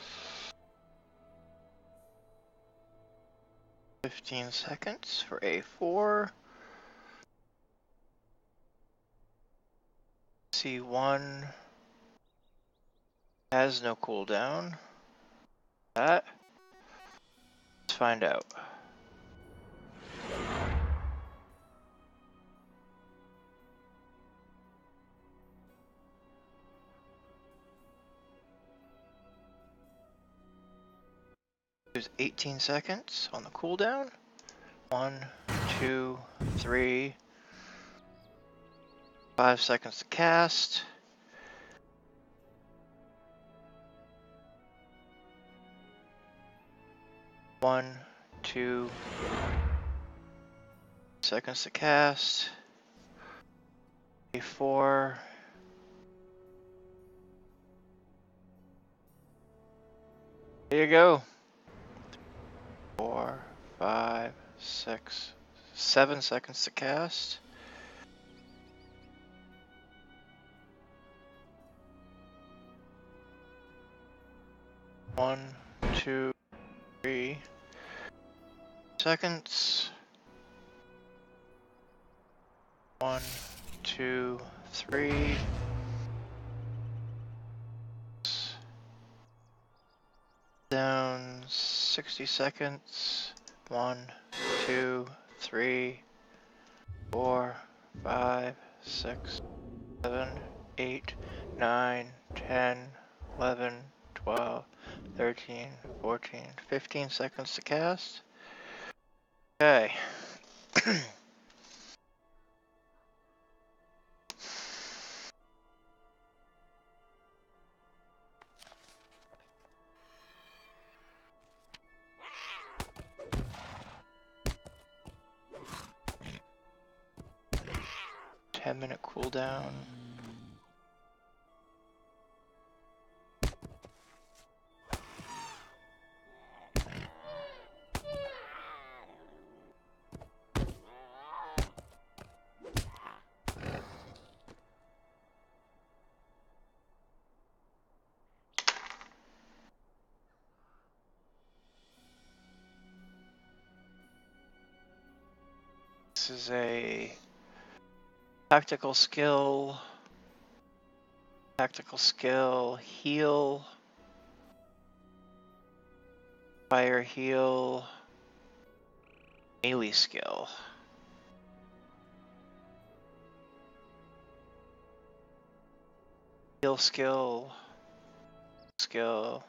Fifteen seconds for A four. C one has no cooldown. That. Let's find out. There's eighteen seconds on the cooldown. One, two, three. Five seconds to cast. One, two seconds to cast. A four. There you go. Four, five, six, seven seconds to cast. One, two, three seconds. One, two, three. Down sixty seconds. One, two, three, four, five, six, seven, eight, nine, ten, eleven, twelve, thirteen, fourteen, fifteen seconds to cast. Okay. ten minute cooldown. This is a tactical skill, tactical skill, heal, fire heal, melee skill. Heal skill, skill,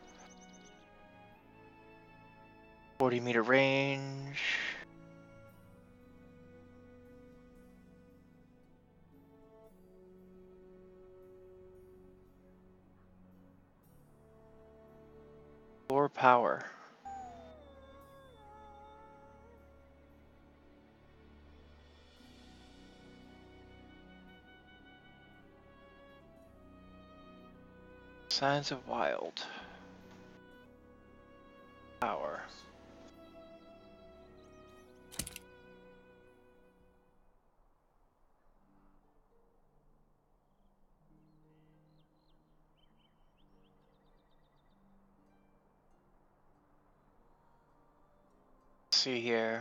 forty meter range. Or power. Signs of Wild. Power. See here.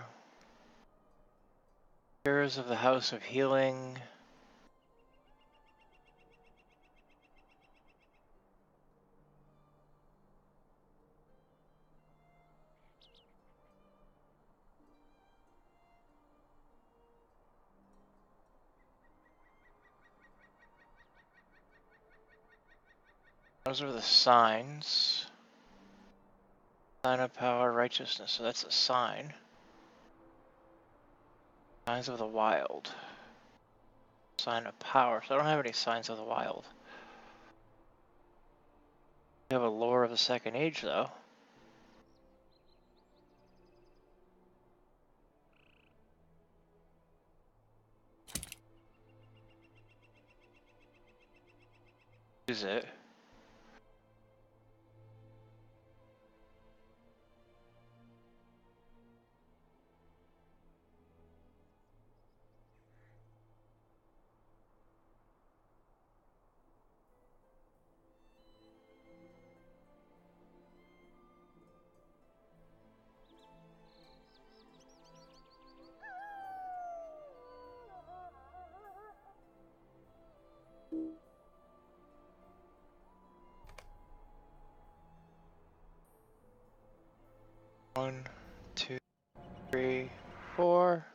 Cures of the House of Healing. Those are the signs. Sign of power, righteousness. So that's a sign. Signs of the wild. Sign of power. So I don't have any signs of the wild. We have a lore of the second age, though. Is it? One, two, three, four.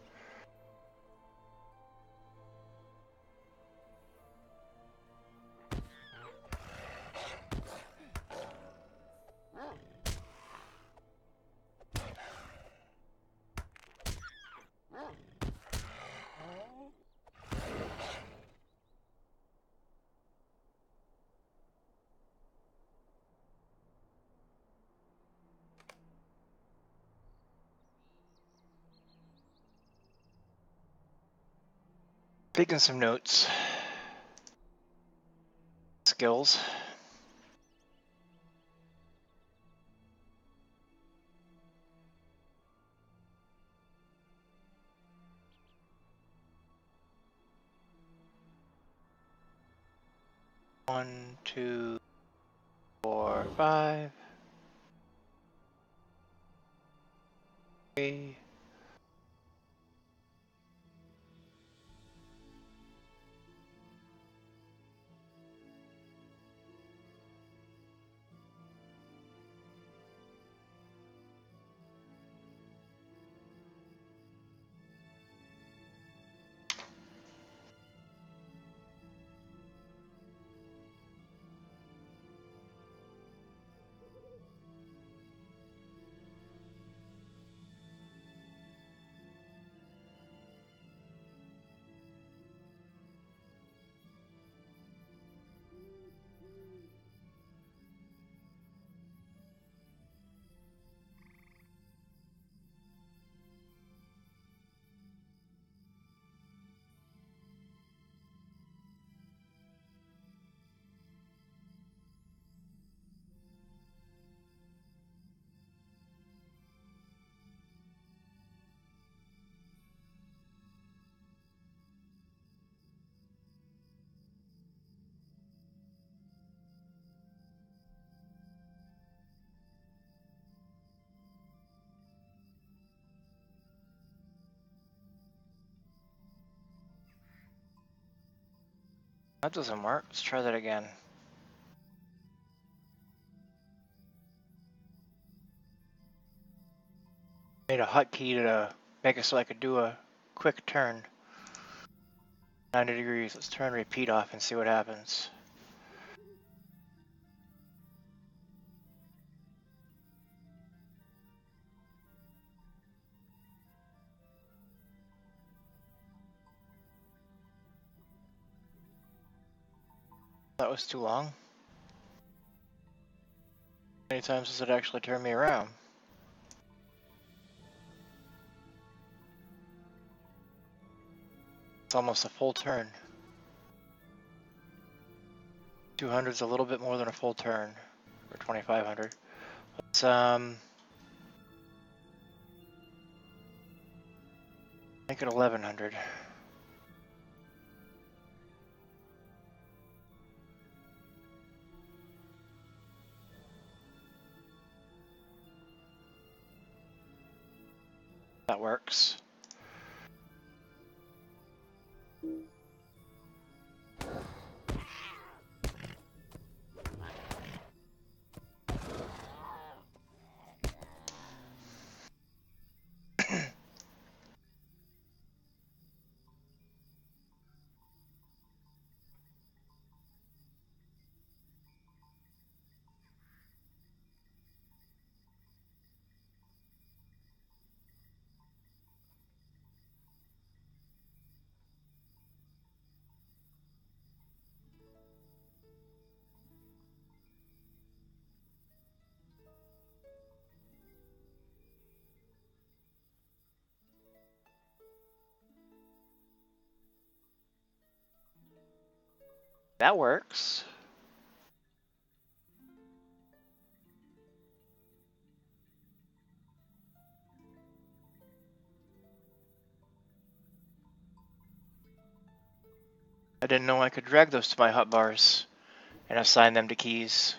Taking some notes. Skills. One, two, four, five. Three. That doesn't work. Let's try that again. Made a hotkey to make it so I could do a quick turn. ninety degrees. Let's turn repeat off and see what happens. That was too long. How many times does it actually turn me around? It's almost a full turn. two hundred is a little bit more than a full turn, or twenty-five hundred. Let's um make it eleven hundred. That works. That works. I didn't know I could drag those to my hotbars and assign them to keys.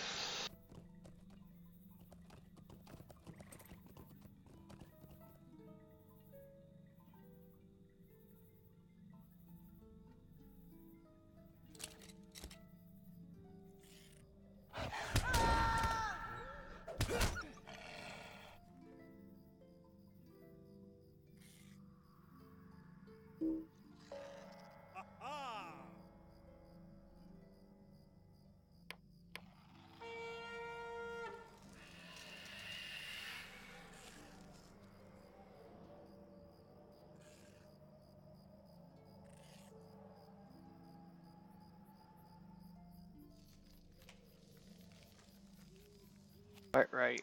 Right, right.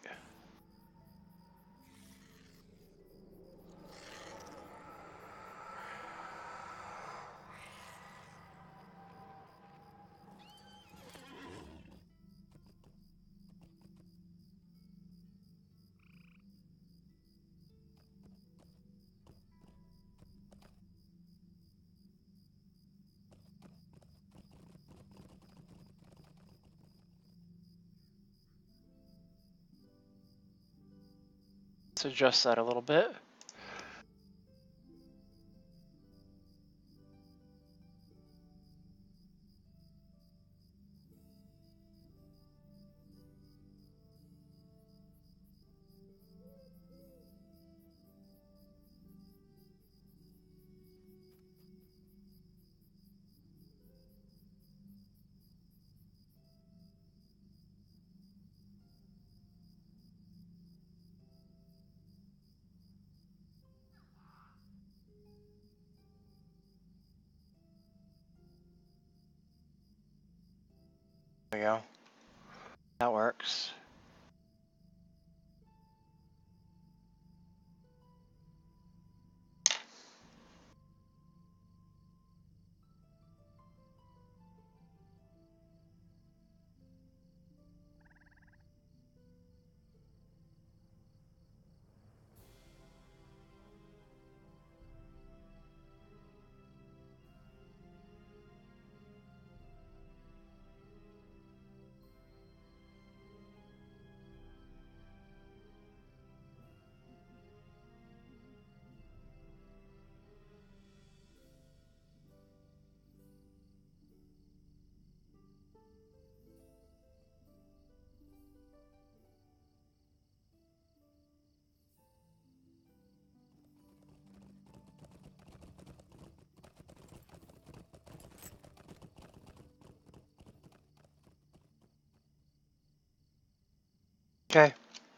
Let's adjust that a little bit. There we go. That works. Okay.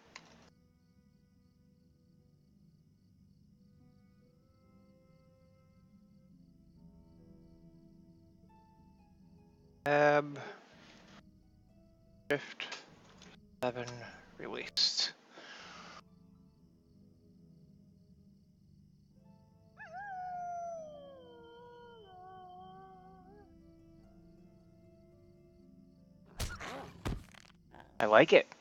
Tab, shift, seven, released. I like it.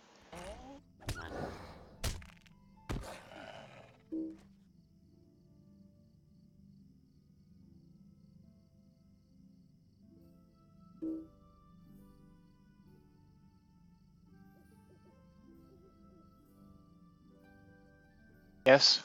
Yes.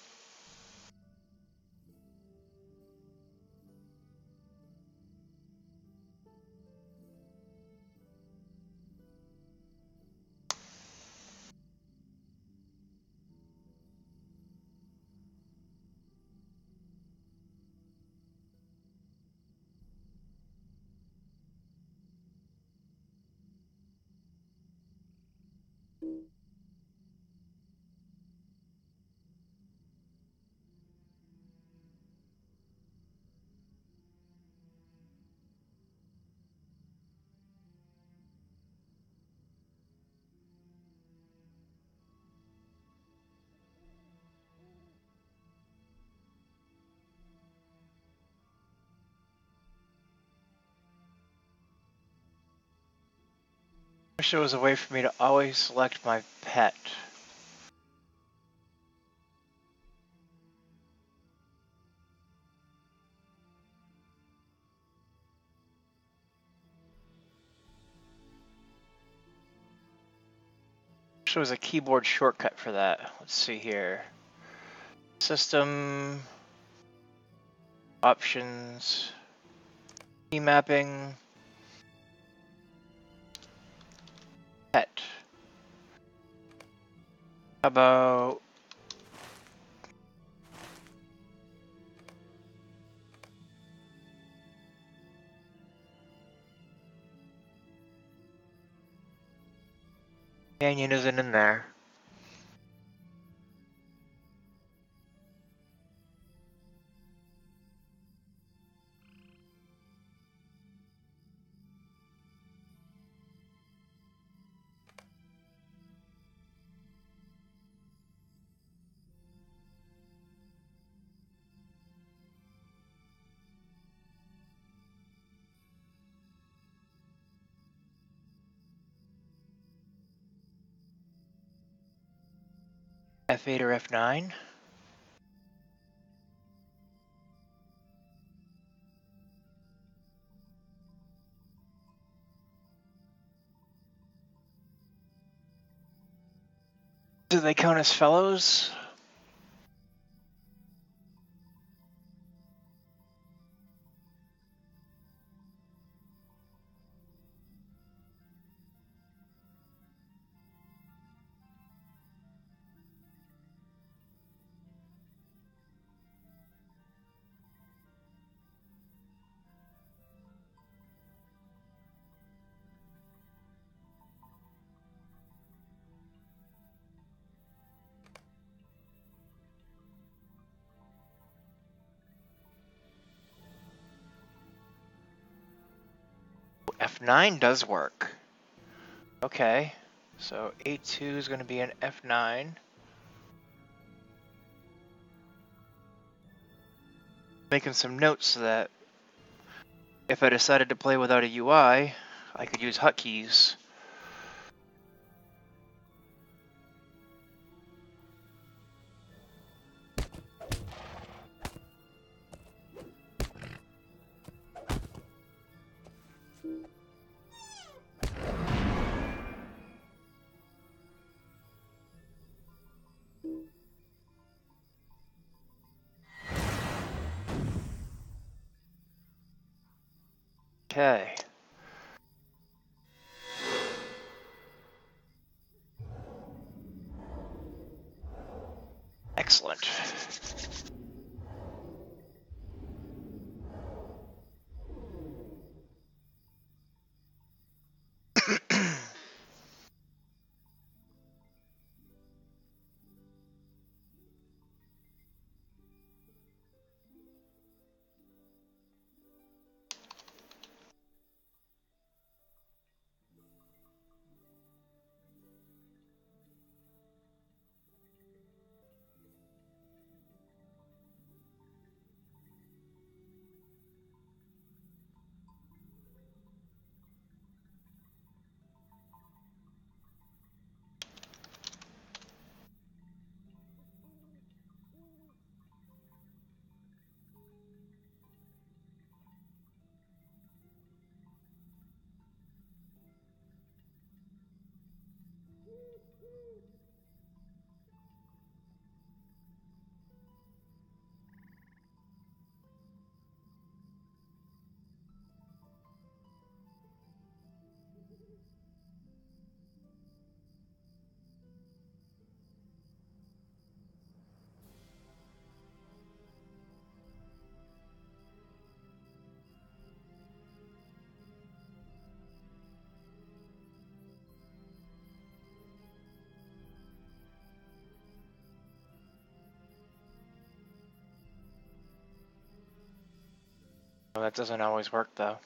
Wish there was a way for me to always select my pet. Wish there was a keyboard shortcut for that. Let's see here. System. Options. Key mapping. Pet. How about Canyon isn't in there. F eight or F nine? Do they count as fellows? F nine does work. Okay, so A two is going to be an F nine. Making some notes so that if I decided to play without a U I, I could use hotkeys. Okay. Excellent. Well, that doesn't always work though.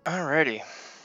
Alrighty.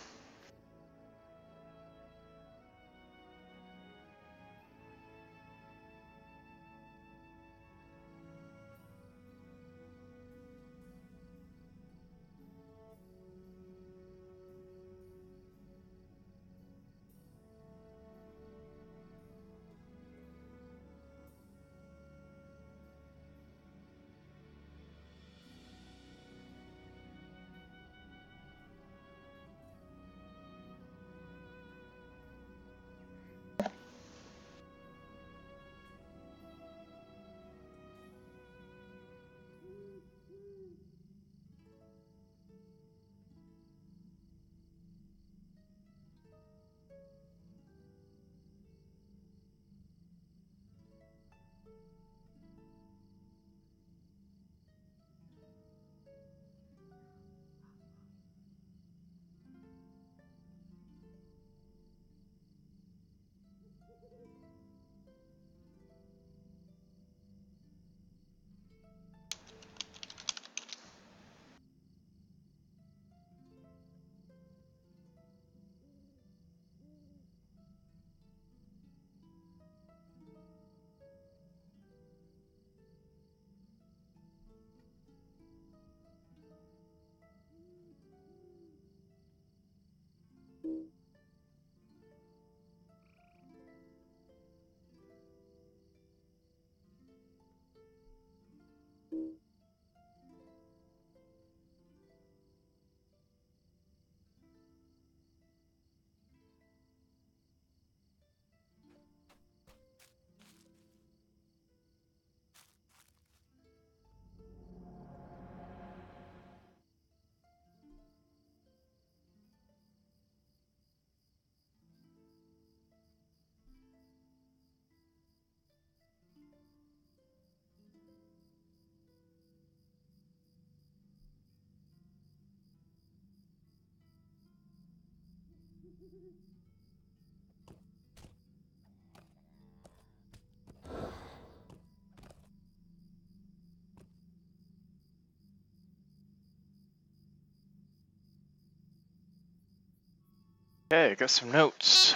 Okay, got some notes.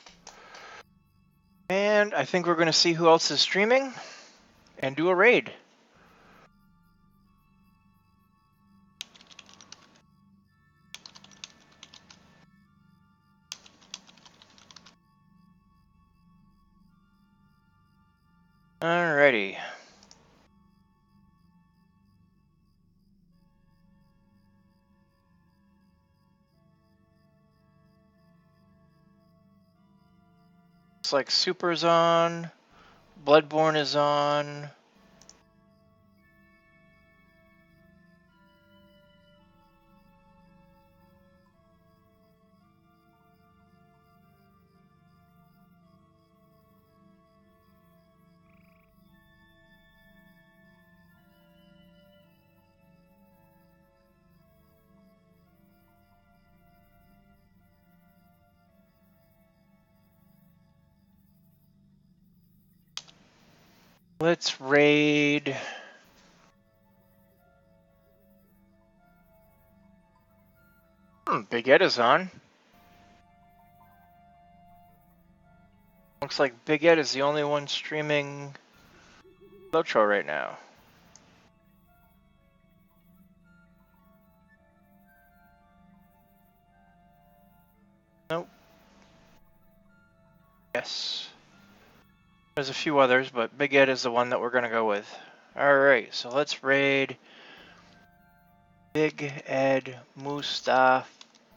And I think we're going to see who else is streaming and do a raid. Alrighty. Looks like Super's on, Bloodborne is on. Let's raid. Hmm, Big Ed is on. Looks like Big Ed is the only one streaming Lotro right now. Nope. Yes. There's a few others, but Big Ed is the one that we're gonna go with. Alright, so let's raid Big Ed Mustafa.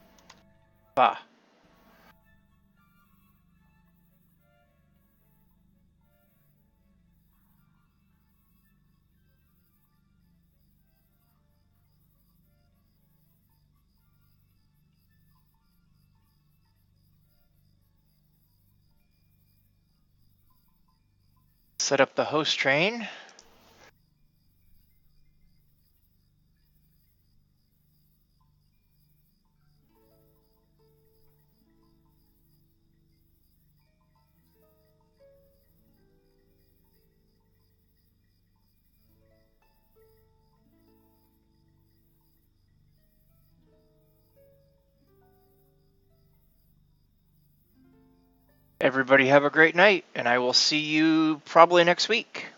Set up the host train. Everybody have a great night, and I will see you probably next week.